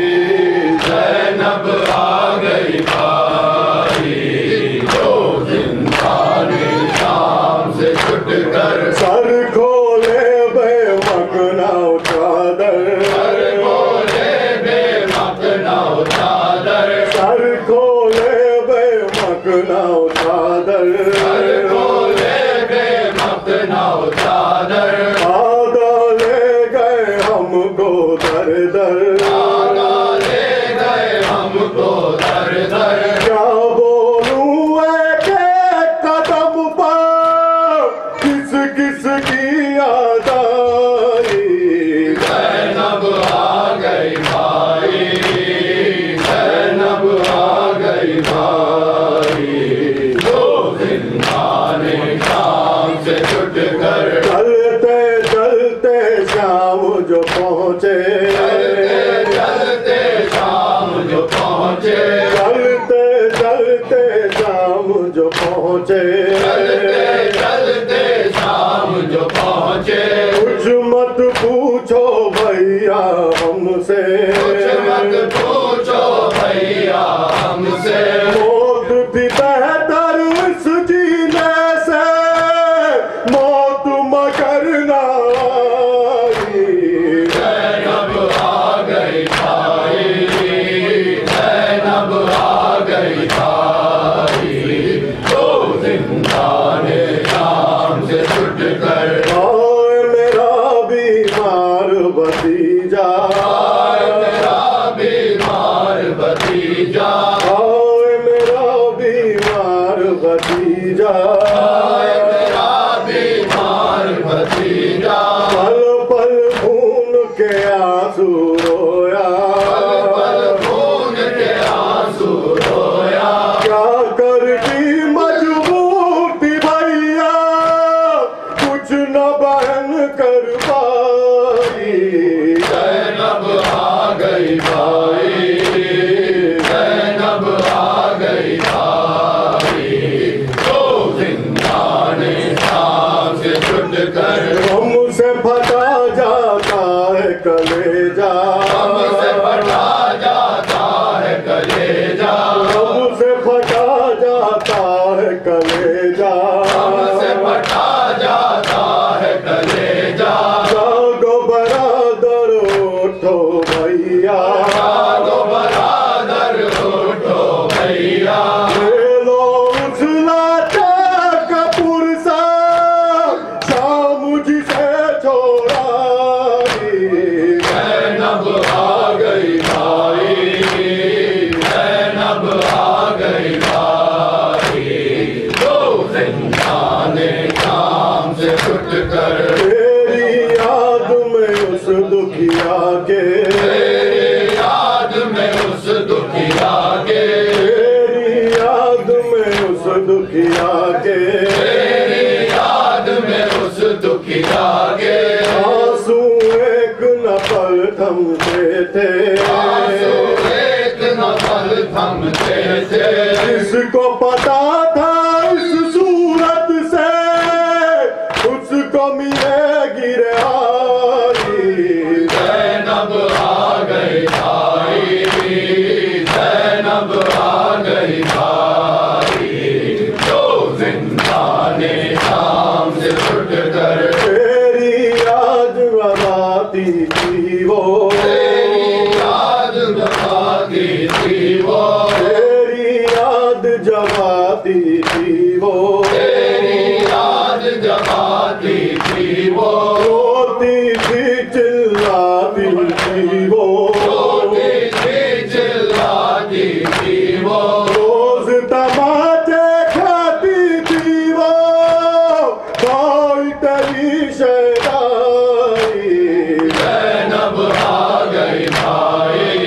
Speaker 5: زینب آ گئی بھائی جو زندان شام سے چھٹ کر سر کھولے بے مکنا چادر سر کھولے بے مکنا چادر سر کھولے بے مکنا چادر سر کھولے بے مکنا چادر آگا لے گئے ہم کو در در آگا لے گئے ہم کو در در کیا بولوں ایک ایک قدم پر کس کس کی یاد آئی زینب آ گئی بھائی زینب آ گئی بھائی جو زندان شام سے چھٹ کر چلتے چلتے شام جو پہنچے چلتے شام جو پہنچے چلتے چلتے شام جو پہنچے چلتے چلتے شام جو پہنچے کچھ مت پوچھو بھیا ہم سے کچھ مت پوچھو بھیا ہم سے موت بھی بہتر اس جینے سے موت مگر نہ آئی زینب آ گئی بھائی زینب آ گئی بھائی تو زندان شام سے बीमार भतीजा पल पल खून के आंसू रोया पल खून के आंसू रोया क्या करती मजबूर थी भैया कुछ न बहन कर पाई ज़ैनब आ गई भाई ज़ैनब आ गई भाई तो जिंदाने शाम से छुट कर हमसे फटा जाता है कलेजा हमसे फटा जाता है कलेजा हमसे फटा जाता है कलेजा हमसे फटा जाता है कलेजा जागो बरादर उठो भैया जागो बरादर उठो भैया ले लो उस लाटा का पुरसा शाम जिसे छोड़ा ज़ैनब आ गई भाई ज़ैनब आ गई भाई दो जिंदाने शाम से छुट कर तेरी याद में उस दुखिया के तेरी याद में उस दुखिया के तेरी याद में उस दुखिया के तेरी याद में उस दुखिया के आंसू एक न पल थमते थे आंसू एक न पल थमते थे जिसको पता था इस सूरत से उसको मिलेगी रिहाई ज़ैनब आ गई भाई ज़ैनब आ गई भाई जो जिंदाने शाम से छुट कर तेरी याद बनाती थी वो तेरी याद बनाती थी वो तेरी याद जमाती थी वो तेरी याद जमाती थी वो रोती थी चिल्लाती थी वो रोती थी चिल्लाती थी वो रोज तमाचे खाती थी वो कोई तेरी शहनाई ज़ैनब आ गई भाई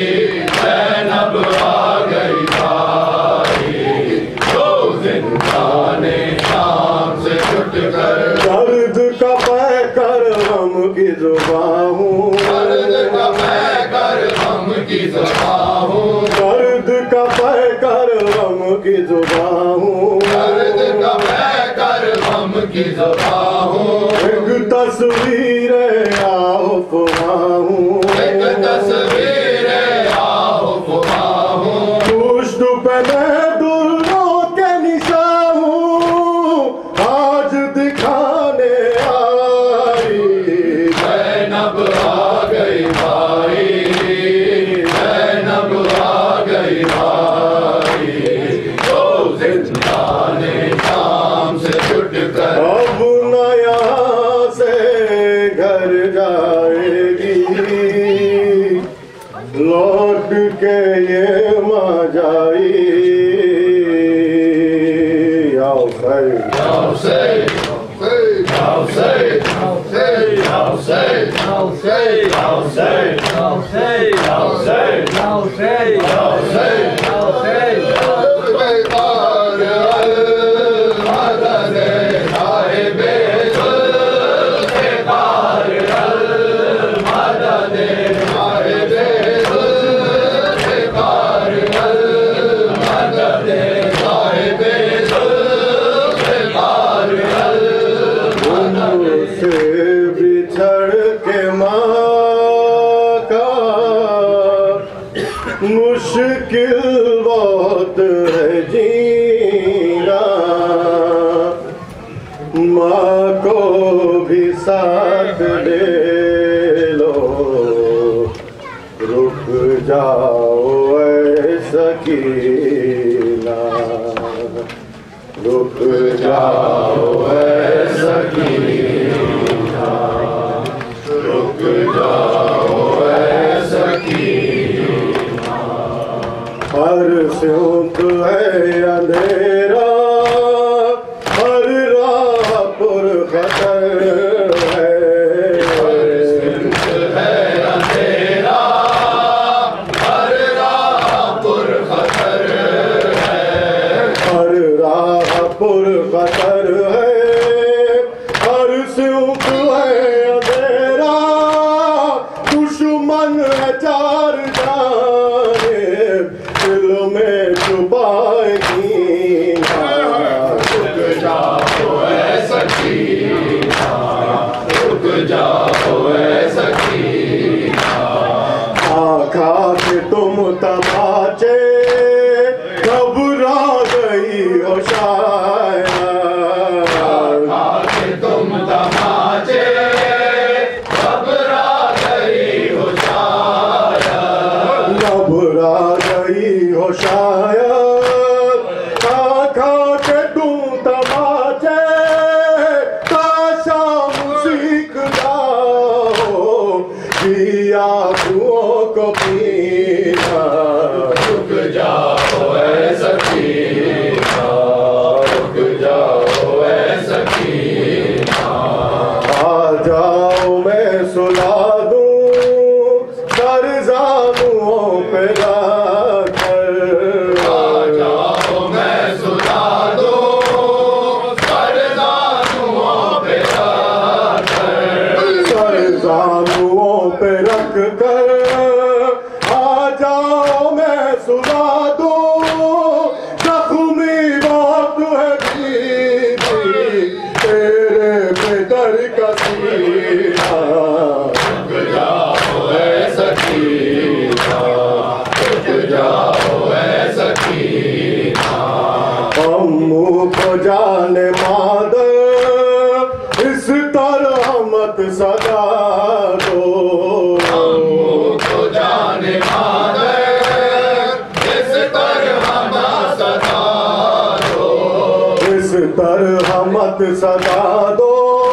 Speaker 5: ज़ैनब आ गई भाई दो जिंदाने शाम से छुट कर दर्द का पैकर हम की जुबां हूँ दर्द का पैकर हम की जुबां हूँ दर्द का पैकर हम की जुबां हूँ दर्द का पैकर हम की जुबां हूँ एक तस्वीर आओ फुमाऊँ एक तस्वीर आओ फुमाऊँ पुष्ट पे मैं दुल्हों के निशान हूँ आज दिखाने आई ज़ैनब आ गई भाई ज़ैनब आ गई भाई तो जिंदाने शाम से छुट कर अब नया से घर जाएगी लौट के ये माँ जाई आओ सही आओ सही आओ सही आओ सही आओ सही आओ सही आओ सही आओ सही आओ सही आओ सही आओ सही आओ सही मुश्किल बहुत है जीना माँ को भी साथ ले लो रुक जाओ ऐ सकीना रुक जाओ ऐ सकीना रुक जाओ ऐ सकीना हर सिंक है अंधेरा پر خطر ہے ہر سمت ہے اندھیرا دشمن ہے چار جانب دل میں چھپائے کینہ رک جاؤ اے سکینہ رک جاؤ اے سکینہ آقا کے تم تماچے گھبرا گئی ہو شاید آقا کے تم تماچے گھبرا گئی ہو شاید گھبرا گئی ہو شاید آقا کے تم تماچے کاشا موسیق جاؤ کیا آنکھوں کو پینا رک جاؤ اے سکینہ رک جاؤ اے سکینہ آ جاؤ میں سلا دوں در زانوں پہ رکھ کر آ جاؤ میں سلا دوں در زانوں پہ رکھ کر در زانوں پہ رکھ کر آ جاؤ میں سلا دوں زخمی بات ہے بیوی تیرے بیدر کا سینہ رک جاؤ اے سکینہ رک جاؤ اے سکینہ امو کو جان مادر اس طرح مت سجا دو امو کو جان مادر اس طرح مت سجا دو اس طرح مت سجا دو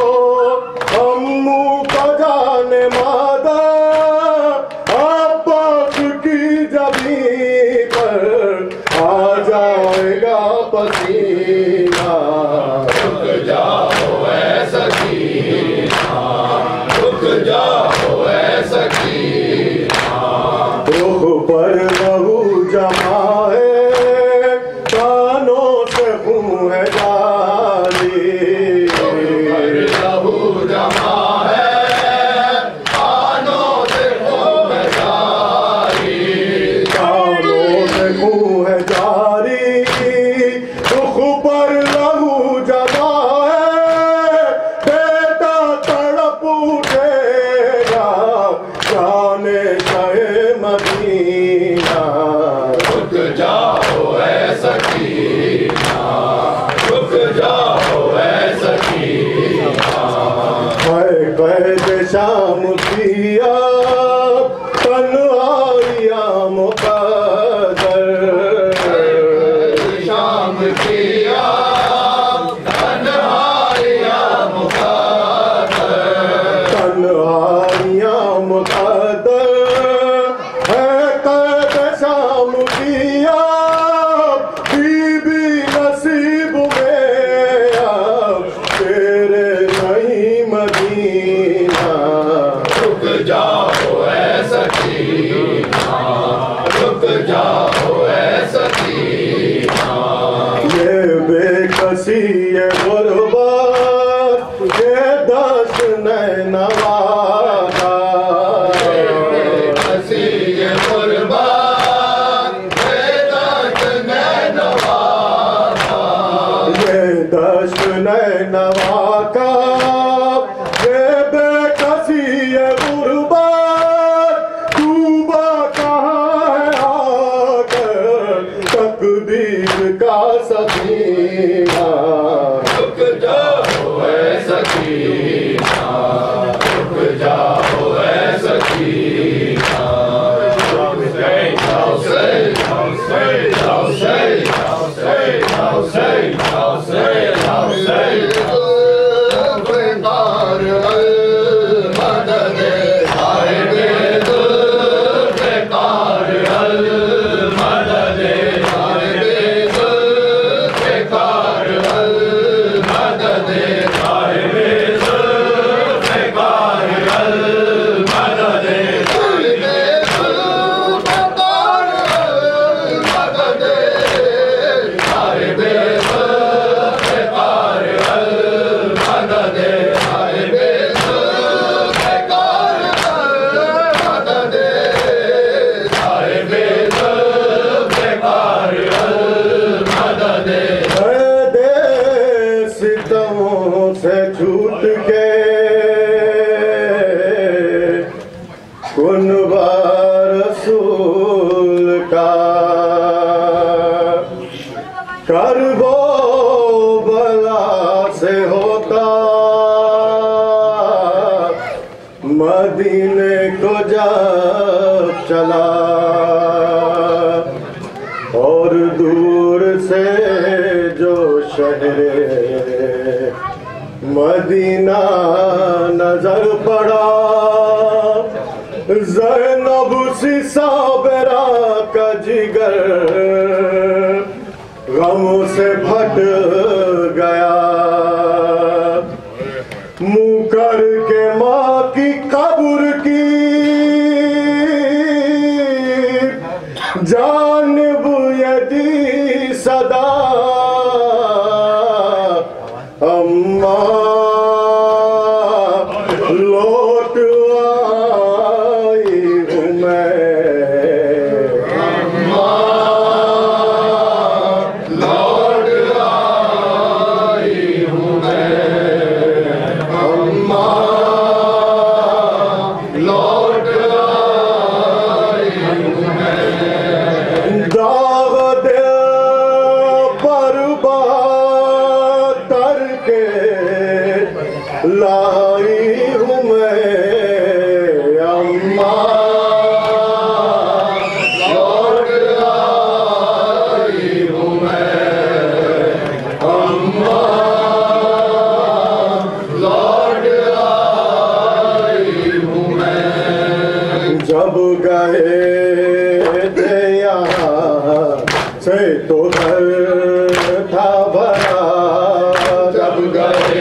Speaker 5: امو کو جان مادر عباس کی جبین پر آ جائے گا پسینہ رک جاؤ اے سکینہ رک جاؤ اے سکینہ رخ پر لہو جمع ہے کانوں سے خون ہے جاری رخ پر لہو جمع ہے کانوں سے خون ہے جاری کانوں سے خون ہے جاری رخ پر لہو جمع ہے بیٹا تڑپ اٹھے گا جانے شاہ مدینہ رک جاؤ اے سکینہ رک جاؤ اے سکینہ ہے قید شام کیا تنہائیاں مقدر شام کیا تنہائیاں مقدر تنہائیاں مقدر ہے قید شام کیا بی بی نصیب میں اب تیرے نہیں مدینہ رک جاؤ اے سکینہ رک جاؤ اے سکینہ یہ بے کسی یہ غربت یہ دست نوادا بے کسی یہ غربت یہ دست نوادا یہ دست نوا کا یہ بے کسی یہ غربت ڈوبا کہاں ہے آ کر تقدیر کا سفینہ رک جاؤ اے سکینہ رک جاؤ اے سکینہ قدموں سے چھوٹ کے کنبہ رسول کا کرب و بلا سے ہوتا مدینے کو جب چلا اور دور سے جو شہر مدینہ نظر پڑا زینب سی صابرہ کا جگر غم سے پھٹ گیا منہ کر کے ماں کی قبر کی جانب یہ دی صدا اماں لوٹ آئی ہوں میں لائی ہوں میں اماں لوٹ آئی ہوں میں اماں لوٹ آئی ہوں میں جب گئے تھے یہاں سے تو گھر تھا بھرا جب گئے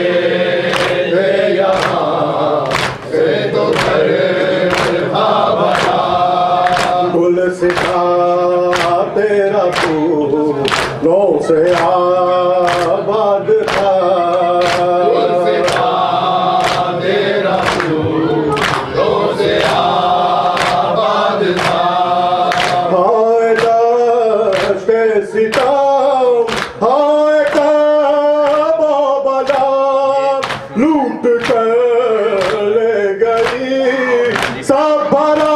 Speaker 5: سکھا تیرا پھولوں سے آباد تھا سکھا تیرا پھولوں سے آباد تھا ہائے دشت ستم ہائے کعبہ بلا لوٹ کر لے گئی سب بھرا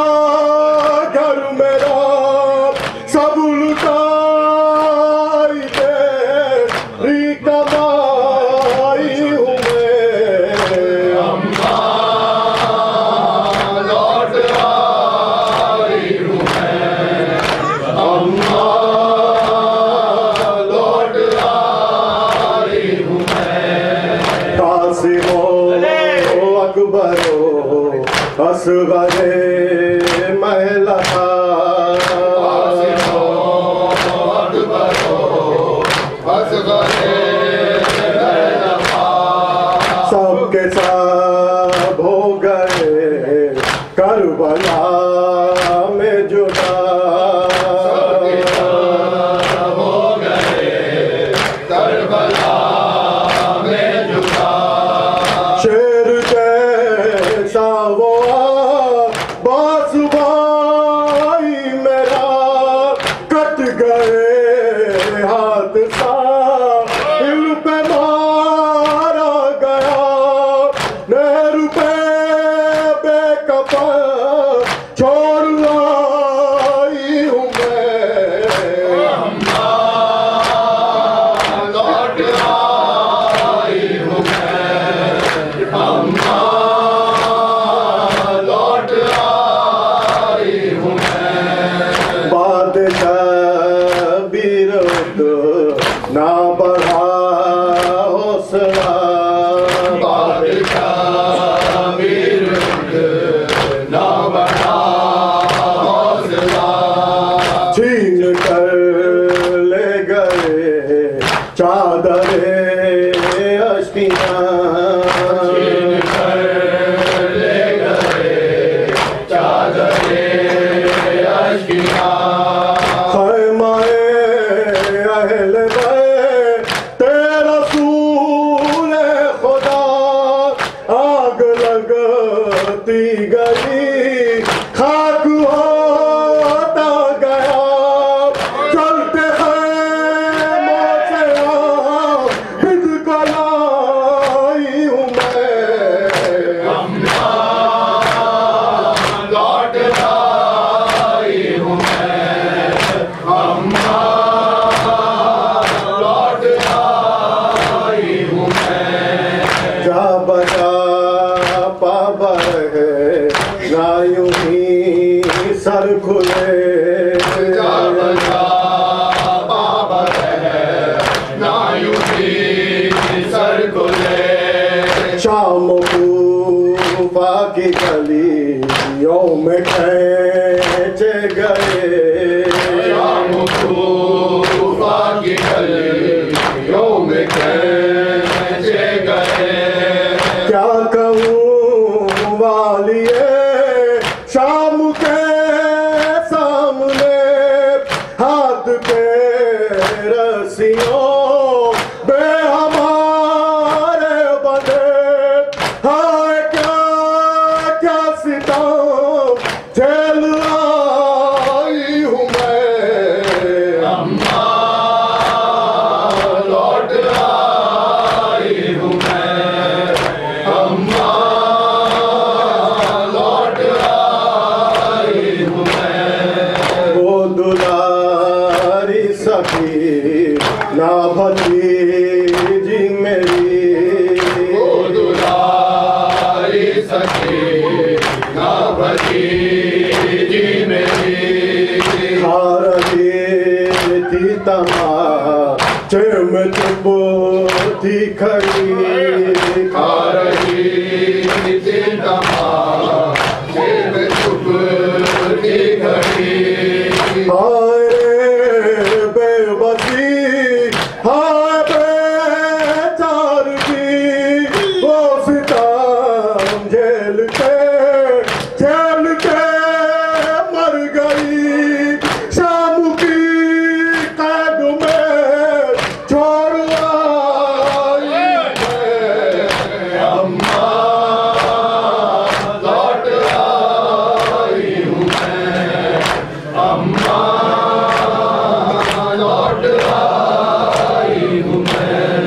Speaker 5: اصغر محل تھا سب کے سب ہو گئے کربلا میں جدا ہو گئے کربلا میں جدا شیر جیسا وہ باس بھائی میرا کٹ گئے ہاتھ سا دل پہ مارا گیا نہر پہ بے کفن چھوڑ لائی ہوں میں لوٹ آئی ہوں میں لوٹ آئی ہوں میں بادشاہ بیرت نہ بڑھا حوصلہ بادشاہ بیرت نہ بڑھا حوصلہ چھین کر لے گئے چادر اشکیاں چھین کر لے گئے چادر اشکیاں خیمہ اہل بیت رسول خدا آگ لگتی گئی خاک ہوتا گیا چلتے خیموں سے بد کلا शाम कूफा की गलियों में खींचे गए, शाम कूफा की गलियों में खींचे गए। क्या कहूँ वालिए शाम के सामने, हाथ पे रस्सियों बे हमारे बंधे, हाय क्या क्या सितम झेल आई हूँ मैं। अम्मा लौट आई हूँ मैं, अम्मा लौट आई हूँ मैं। वो दुलारी सखी ना भतीजी मेरी, वो दुलारी सखी ना भतीजी मेरी। खा रही थी तमाचे में चुप थी खड़ी, खा रही थी तमाचे में चुप थी खड़ी। हाय रे बेबसी, हाय बेचारगी, वो सितम झेल के झेल के मर गई। शाम की कैद में छोड़ आई मैं, अम्मा लौट आई हूँ मैं, अम्मा लौट आई हूँ मैं।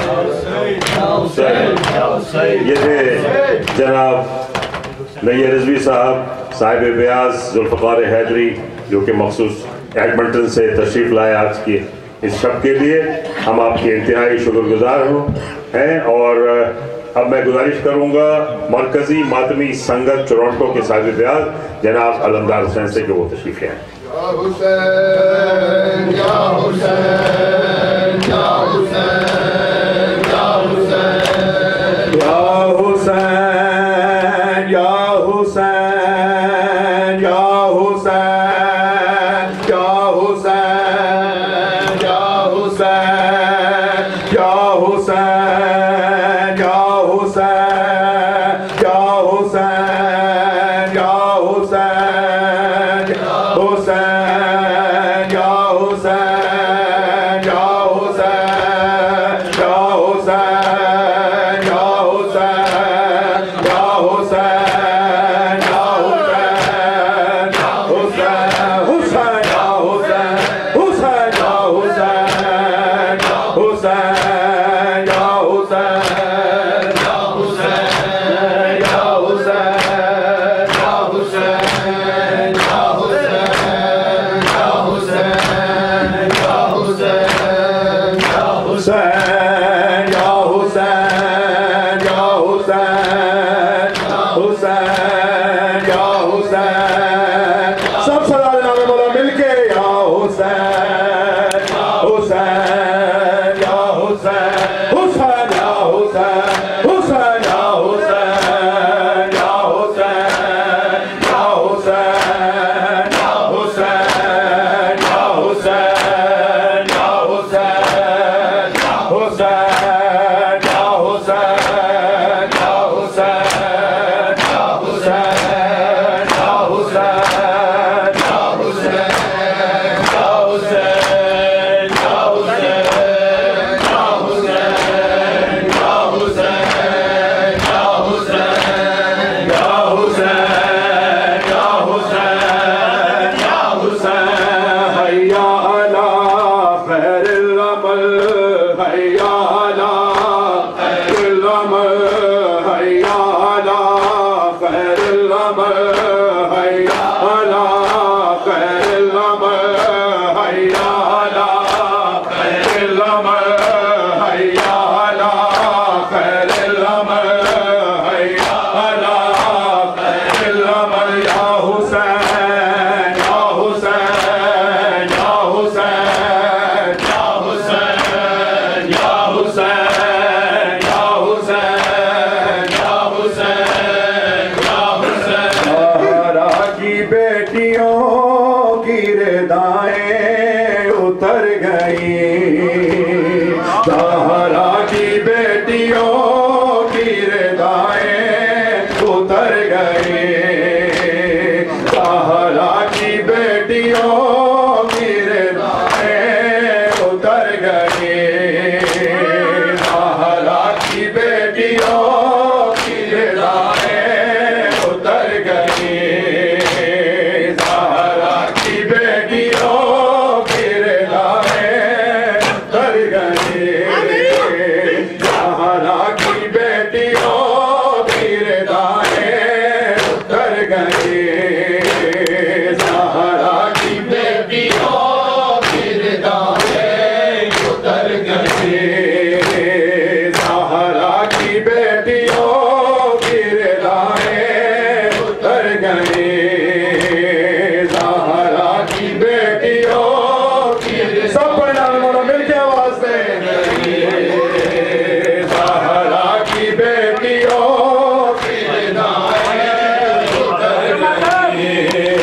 Speaker 2: ये थे जनाब नैयर रिजवी साहब, साहिब ब्याज जुल्फ़कार हैदरी, जो कि मखसूस एडमंटन से तशरीफ़ लाए आज की इस शब के लिए। हम आपके इंतहाई शुक्रगुजार हैं। और अब मैं गुजारिश करूँगा मरकज़ी मातमी संगत टोरंटो के साहिब ब्याज जनाब अलमदार हुसैन से कि वो तशरीफ़ लाएँ।
Speaker 5: या हुसैन या हुसैन या हुसैन या हुसैन या हुसैन या हुसैन या हुसैन या हुसैन या हुसैन या हुसैन या हुसैन या हुसैन या हुसैन हुसैन या हुसैन या हुसैन या हुसैन या हुसैन या हुसैन या हुसैन हुसैन हुसैन या हुसैन हुसैन या हुसैन हुसैन या हुसैन ज़हरा की बेटियों की रिदाएं उतर गई, ज़हरा की बेटियों की रिदाएं उतर गई, ज़हरा की बेटियों की रिदाएं उतर गई, ज़हरा की बेटियों की सब पढ़ना मिल के आवाज से, ज़हरा की बेटियों की रिदाएं उतर गई,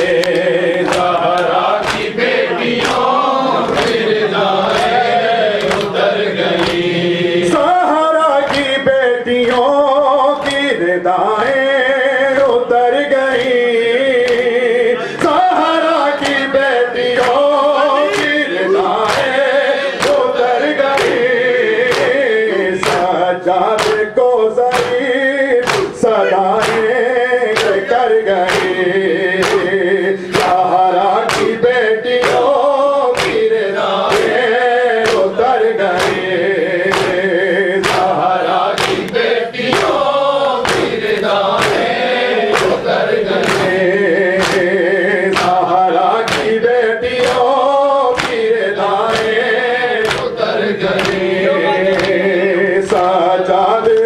Speaker 5: ज़हरा की बेटियों की रिदाएं उतर गई, ज़हरा की बेटियों की रिदाएं उतर गई, ज़हरा की बेटियों की रिदाएं उतर गई, सज्जाद को ज़रीफ सदाएं कर गई, ज़हरा की बेटियों की रिदाएं उतर गई, ज़हरा की बेटियों की रिदाएं उतर गई, ज़हरा की बेटियों की रिदाएं उतर गई, सज्जाद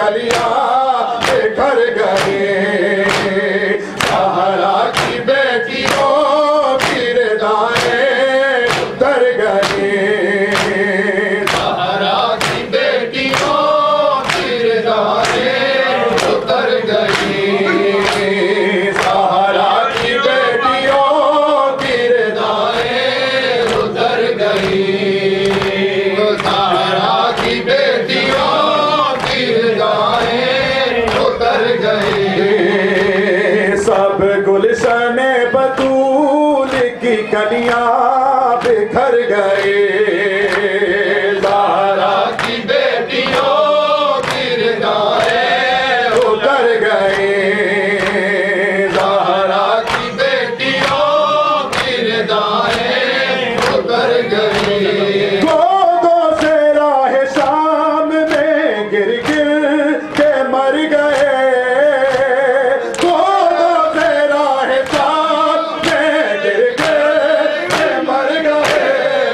Speaker 5: कलियां बिखर गए, सहारा की बेटियों की रिदाएं उतर गए, सहारा की बेटियों की रिदाएं उतर गई, सहारा की बेटियों की रिदाएं उतर गई, सहारा की बेटियों की रिदाएं उतर गई। सब गुलशन बतूल की कलियां बिखर गए, ज़हरा की बेटियों की रिदाएं उतर गए, ज़हरा की बेटियों की रिदाएं उतर गई। गोदों से राह शाम में गिर गिर के मर गए, गोदों से राह शाम में गिर गिर के मर गए,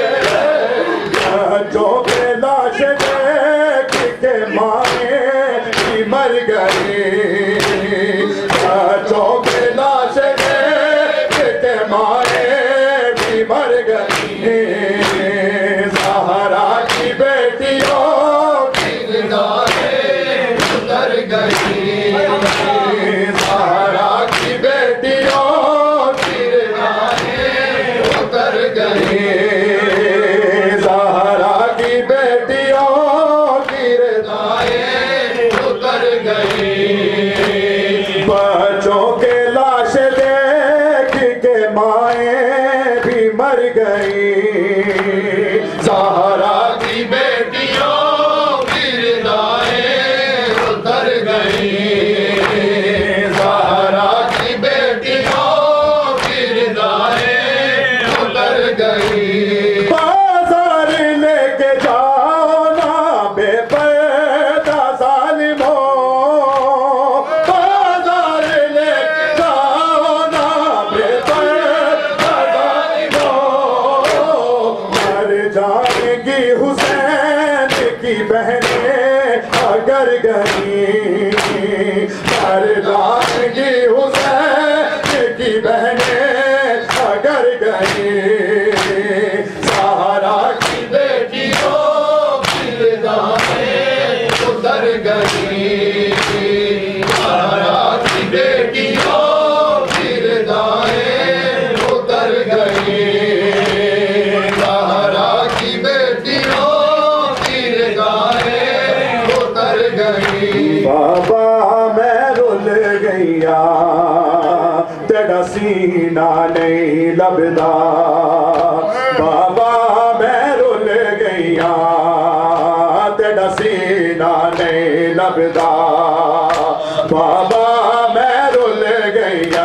Speaker 5: जो के लाश देख के माए भी मर गए, जो के लाश देख के माए भी मर गए, ज़हरा की बेटियों की रिदाएं उतर गई, ज़हरा की बेटियों की रिदाएं उतर गई, ज़हरा की बेटियों की रिदाएं उतर गई। बच्चों के लाश देख के माएँ भी मर गई, ज़हरा की बेटियों की रिदाएं उतर गई, ज़हरा की बेटियों की रिदाएं उतर गई। बाजार लेके जाओ ना बेपर्दा ज़ालिमों, बाजार लेके जाओ ना बेपर्दा ज़ालिमों, मर जाएंगी हुसैन की बहनें अगर गई, मर जाएंगी हुसैन की बहनें अगर गई, सहारा की बेटियों की रिदाएं उतर गई, सहारा की बेटियों की रिदाएं उतर गई, सहारा की बेटियों की रिदाएं उतर गई। बाबा मैं रुल गईया तेरा सीना नहीं लभदा, बाबा मैं रुल गईया तेरा सीना नहीं लभदा, बाबा मैं रुल गईया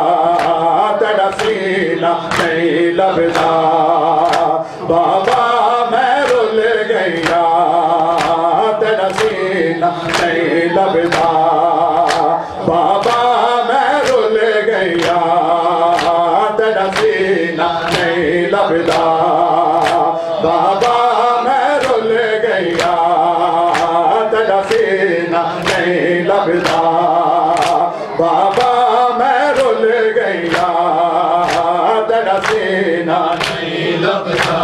Speaker 5: तेरा सीना नहीं लभदा, बाबा मैं रुल गईया तेरा सीना नहीं लभदा, बाबा मैं रुल गईया तेरा सीना नहीं लभदा, बाबा मैं रुल गईया तेरा सीना नहीं लभदा, बाबा मैं रुल गईया तेरा सीना नहीं लभदा,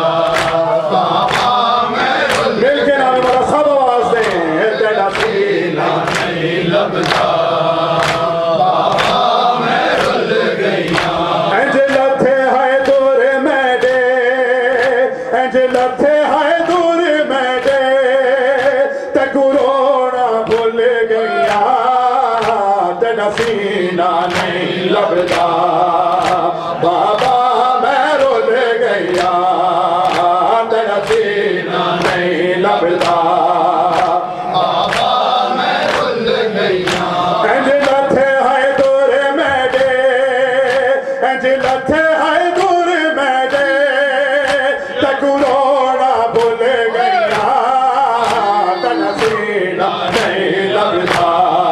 Speaker 5: बाबा मैं रुल मिलके नाम वाला सब आवाज दें, तेरा सीना नहीं लभदा, बाबा मैं रुल गईया। इंज लथे है दूर मैडे, इंज लथे है दूर मैडे, ते गुरोना भूल गईया तेरा सीना नहीं लभदा, बाबा मैं रुल गईया तेरा सीना नहीं लभदा, बाबा मैं रुल गईया। इंज लथे है दूर मैडे, इंज लथे है दूर मैडे, ते गुरोना भूल गईया तेरा सीना नहीं लभदा,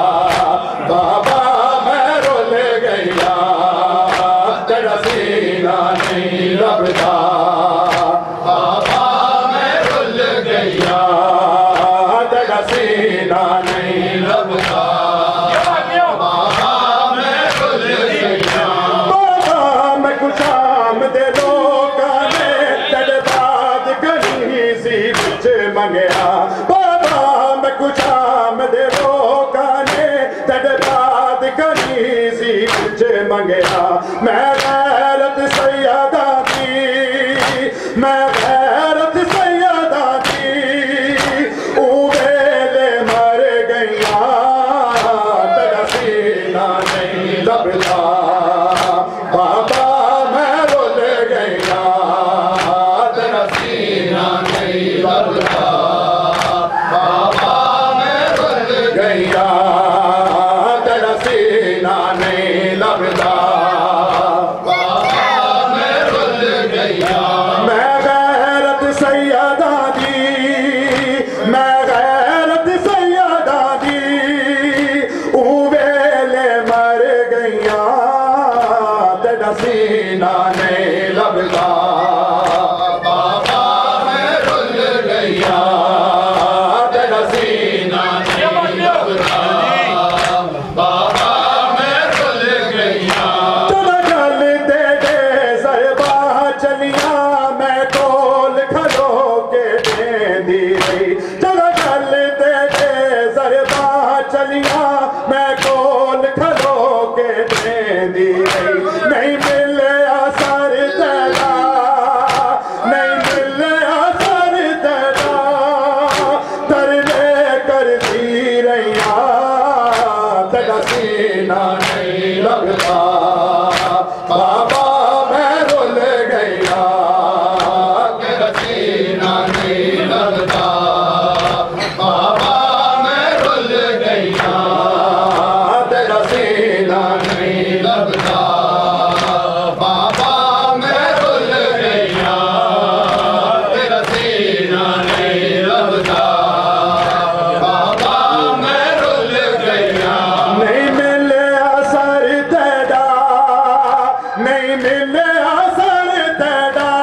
Speaker 5: बाबा मैं रुल गईया तेरा सीना नहीं लभदा, बाबा मैं रुल गईया तेरा सीना नहीं
Speaker 12: मंगया बाबा मैं कुछ आमद लोका ने तेरे बाद कनीज़ी विच मंगया मैं गैरत सैयदा दी मैं गैरत सैयदा दी ओ वेले मर गईया तेरा सीना नहीं लभदा बाबा मैं रुल गईया तेरा सीना नहीं लभदा बाबा मैं रुल गईया तेरा सीना नहीं लभदा बाबा मैं रुल गईया मैं गैरत सैयदा दी मैं गैरत सैयदा दी ओ वेले मर गईया तेरा सीना नहीं लभदा बाबा मैं रुल गईया तेरा सीना नहीं लभदा बाबा मैं रुल गईया चला गल दे दे ज़रबा चलिया मैं कोल खलो के दे दी रही चला गल दे दे ज़रबा चलिया मैं कोल खलो के दे दी रही नहीं मिले असर तेरा नहीं मिले असर तेरा तरले कर दी रैया तेरा सीना नहीं लगता बाबा मैं रुल गईया तेरा सीना नहीं लगता बाबा मैं रुल गईया तेरा सीना नहीं लगता बाबा मैं रुल गईया तेरा सीना नहीं लगता बाबा मैं रुल गईया नहीं मिले असर तेरा नहीं मिले असर तेरा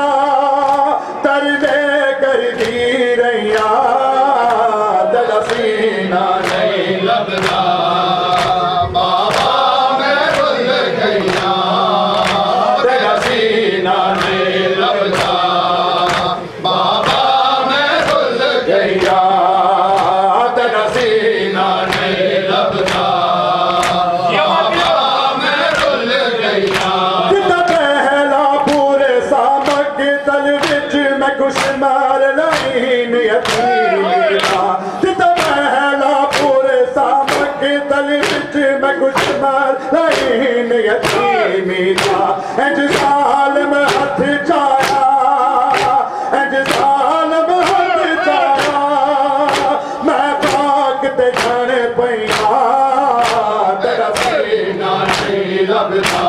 Speaker 12: तरले कर दी रैया तेरा सीना नहीं लगता बाबा मैं रुल गईया तेरा सीना नहीं लगता बाबा मैं रुल गईया तेरा सीना नहीं लगता बाबा मैं रुल गईया कितना पहला पूरे सामक तल विच मैं कुछ मार लाइन यतीमा कितना पहला पूरे सामक तल विच मैं कुछ मार लाइन यतीमी था इंज ज़ालिम हथ चाया इंज ज़ालिम हथ चाया मैं पाक ते जान पईया तेरा सीना नहीं लभदा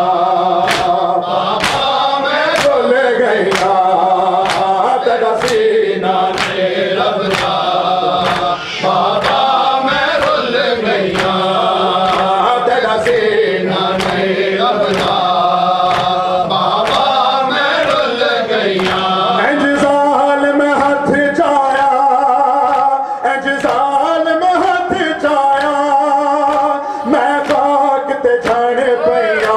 Speaker 12: बाबा मैं रुल गईया तेरा सीना नहीं लभदा बाबा मैं रुल गईया तेरा सीना नहीं लभदा बाबा मैं रुल गईया इंज ज़ालिम हथ चाया इंज ज़ालिम हथ चाया मैं पाक ते जान पईया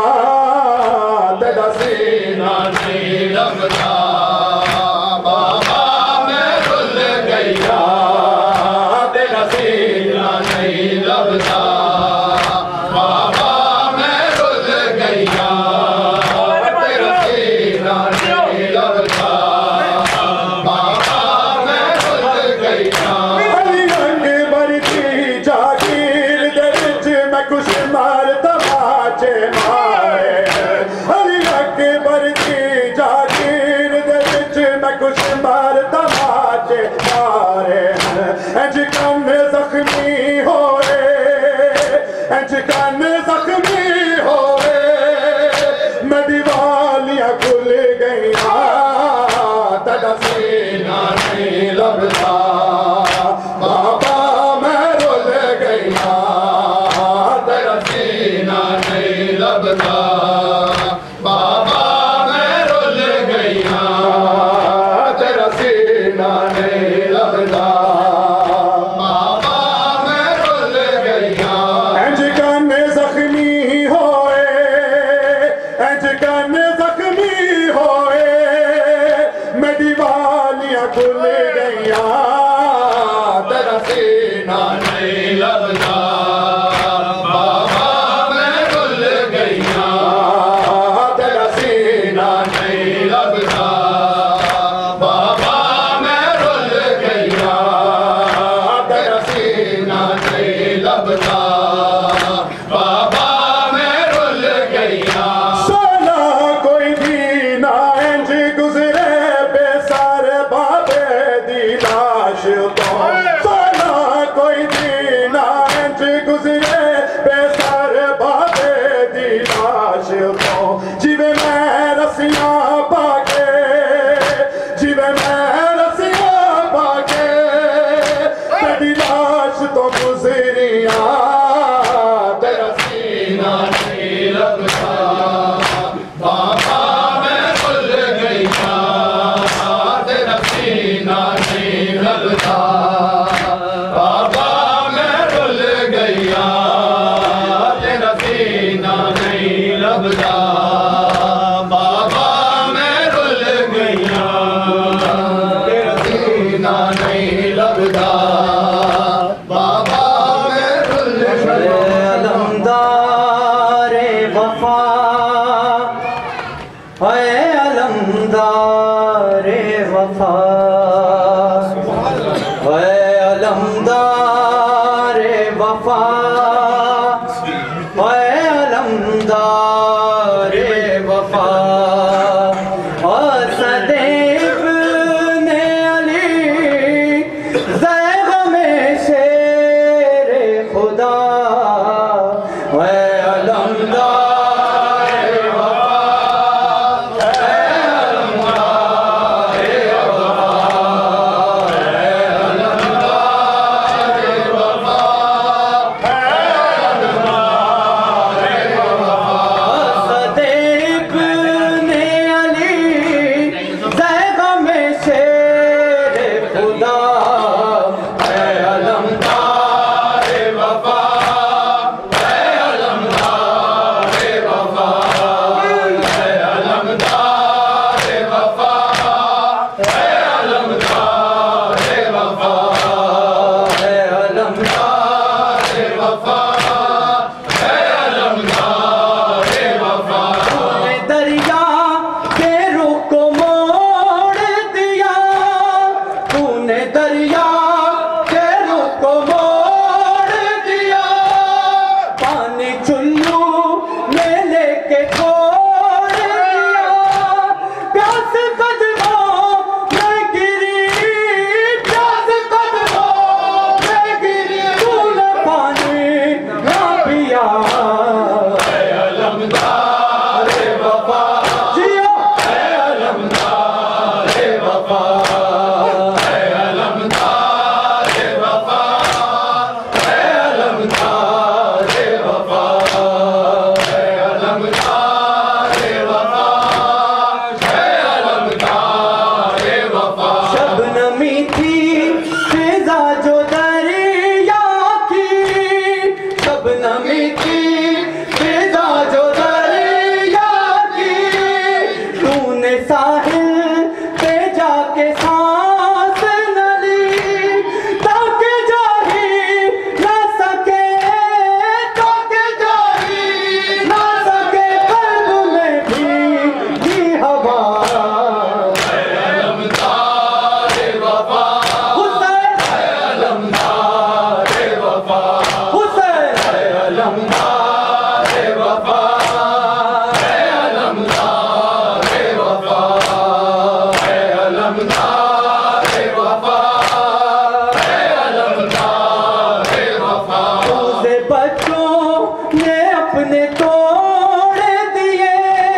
Speaker 12: तेरा सीना नहीं लभदा बाबा मैं रुल गईया तेरा सीना नहीं लभदा बाबा मैं रुल गईया तेरा सीना नहीं लभदा बाबा मैं रुल गईया अली अकबर दी जागीर दे विच मैं कुछ मार तमाचे मारे अली अकबर दी जागीर दे विच मैं कुछ मार तमाचे मारे इंज कम जख्मी होए इंज कन जख्मी होए मैं दीवालियां खुल गईया तेरा सीना नहीं लभदा बाबा मैं रुल गईया तेरा सीना नहीं लभदा बाबा मैं रुल गईया तेरा सीना नहीं लभदा बाबा मैं रुल गईया इंज कन जख्मी होए इंज कन जख्मी होए मैं दीवार
Speaker 5: लबदा बाबा मैं रुल गया तेरा सीना नहीं लबदा बाबा मैं रुल गया
Speaker 12: सोना कोई दीना इंज गुजरे बेसर बाबे दी लाश तो सोना कोई दीना इंज गुजरे बेसर बाबे दी लाश तो जिवे मैं रसियां पाके जिवे मैं रसियां पाके तेरी लाश तो गुजरिया
Speaker 5: तेरा सीना नहीं लबदा बाबा मैं रुल गया तेरा सीना नहीं लबदा बाबा मैं रुल गया तेरा सीना नहीं लबदा बाबा मैं रुल गया तेरा सीना नहीं लबदा बाबा मैं रुल गया
Speaker 3: अलमदारे वफा है अलमदारे वफा है अलमदारे वफा है अलमदारे वफा और सदैव ने अली ज़ैग़ में शेरे खुदा है अलमदारे वफा है अलमदारे वफा है अलमदारे वफा है अलमदारे वफा सदैव ने अली ज़ैग़ में शेरे खुदा है अलमदारे वफा है अलमदारे वफा है अलमदारे वफा है अलमदारे वफा है अलमदारे वफा है अलमदारे वफा तूने दरिया के रुख को मोड़ दिया तूने दरिया के रुख को मोड़ दिया पानी चुल्लू में लेके छोड़ दिया प्यास कदमों में गिरी प्यास कदमों में गिरी तूने पानी ना पिया है अलमदारे वफा जियो है अलमदारे वफा है अलमदारे वफा है अलमदारे वफा है अलमदारे वफा है अलमदारे वफा शबनमी थी फिजा जो दरिया की शबनमी थी फिजा जो दरिया की तूने साहिल पे जाके सांस न ली ताके जाही ना सके ताके जाही ना सके कल्ब में भीगी हवा है अलमदारे वफा हुसैन है अलमदारे वफा हुसैन है अलमदारे वफा है अलमदारे वफा है अलमदारे वफा है अलमदारे वफा उसे बच्चों ने अपने तोड़ दिए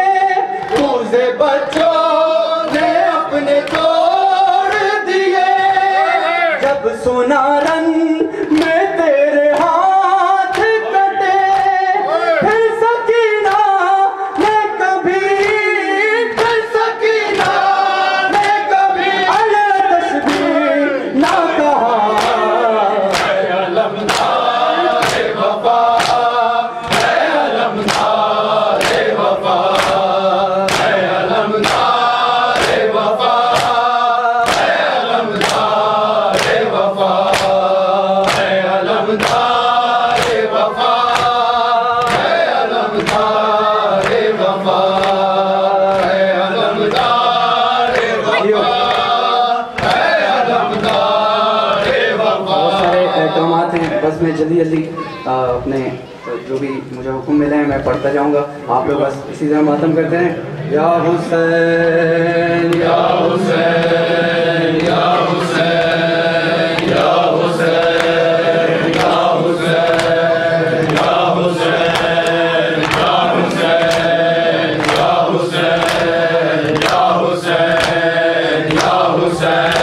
Speaker 3: उसे बच्चों ने अपने तोड़ दिए जब सुना रन में तेरे हाथ कटे फिर सकीना ने कभी फिर सकीना ने कभी अले तस्बीह ना कहा है अलमदारे वफा है अलमदारे वफा है अलमदारे वफा है अलमदारे वफा
Speaker 10: बस मैं जल्दी जल्दी अपने जो भी मुझे हुक्म मिले हैं मैं पढ़ता जाऊंगा, आप लोग बस इसी तरह मातम करते हैं। या हुसैन या हुसैन या हुसैन या हुसैन या हुसैन या हुसैन या हुसैन या हुसैन या हुसैन या हुसैन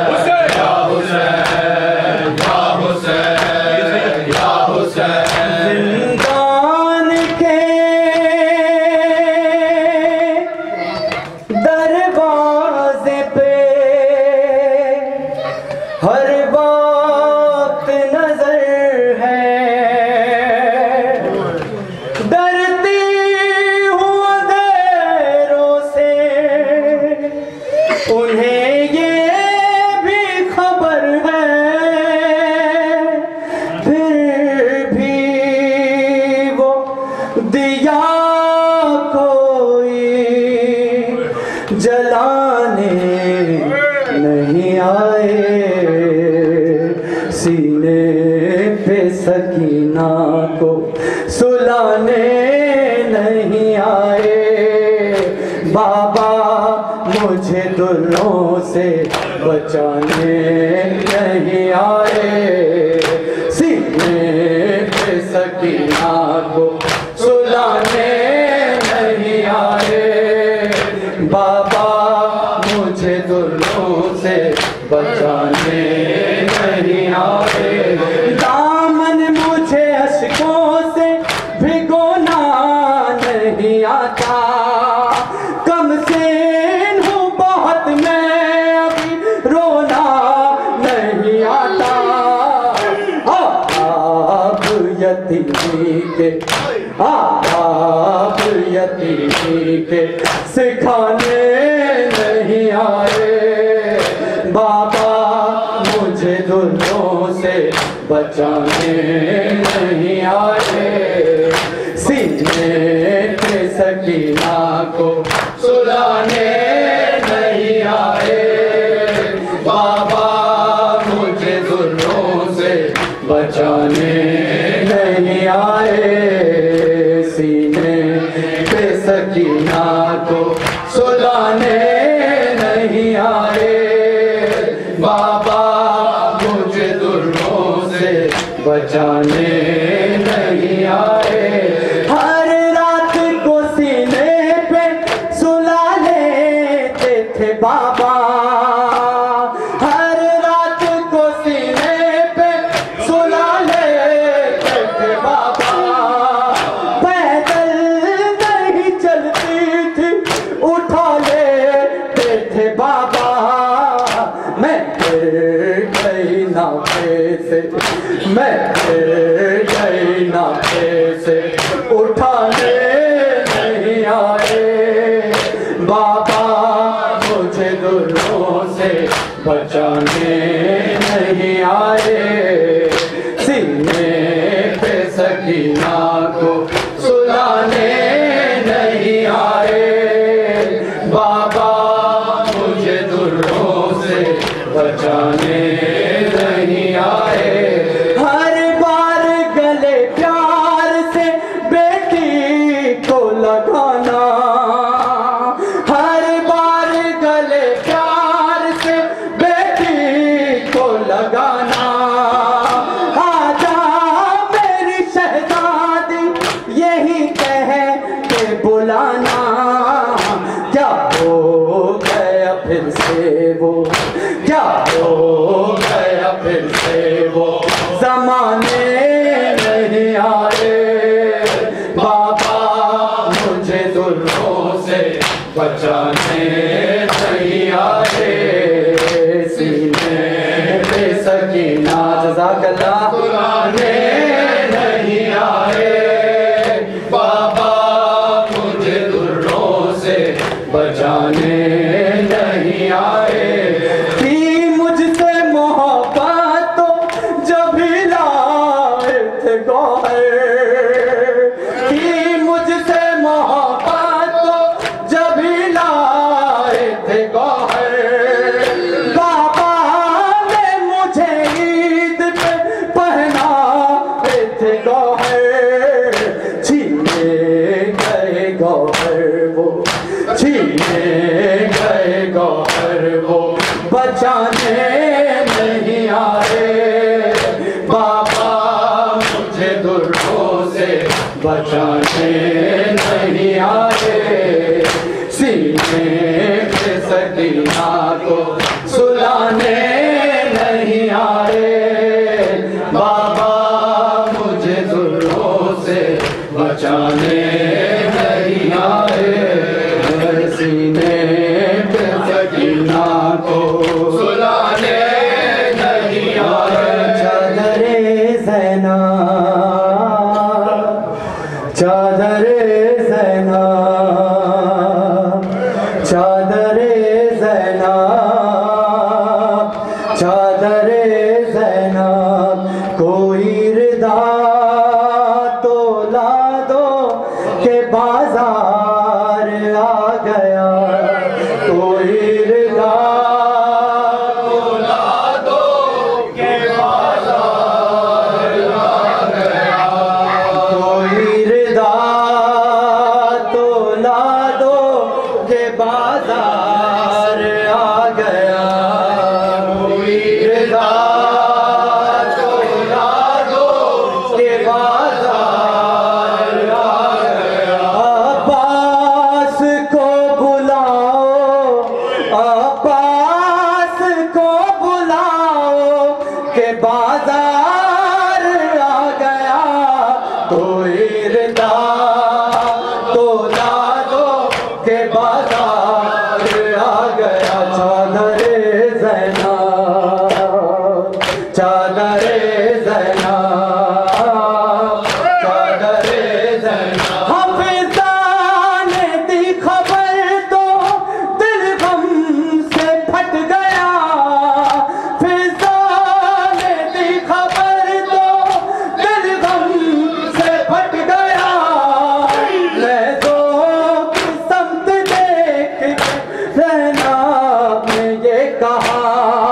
Speaker 10: सकीना को सुलाने नहीं आए, बाबा मुझे दुल्हों से बचाने नहीं आए, सीने पे सकीना को सुलाने नहीं आए, बाबा मुझे दुल्हों से बचाने नहीं आए, दामन मुझे अश्कों से भिगोना नहीं आता, कम से हूँ बहुत मैं अभी रोना नहीं आता, आप यतीमी के आप यतीमी के सिखाने नहीं आए, बाबा मुझे दुल्हों से बचाने नहीं आए, सीने पे सकीना को सुलाने नहीं आए, बाबा मुझे दुल्हों से बचाने नहीं आए, सीने पे सकीना को सुलाने नहीं आए, बाबा मुझे दुल्हों से बचाने नहीं आए, हर रात को सीने पे सुला लेते थे बाबा, हर रात को सीने पे सुला लेते थे बाबा, पैदल नहीं चलती थी उठा लेते थे बाबा, मैं गिर गई नापे से मैं गिर गई नापे से उठाने नहीं आए, बाबा मुझे दुल्हों से बचाने नहीं आए, सीने पे सकीना को सुलाने नहीं आए, बाबा मुझे दुल्हों से बचाने नहीं आए, हर बार गले प्यार से बेटी को लगाना, हर बार गले प्यार से बेटी को लगाना, आजा मेरी शहजादी यही कह के बुलाना, क्या हो गया फिर से वो क्या हो गया फिर से वो ज़माने नहीं आए, बाबा मुझे दुल्हों से बचाने नहीं आए, सीने पे सकीना जज़ाकल्लाह सुलाने नहीं आए, बाबा मुझे दुल्हों से बचाने नहीं आए,
Speaker 13: बचाने नहीं आए, बाबा मुझे दुर्गों से बचाने नहीं आए, सीने पे सकीना को सुलाने नहीं आए, बाबा मुझे दुर्गों से बचाने नहीं आए, सीने पे सकीना को सुलाने नहीं आए। चादरे ज़ैना, चादरे ज़ैना, चादरे ज़ैना, चादरे ज़ैना, कोई रिदा तो ला दो के बाजार आ गया, कोई रिदा तो ला दो के बाजार आ गया, कोई रिदा तो ला दो के बाजार आ गया, कोई रिदा तो ला दो के बाजार आ गया। अब्बास को बुलाओ, अब्बास को बुलाओ के बाजार आ गया, कोई रिदा तो ला दो के बाजार आ गया। चादरे ज़ैना, चादरे ज़ैना, चादरे ज़ैना, हाफ़िज़ा ने दी खबर तो दिल गम से फट गया, फिज़ा ने दी खबर तो दिल गम से फट गया, लहज़ों की समत देख के ज़ैनब ने ये कहा,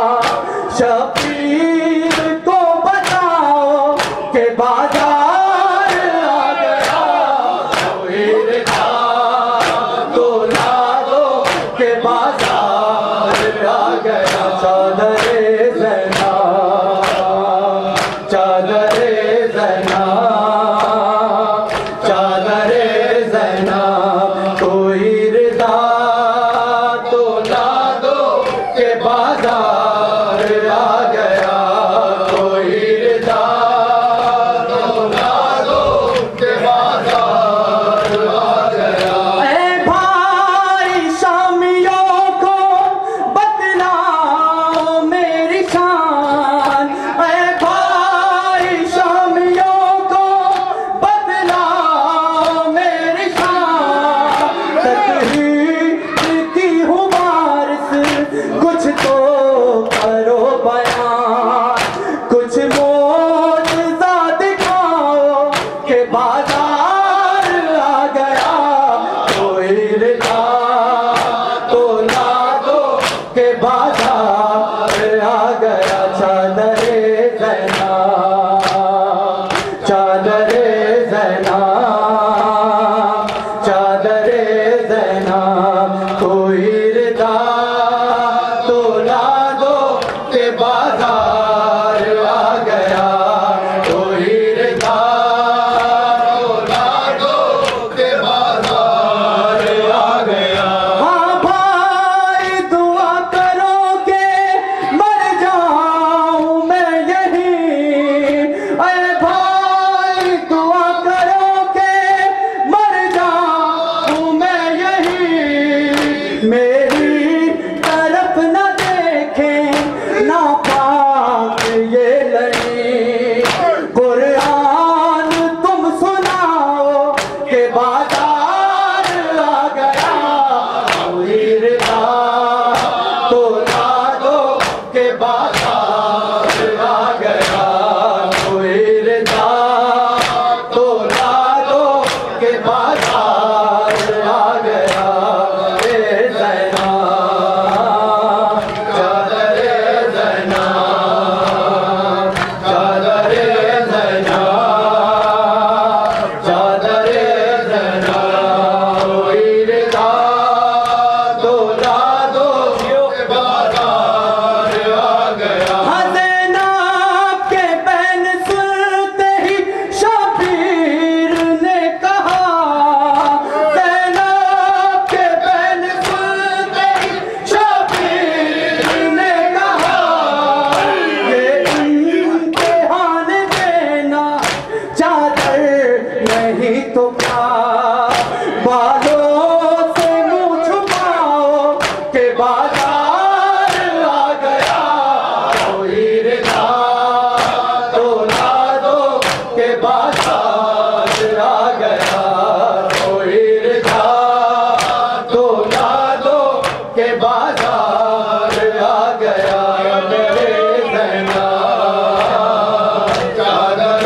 Speaker 13: शबीर को बताओ के बाजार आ गया, कोई रिदा तो ला दो के बाजार आ गया। चादरे ज़ैना, चादरे ज़ैना, चादरे ज़ैना, कोई रिदा तो ला दो के बाजार आ गया, कोई रिदा तो ला दो के बाजार आ गया। ऐ भाई शामियों को बतलाओ मेरी शान, ऐ भाई शामियों को बतलाओ मेरी शान, तकरीर की हूँ वारिस, कुछ तो करो बयान, कुछ मोज़ा दिखाओ के बाजार आ गया, कोई रिदा तो ला दो के बाजार आ गया। चादरे ज़ैना, चादरे ज़ैना, चादरे ज़ैना, कोई रिदा तो ला दो के बाजार आ गया, कोई रिदा तो ला दो के बाजार आ गया। हाँ भाई दुआ करो के بازار آ گیا میرے زینا چادر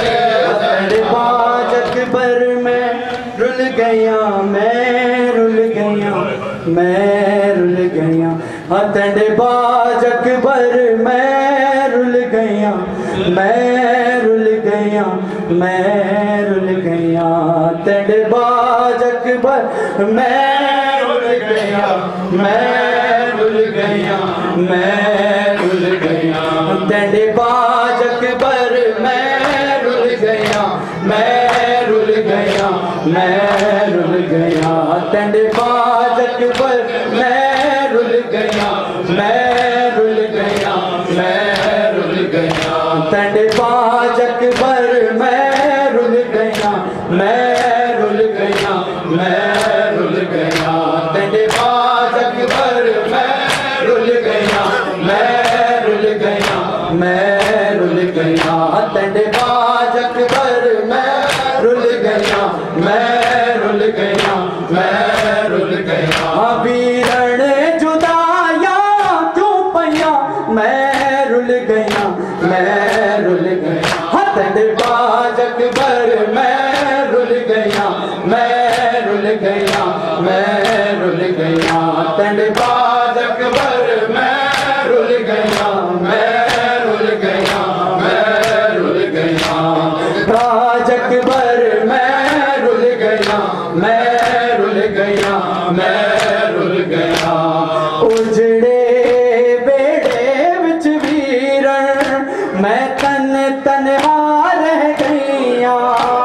Speaker 13: باج اکبر میں رل گیا میں رل گیا میں رل گیا اتنڈ باج اکبر میں رل گیا میں رل گیا میں رل گیا اتنڈ باج اکبر میں رل گیا میں رل گیا میں رل گیا اتنڈ باج اکبر میں رل گیا میں رل گیا میں رل گیا اتنڈ باج اکبر میں رل گیا میں رل گیا میں رل گیا اتنڈ باج اکبر میں رل گیا میں رل گیا میں رل گیا اتنڈ باج اکبر میں رل گیا میں رل گیا میں رل گیا اتنڈ باج اکبر میں رل گیا میں رل گیا میں رل گیا ویرن جدایا کیوں پیا میں رل گیا میں رل گیا اتنڈ باج اکبر میں رل گیا میں رل گیا میں رل گیا اتنڈ باج اکبر میں رل گیا میں رل گیا میں رل گیا باج اکبر میں رل گیا میں رل گیا میں رل گیا اجڑے بیڑے وچ ویرن میں تن تنہا رہ گئیاں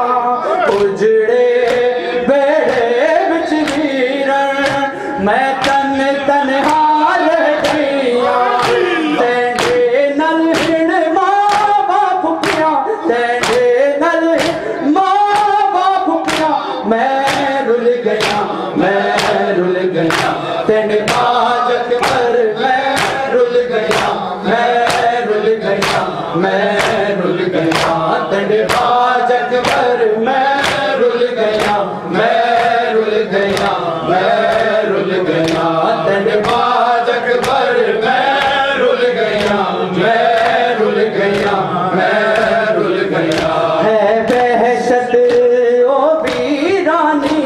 Speaker 13: اجڑے بیڑے وچ ویرن میں تن تنہا رہ گئیاں تینڈے نل ہن ماں باپ پیا تینڈے نل ماں باپ پیا میں رل گیا میں رل گیا تینڈ باج اکبر میں رل گیا میں رل گیا میں رل گیا تینڈ باج اکبر میں رل گیا میں رل گیا میں رل گیا تینڈ باج اکبر میں رل گیا میں رل گیا میں رل گیا ہے بہشت او ویرانی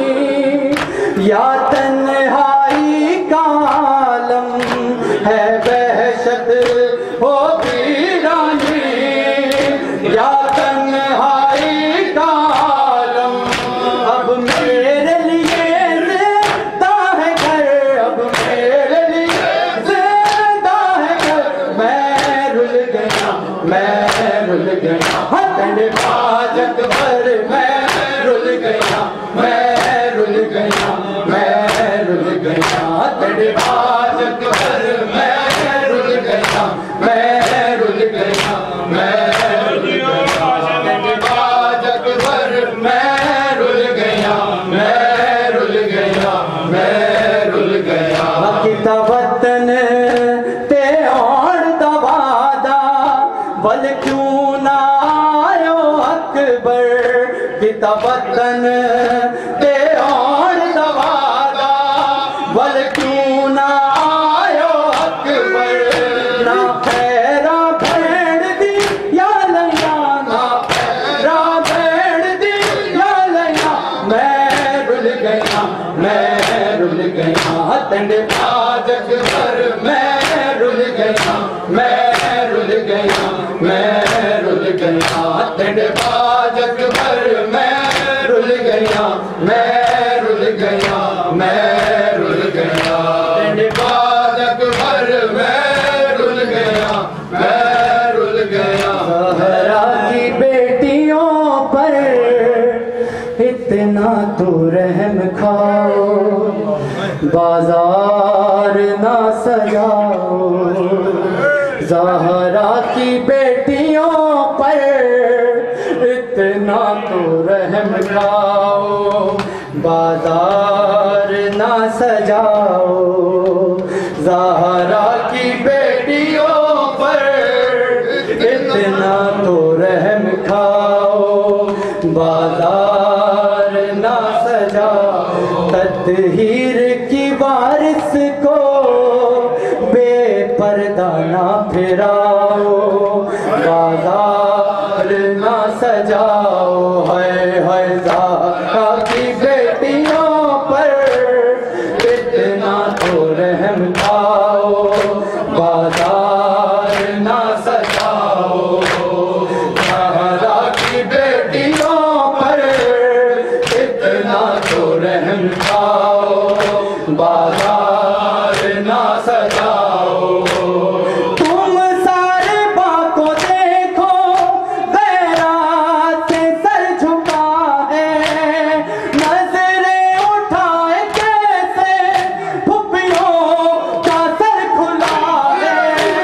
Speaker 13: یا تنہائی کا عالم ہے بہشت او ویرانی یا تنہائی کا عالم اب میرے لیے زندہ ہے گھر اب میرے لیے زندہ ہے گھر میں رل گیا میں رل گیا اتنڈ باج اکبر میں رل گیا میں رل گیا میں رل گیا اتنڈ باج اکبر میں رل گیا میں رل گیا میں رل گیا اتنڈ باج اکبر میں رل گیا میں رل گیا میں رل گیا کتا وطن تے آن دا وعدہ ول کیوں نہ آیو اکبر کتا وطن تے آن دا وعدہ ول کیوں نہ آیو اکبر نہ پیرا بھیڑ دی یا لیا نہ پیرا بھیڑ دی یا لیا میں رل گیا میں رل گیا اتنڈ باج اکبر میں رل گیا میں رل گیا میں رل گیا اتنڈ باج اکبر میں رل گیا میں رل گیا میں رل گیا اتنڈ باج اکبر میں رل گیا میں رل گیا زہرا کی بیٹیوں پر اتنا تو رحم کھاؤ بازار نہ سجاؤ زہرا کی بیٹیوں پر اتنا تو رحم کھاؤ بازار نہ سجاؤ زہرا کی بیٹیوں پر اتنا تو رحم کھاؤ بازار نہ سجاؤ تطہیر کی وارث کو पर्दा ना फिराओ, बाजार ना सजाओ, है है ज़हरा की बेटियों पर इतना तो रहम खाओ, बाजार ना सजाओ, ज़हरा की बेटियों पर इतना तो रहम खाओ, बाजार ना सजाओ। तुम सारे बातों देखो गैरात से सर झुका है, नजरें उठाए कैसे फुप्पियों का सर खुला है,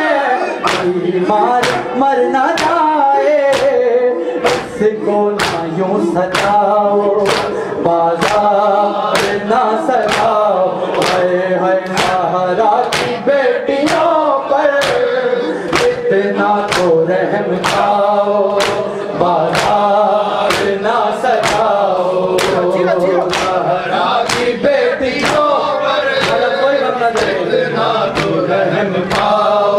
Speaker 13: बीमार मर ना जाए इसको ना यूं सताओ, बाजार ना सजाओ, है है ज़हरा की बेटियों पर इतना तो रहम खाओ, बाजार ना सजाओ, ज़हरा की बेटियों पर इतना तो रहम खाओ,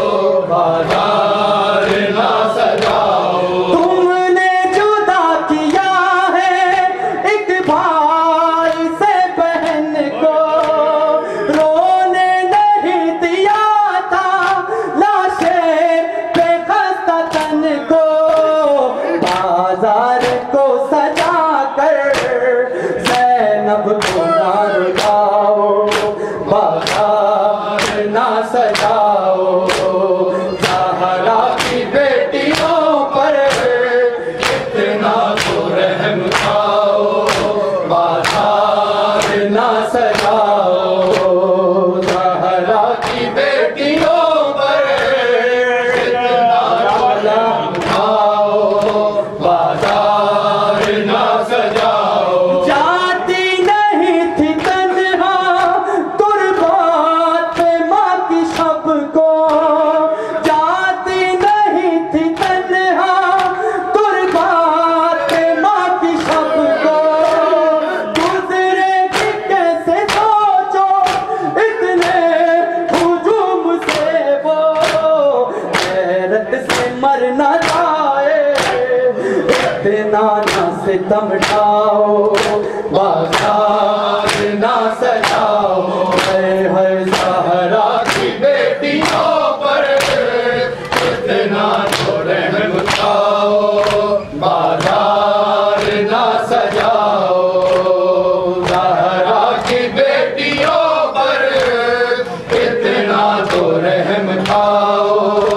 Speaker 13: बाजार ना सजाओ। तुमने जुदा किया है एक भाई से बहन को, रोने नहीं दिया था लाशें पे खस्ता तन को, बाजार को सजा कर ज़ैनब को ना रुलाओ, बाजार ना सजाओ, ज़हरा की बेटियों पर इतना तो रहम खाओ, बाजार ना सजाओ, ज़हरा की बेटियों पर इतना तो रहम खाओ, बाजार ना सजाओ। जाती नहीं थी तन्हा कुर्बात पे माँ की शब को, जाती नहीं थी तन्हा कुर्बात पे माँ की शब को, गुजरेगी कैसे सोचो इतने हुजूम से वो, गैरत से मर ना जाए इतना ना सितम ढाओ, बाजार ना सजाओ, है है ज़हरा की बेटियों पर इतना तो रहम खाओ, बाजार ना सजाओ, ज़हरा की बेटियों पर इतना तो रहम खाओ,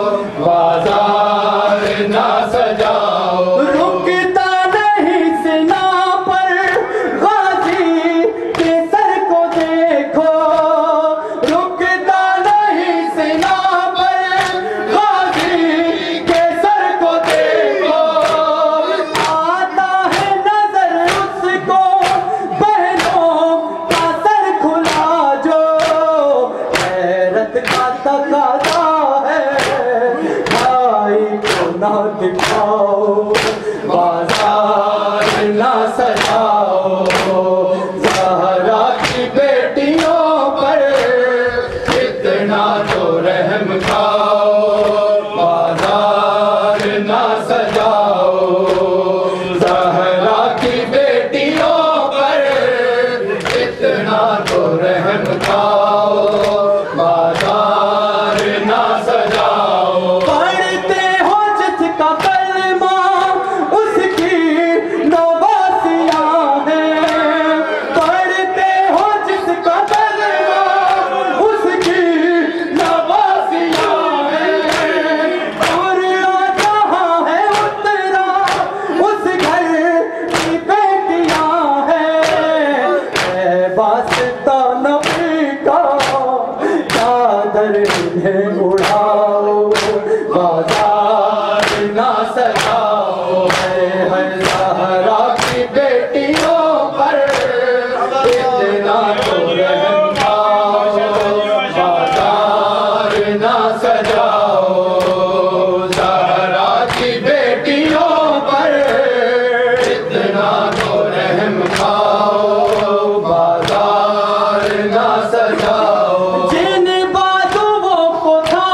Speaker 13: बाजार ना सजाओ। रुकता नहीं सिना पर गाजी के सर को देखो, रुकता नहीं सिना पर गाजी के सर को देखो, आता है नजर उसको बहनों का सर खुला जो, गैरत का तकाजा है भाई को ना दिखाओ, बाजार ना सजाओ, ज़हरा की बेटियों पर इतना तो रहम खाओ, बाजार ना सजाओ, ज़हरा की बेटियों पर इतना तो रहम खाओ, बाजार ना सजाओ। पढ़ते हो जिसका कलमा उसकी नवासियाँ हैं, पढ़ते हो जिसका कलमा उसकी नवासियाँ हैं, कुरान जहाँ है उतरा उस घर की बेटियाँ हैं, वास्ता नबी का चादर इन्हें उड़ाओ, बाजार ना सजाओ, है है ज़हरा की बेटियों पर इतना तो रहम खाओ, बाजार ना सजाओ, ज़हरा की बेटियों पर इतना तो रहम खाओ, बाजार ना सजाओ। जिन बाजुओं को था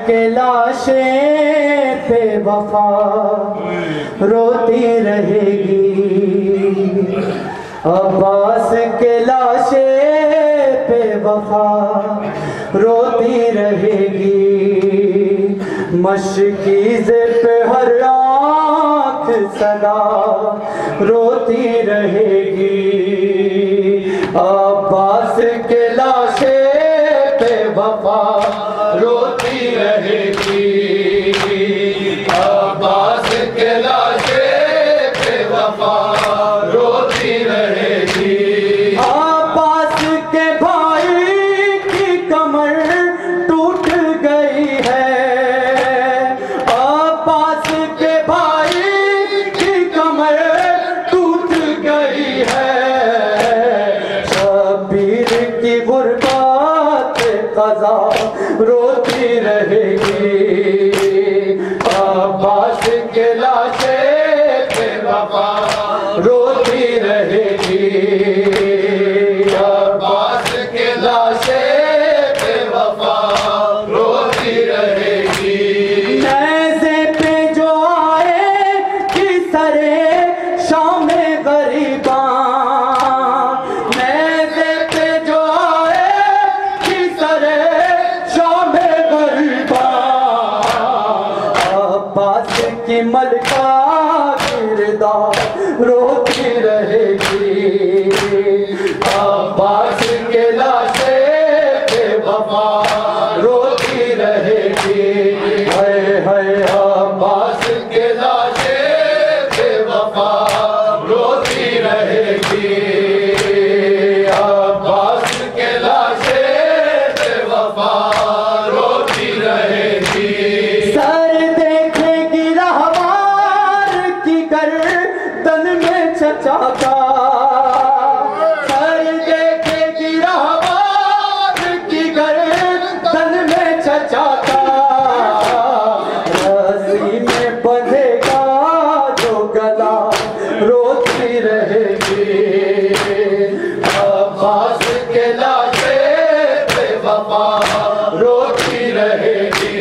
Speaker 13: کے لاشیں بے وفا روتی رہے گی، عباس کے لاشیں بے وفا روتی رہے گی، مشکیز پہ ہر آنکھ صدا روتی رہے گی، عباس کے لاشیں بے وفا روتی رہے گی، عباس کے لاشیں بے وفا روتی رہے گی، عباس کے بھائی کی کمر ٹوٹ گئی ہے، عباس کے بھائی کی کمر ٹوٹ گئی ہے، شبیر کی غربت قضا روتی رہے گی، عباس کے لاشیں بے وفا روتی رہے گی، عباس کے لاشیں بے وفا روتی رہے گی، نیزے پہ جو آئے کی سرے شام غریباں، نیزے پہ جو آئے کی سرے شام غریباں، عباس کی ملکہ گردہ روتی رہے گی، عباس کے لاشیں بے وفا روتی رہے گی، ہائے ہائے عباس کے لاشیں بے وفا روتی رہے گی، عباس کے لاشیں بے وفا روتی رہے گی، سر دیکھے گی رہوار کی گردن میں چچا کا، سر دیکھے گی رہوار کی گردن میں چچا کا، رسی میں بندھے گا جو گلا روتی رہے گی، عباس کے لاشیں بے وفا روتی رہے گی،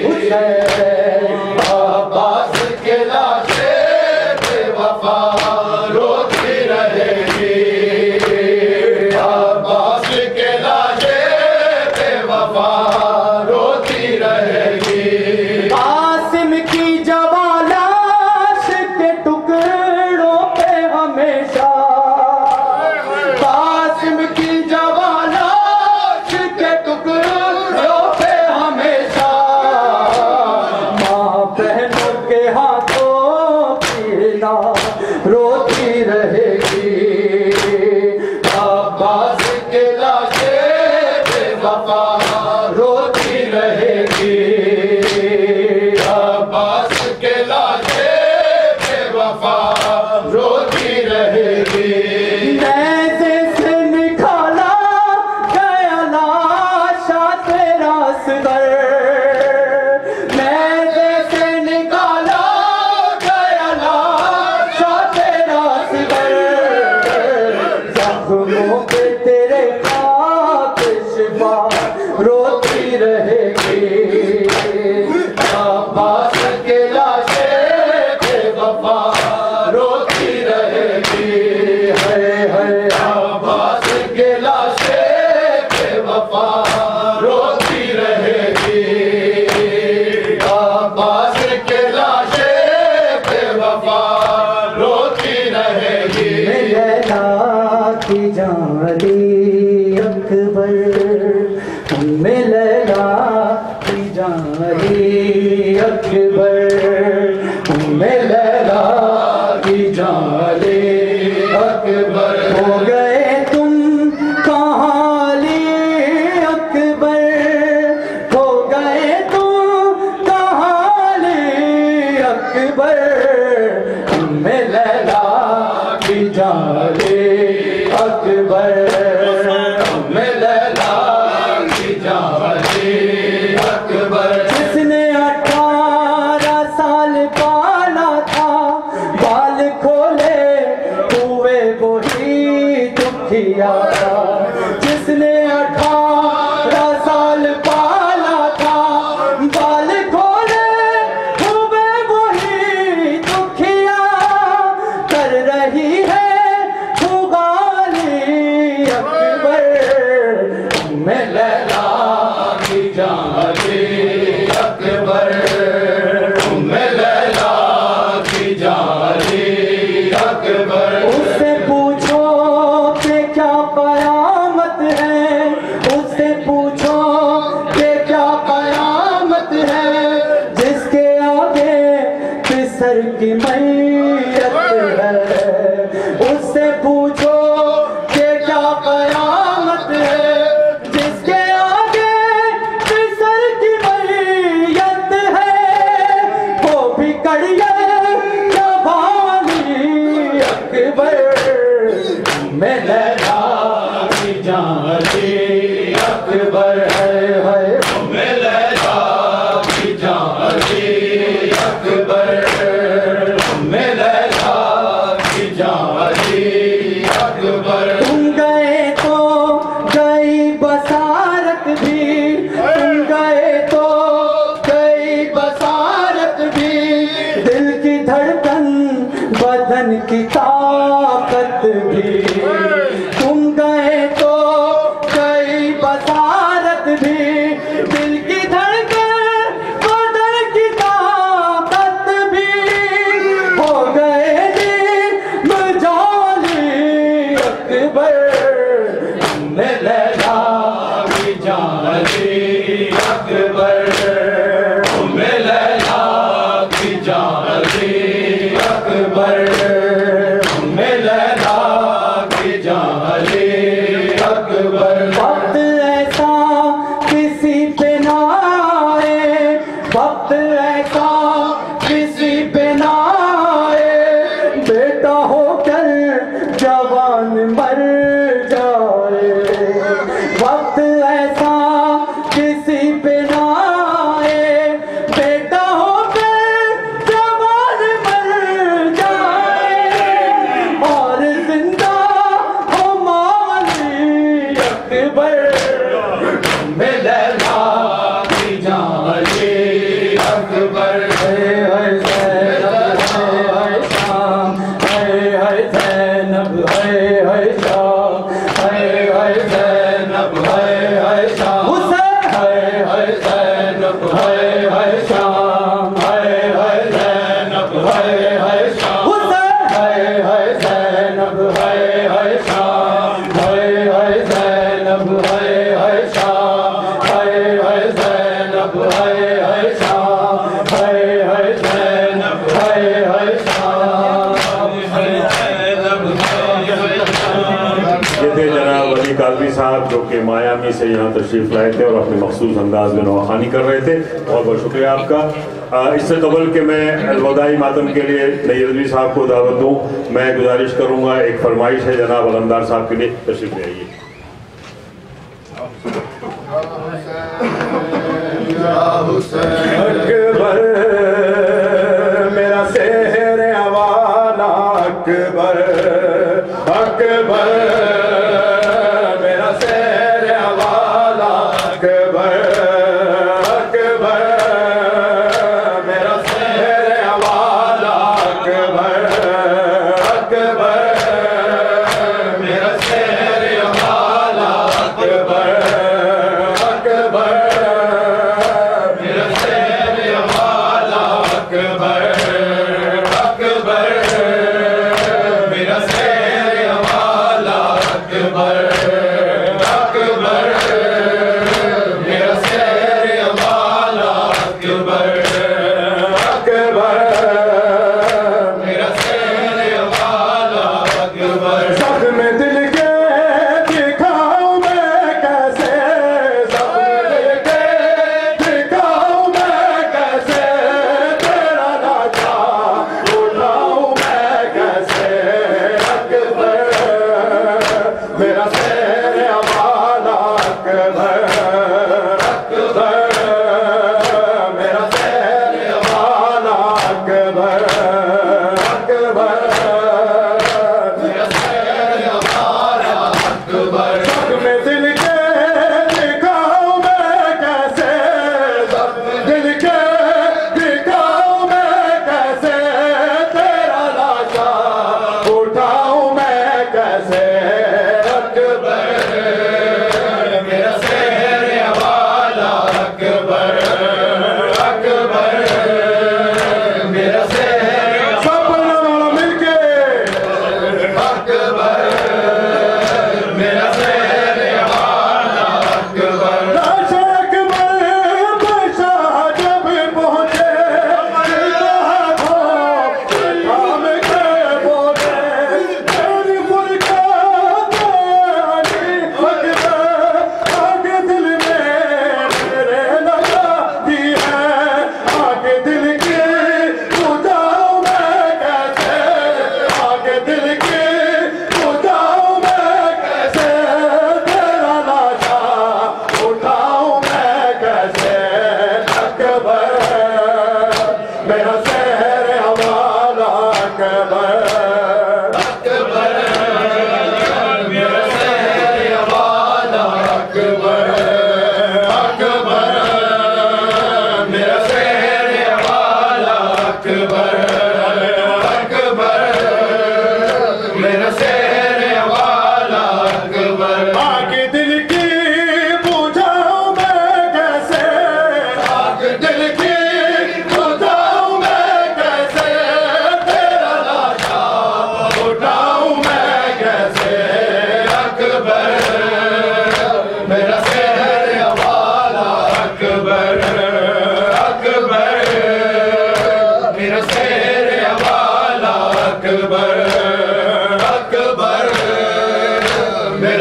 Speaker 13: عباس کے لاشیں بے وفا روتی رہے گی، عباس کے لاشیں بے وفا روتی رہے گی، قاسم کی جوان لاش کے ٹکڑوں پہ ہمیشہ، قاسم کی جوان لاش کے ٹکڑوں پہ ہمیشہ، ماں بہنوں کے ہاتھوں پیلا روتی رہے گی، عباس کے لاشیں بے وفا روتی رہے گی، عباس کے لاشیں بے وفا روتی رہے گی، نیزے سے نکالا گیا لاشا تیرا اصغر، نیزے سے نکالا گیا لاشا تیرا اصغر، زخموں پہ تیرے خاک شفا روتی رہے گی، عباس کے لاشیں بے وفا روتی رہے گی، ہے ہے عباس کے لاشیں بے وفا روتی رہے گی، عباس کے لاشیں بے وفا روتی رہے گی، لیلا کی جالی اکبر، میں لیلا کی جالی اکبر، میں لیلا کی جالی اکبر، ہو گئے تم کہاں لی اکبر، ہو گئے تم کہاں لی اکبر، میں لیلا کی جالی اکبر، میں لیلا کی جالی اکبر، جس نے اٹھارہ سال پالا تھا، بال کھولے ہوئے وہی دکھیا تھا، جس نے اٹھارہ سال پالا تھا، بال کھولے जान अली अकबर है है उम्मे लैला की जान अली अकबर उम्मे लैला की जान अली अकबर। तुम गए तो गई बसारत भी, तुम गए तो गई बसारत भी, दिल की धड़कन बदन की ताकत भी। तुम गए तो गई बसारत भी, दिल की धड़कन बदन की ताकत भी। हो गए दिल मजाली अकबर उम्मे लैला की जान अली अकबर उम्मे लैला की जान अली अकबर उम्मे लैला की जान अली अकबर। वक्त ऐसा किसी पे ना आए, वक्त ऐसा किसी पे ना आए, बेटा होकर जवान मर जाए। वक्त ऐसा किसी पे ना आए, बेटा होकर जवान मर जाए, और जिंदा हो माली अकबर उम्मे लैला की जान अली अकबर। है है ज़ैनब है शाम, है है ज़ैनब है है शाम, है है ज़ैनब है है शाम, हुसैन है है ज़ैनब है है शाम, है है ज़ैनब है है शाम, हुसैन है है ज़ैनब है है शाम, है है ज़ैनब है है शाम, है है ज़ैनब है है शाम, है है ज़ैनब है है शाम, है ज़ैनब है शाम।
Speaker 2: ये थे जनाब अली कादरी साहब जो कि मायामी से यहाँ तशरीफ़ लाए थे और अपने मखसूस अंदाज में नवाखानी कर रहे थे। बहुत बहुत शुक्रिया आपका। आ, इससे कबल के मैं अलवदाई मातम के लिए नई रज़वी साहब को दावत दूँ, मैं गुजारिश करूँगा, एक फरमाइश है जनाब अलमदार साहब के लिए, तशरीफ़ ले आइए।
Speaker 12: अकबर मेरा शहर अवाना अकबर अकबर मेरा शहर अवाना अकबर अकबर मेरा शहर अवाना अकबर अकबर मेरा शहर अवाना अकबर अकबर मेरा शहर अवाना अकबर अकबर मेरा शहर अवाना अकबर अकबर मेरा शहर अवाना अकबर अकबर मेरा शहर अवाना अकबर। ज़ख्म दिल के दिखाऊं मैं कैसे, ज़ख्म दिल के दिखाऊं मैं कैसे, तेरा लाचा उठाऊं मैं कैसे। अकबर मेरा शहर अवाना अकबर अकबर मेरा शहर अवाना अकबर अकबर मेरा शहर अवाना अकबर। ज़ख्म दिल के दिखाऊं मैं कैसे, ज़ख्म दिल के दिखाऊं मैं कैसे, तेरा लाचा उठाऊं मैं कैसे। अकबर मेरा शहर अवाना अकबर अकबर मेरा शहर सब मिलके अकबर मेरा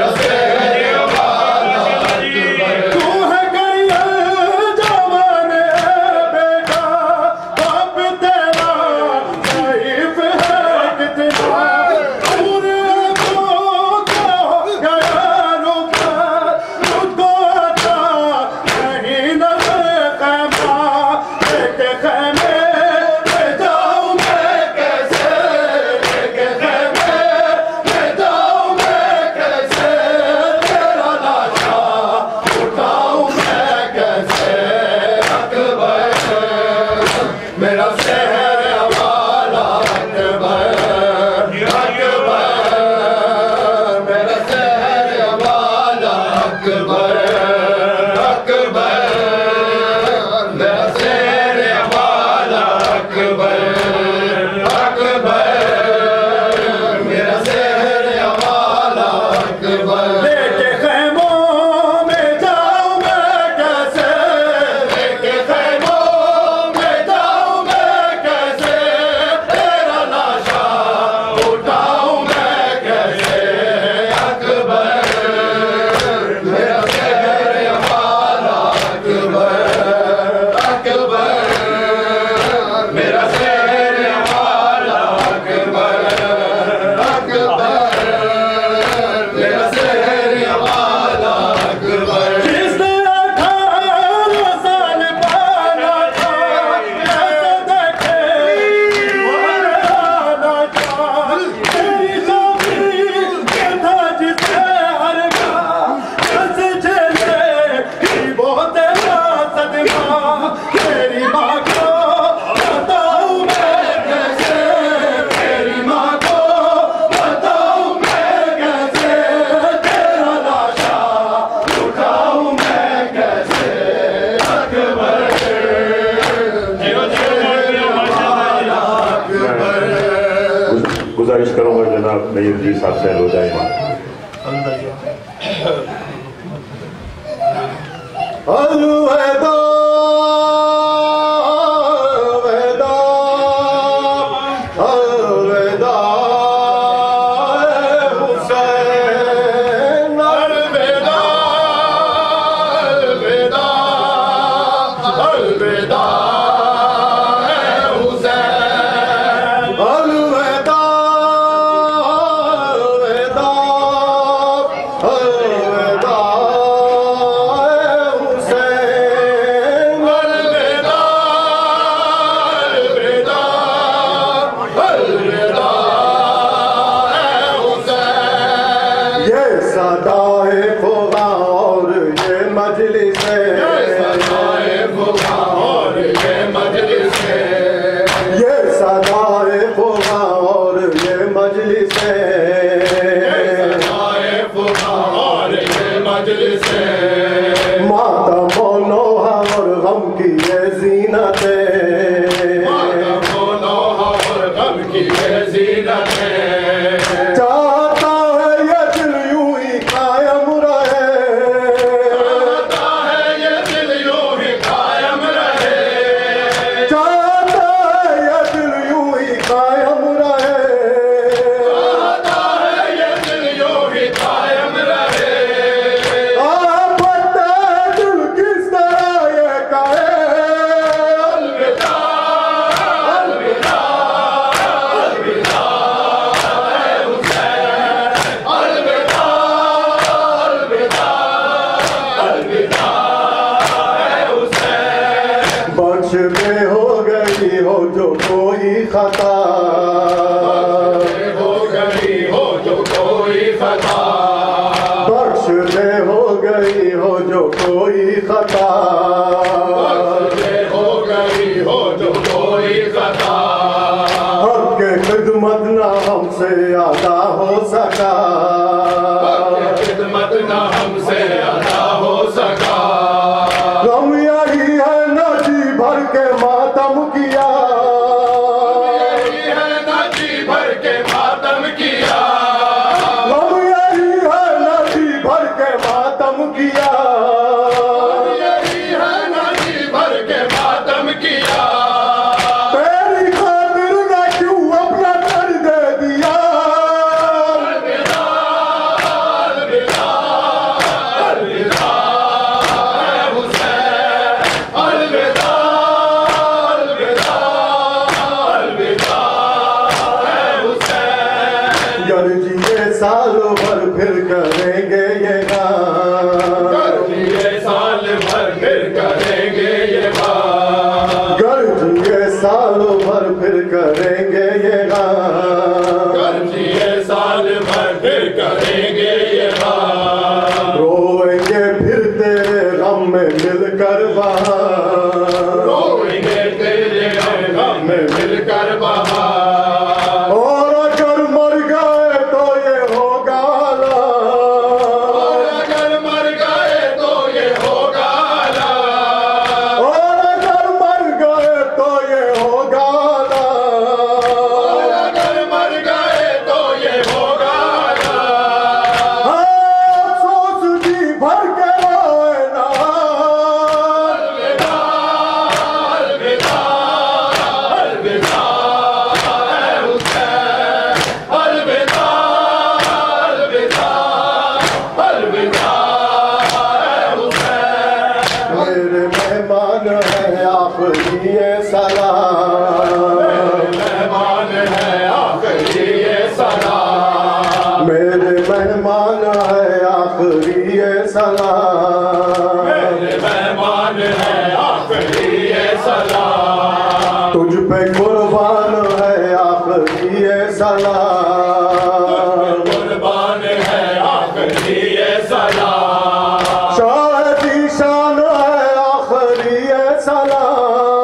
Speaker 2: गुजारिश करूंगा जनाब नईम जी साहब से हो जाए
Speaker 5: अलविदा अलविदा अलविदा हुसैन अलविदा अलविदा अलविदा हुसैन अलविदा अलविदा अलविदा माता मोनोहा और गम की ये जीनत है माता मोनोहा और गम की ये जीनत है चाहता है ये दिल यूं ही कायम रहे चाहता है ये दिल यूं ही कायम रहे चाहता है ये दिल यूं ही कायम रहे चाहता है ये दिल यूं ही कायम रहे में हो गई हो जो कोई खता हो गई हो जो कोई खता बख्श में हो गई हो जो कोई खता हो गई हो जो कोई खता आपके खिदमत ना हमसे अदा हो सका खिदमत ना हमसे अदा हो सका गम यही है ना जी भर के मातम किया ہے آخری یہ سلام،
Speaker 12: میرے مہمان ہے آخری یہ سلام،
Speaker 5: تجھ پہ قربان ہے آخری یہ سلام،
Speaker 12: قربان ہے آخری یہ سلام،
Speaker 5: شاہ کی شان ہے آخری یہ سلام،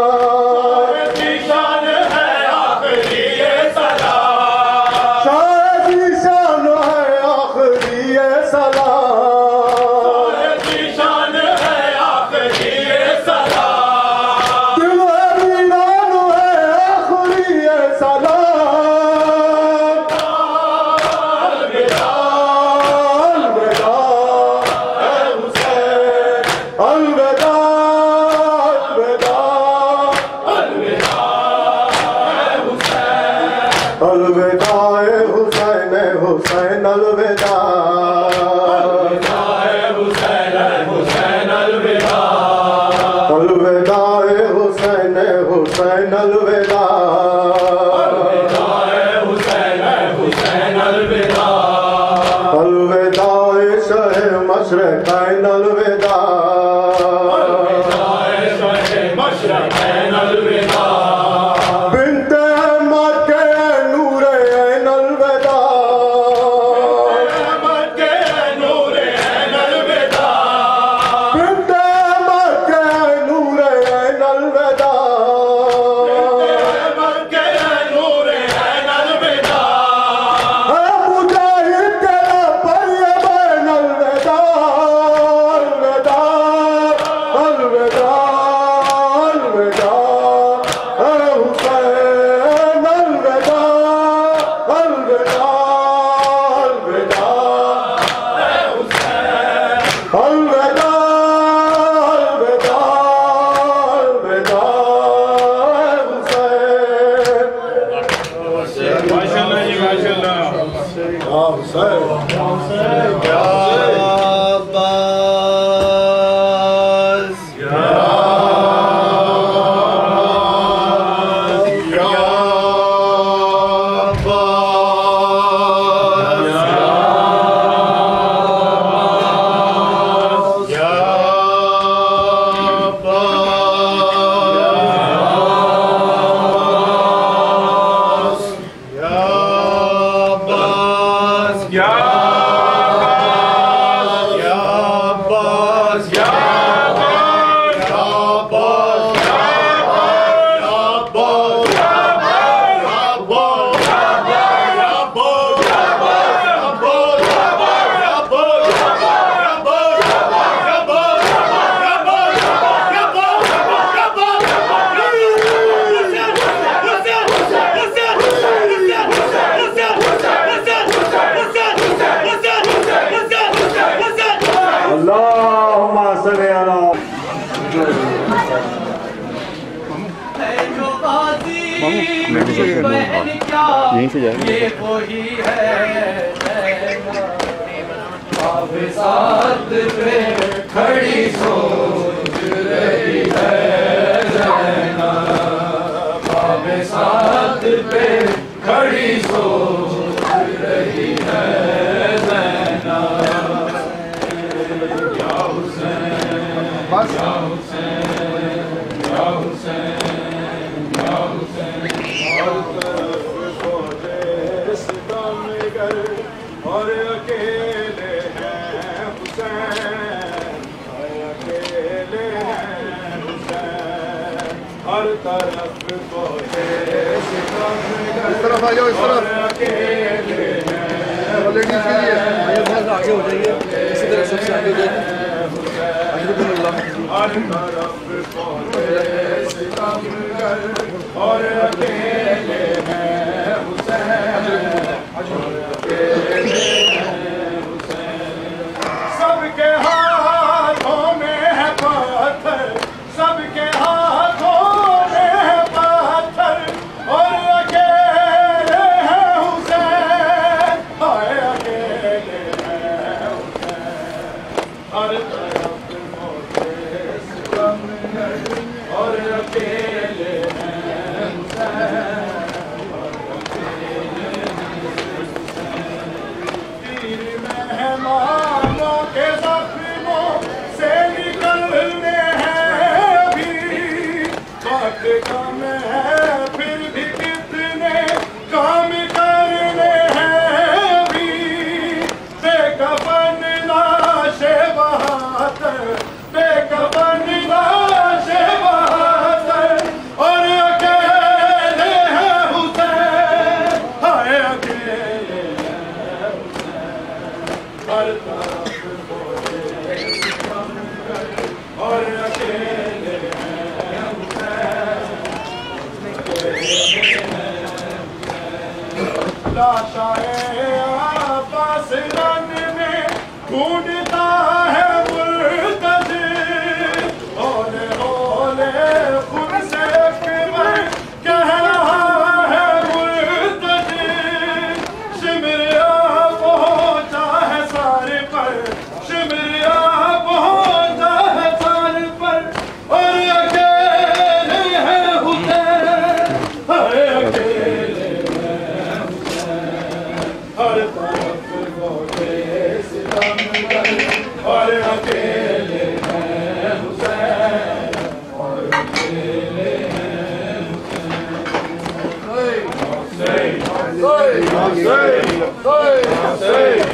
Speaker 5: مشرقین الوداع،
Speaker 12: مشرقین الوداع،
Speaker 5: بنت احمد کے نور عین الوداع،
Speaker 12: احمد کے نور عین الوداع،
Speaker 5: بنت احمد کے نور عین الوداع،
Speaker 12: احمد کے نور عین الوداع،
Speaker 5: اے مجاہد تیرا پر یہ بین الوداع،
Speaker 14: یہیں سے جائیں گے.
Speaker 13: یہ وہی ہے اب ساتھ پہ کھڑی سوچ رہی ہے زینب، اب ساتھ پہ کھڑی سوچ رہی ہے زینب، یا حسین یا حسین یا حسین یا حسین،
Speaker 12: اور اکیلے ہیں حسین، اکیلے ہیں حسین، ہر طرف پہنچے ستم گر،
Speaker 5: اس طرف آ جاؤ، اس طرف
Speaker 12: اکیلے ہیں
Speaker 5: لیڈیز کے لیے آگے ہو جائیے، اسی طرح سب سے آگے ہو جائیے.
Speaker 12: ہر طرف پہنچے ستم گر، اور اکیلے ہیں حسین، سب کے ہاتھوں میں ہے پتھر، سب کے ہاتھوں میں ہے پتھر، اور اکیلے ہیں حسین، ہائے اکیلے ہیں حسین، ہر طرف موتے ستم گر، اور اکیلے ہیں حسین، تیر مہمان लाशाएं आपस रन में ढूंढता है मुर्तज़िर ओले ओले खुद से अकबर कह रहा है मुर्तज़िर शिमरिया पहुंचा है सारे पर शिमरिया पहुंचा है सारे पर और अकेले है हुसैन अरे अकेले हर तरफ लौटे सितम कर और अकेले हैं हुसैन और अकेले हैं हुसैन हुसैन हुसैन हुसैन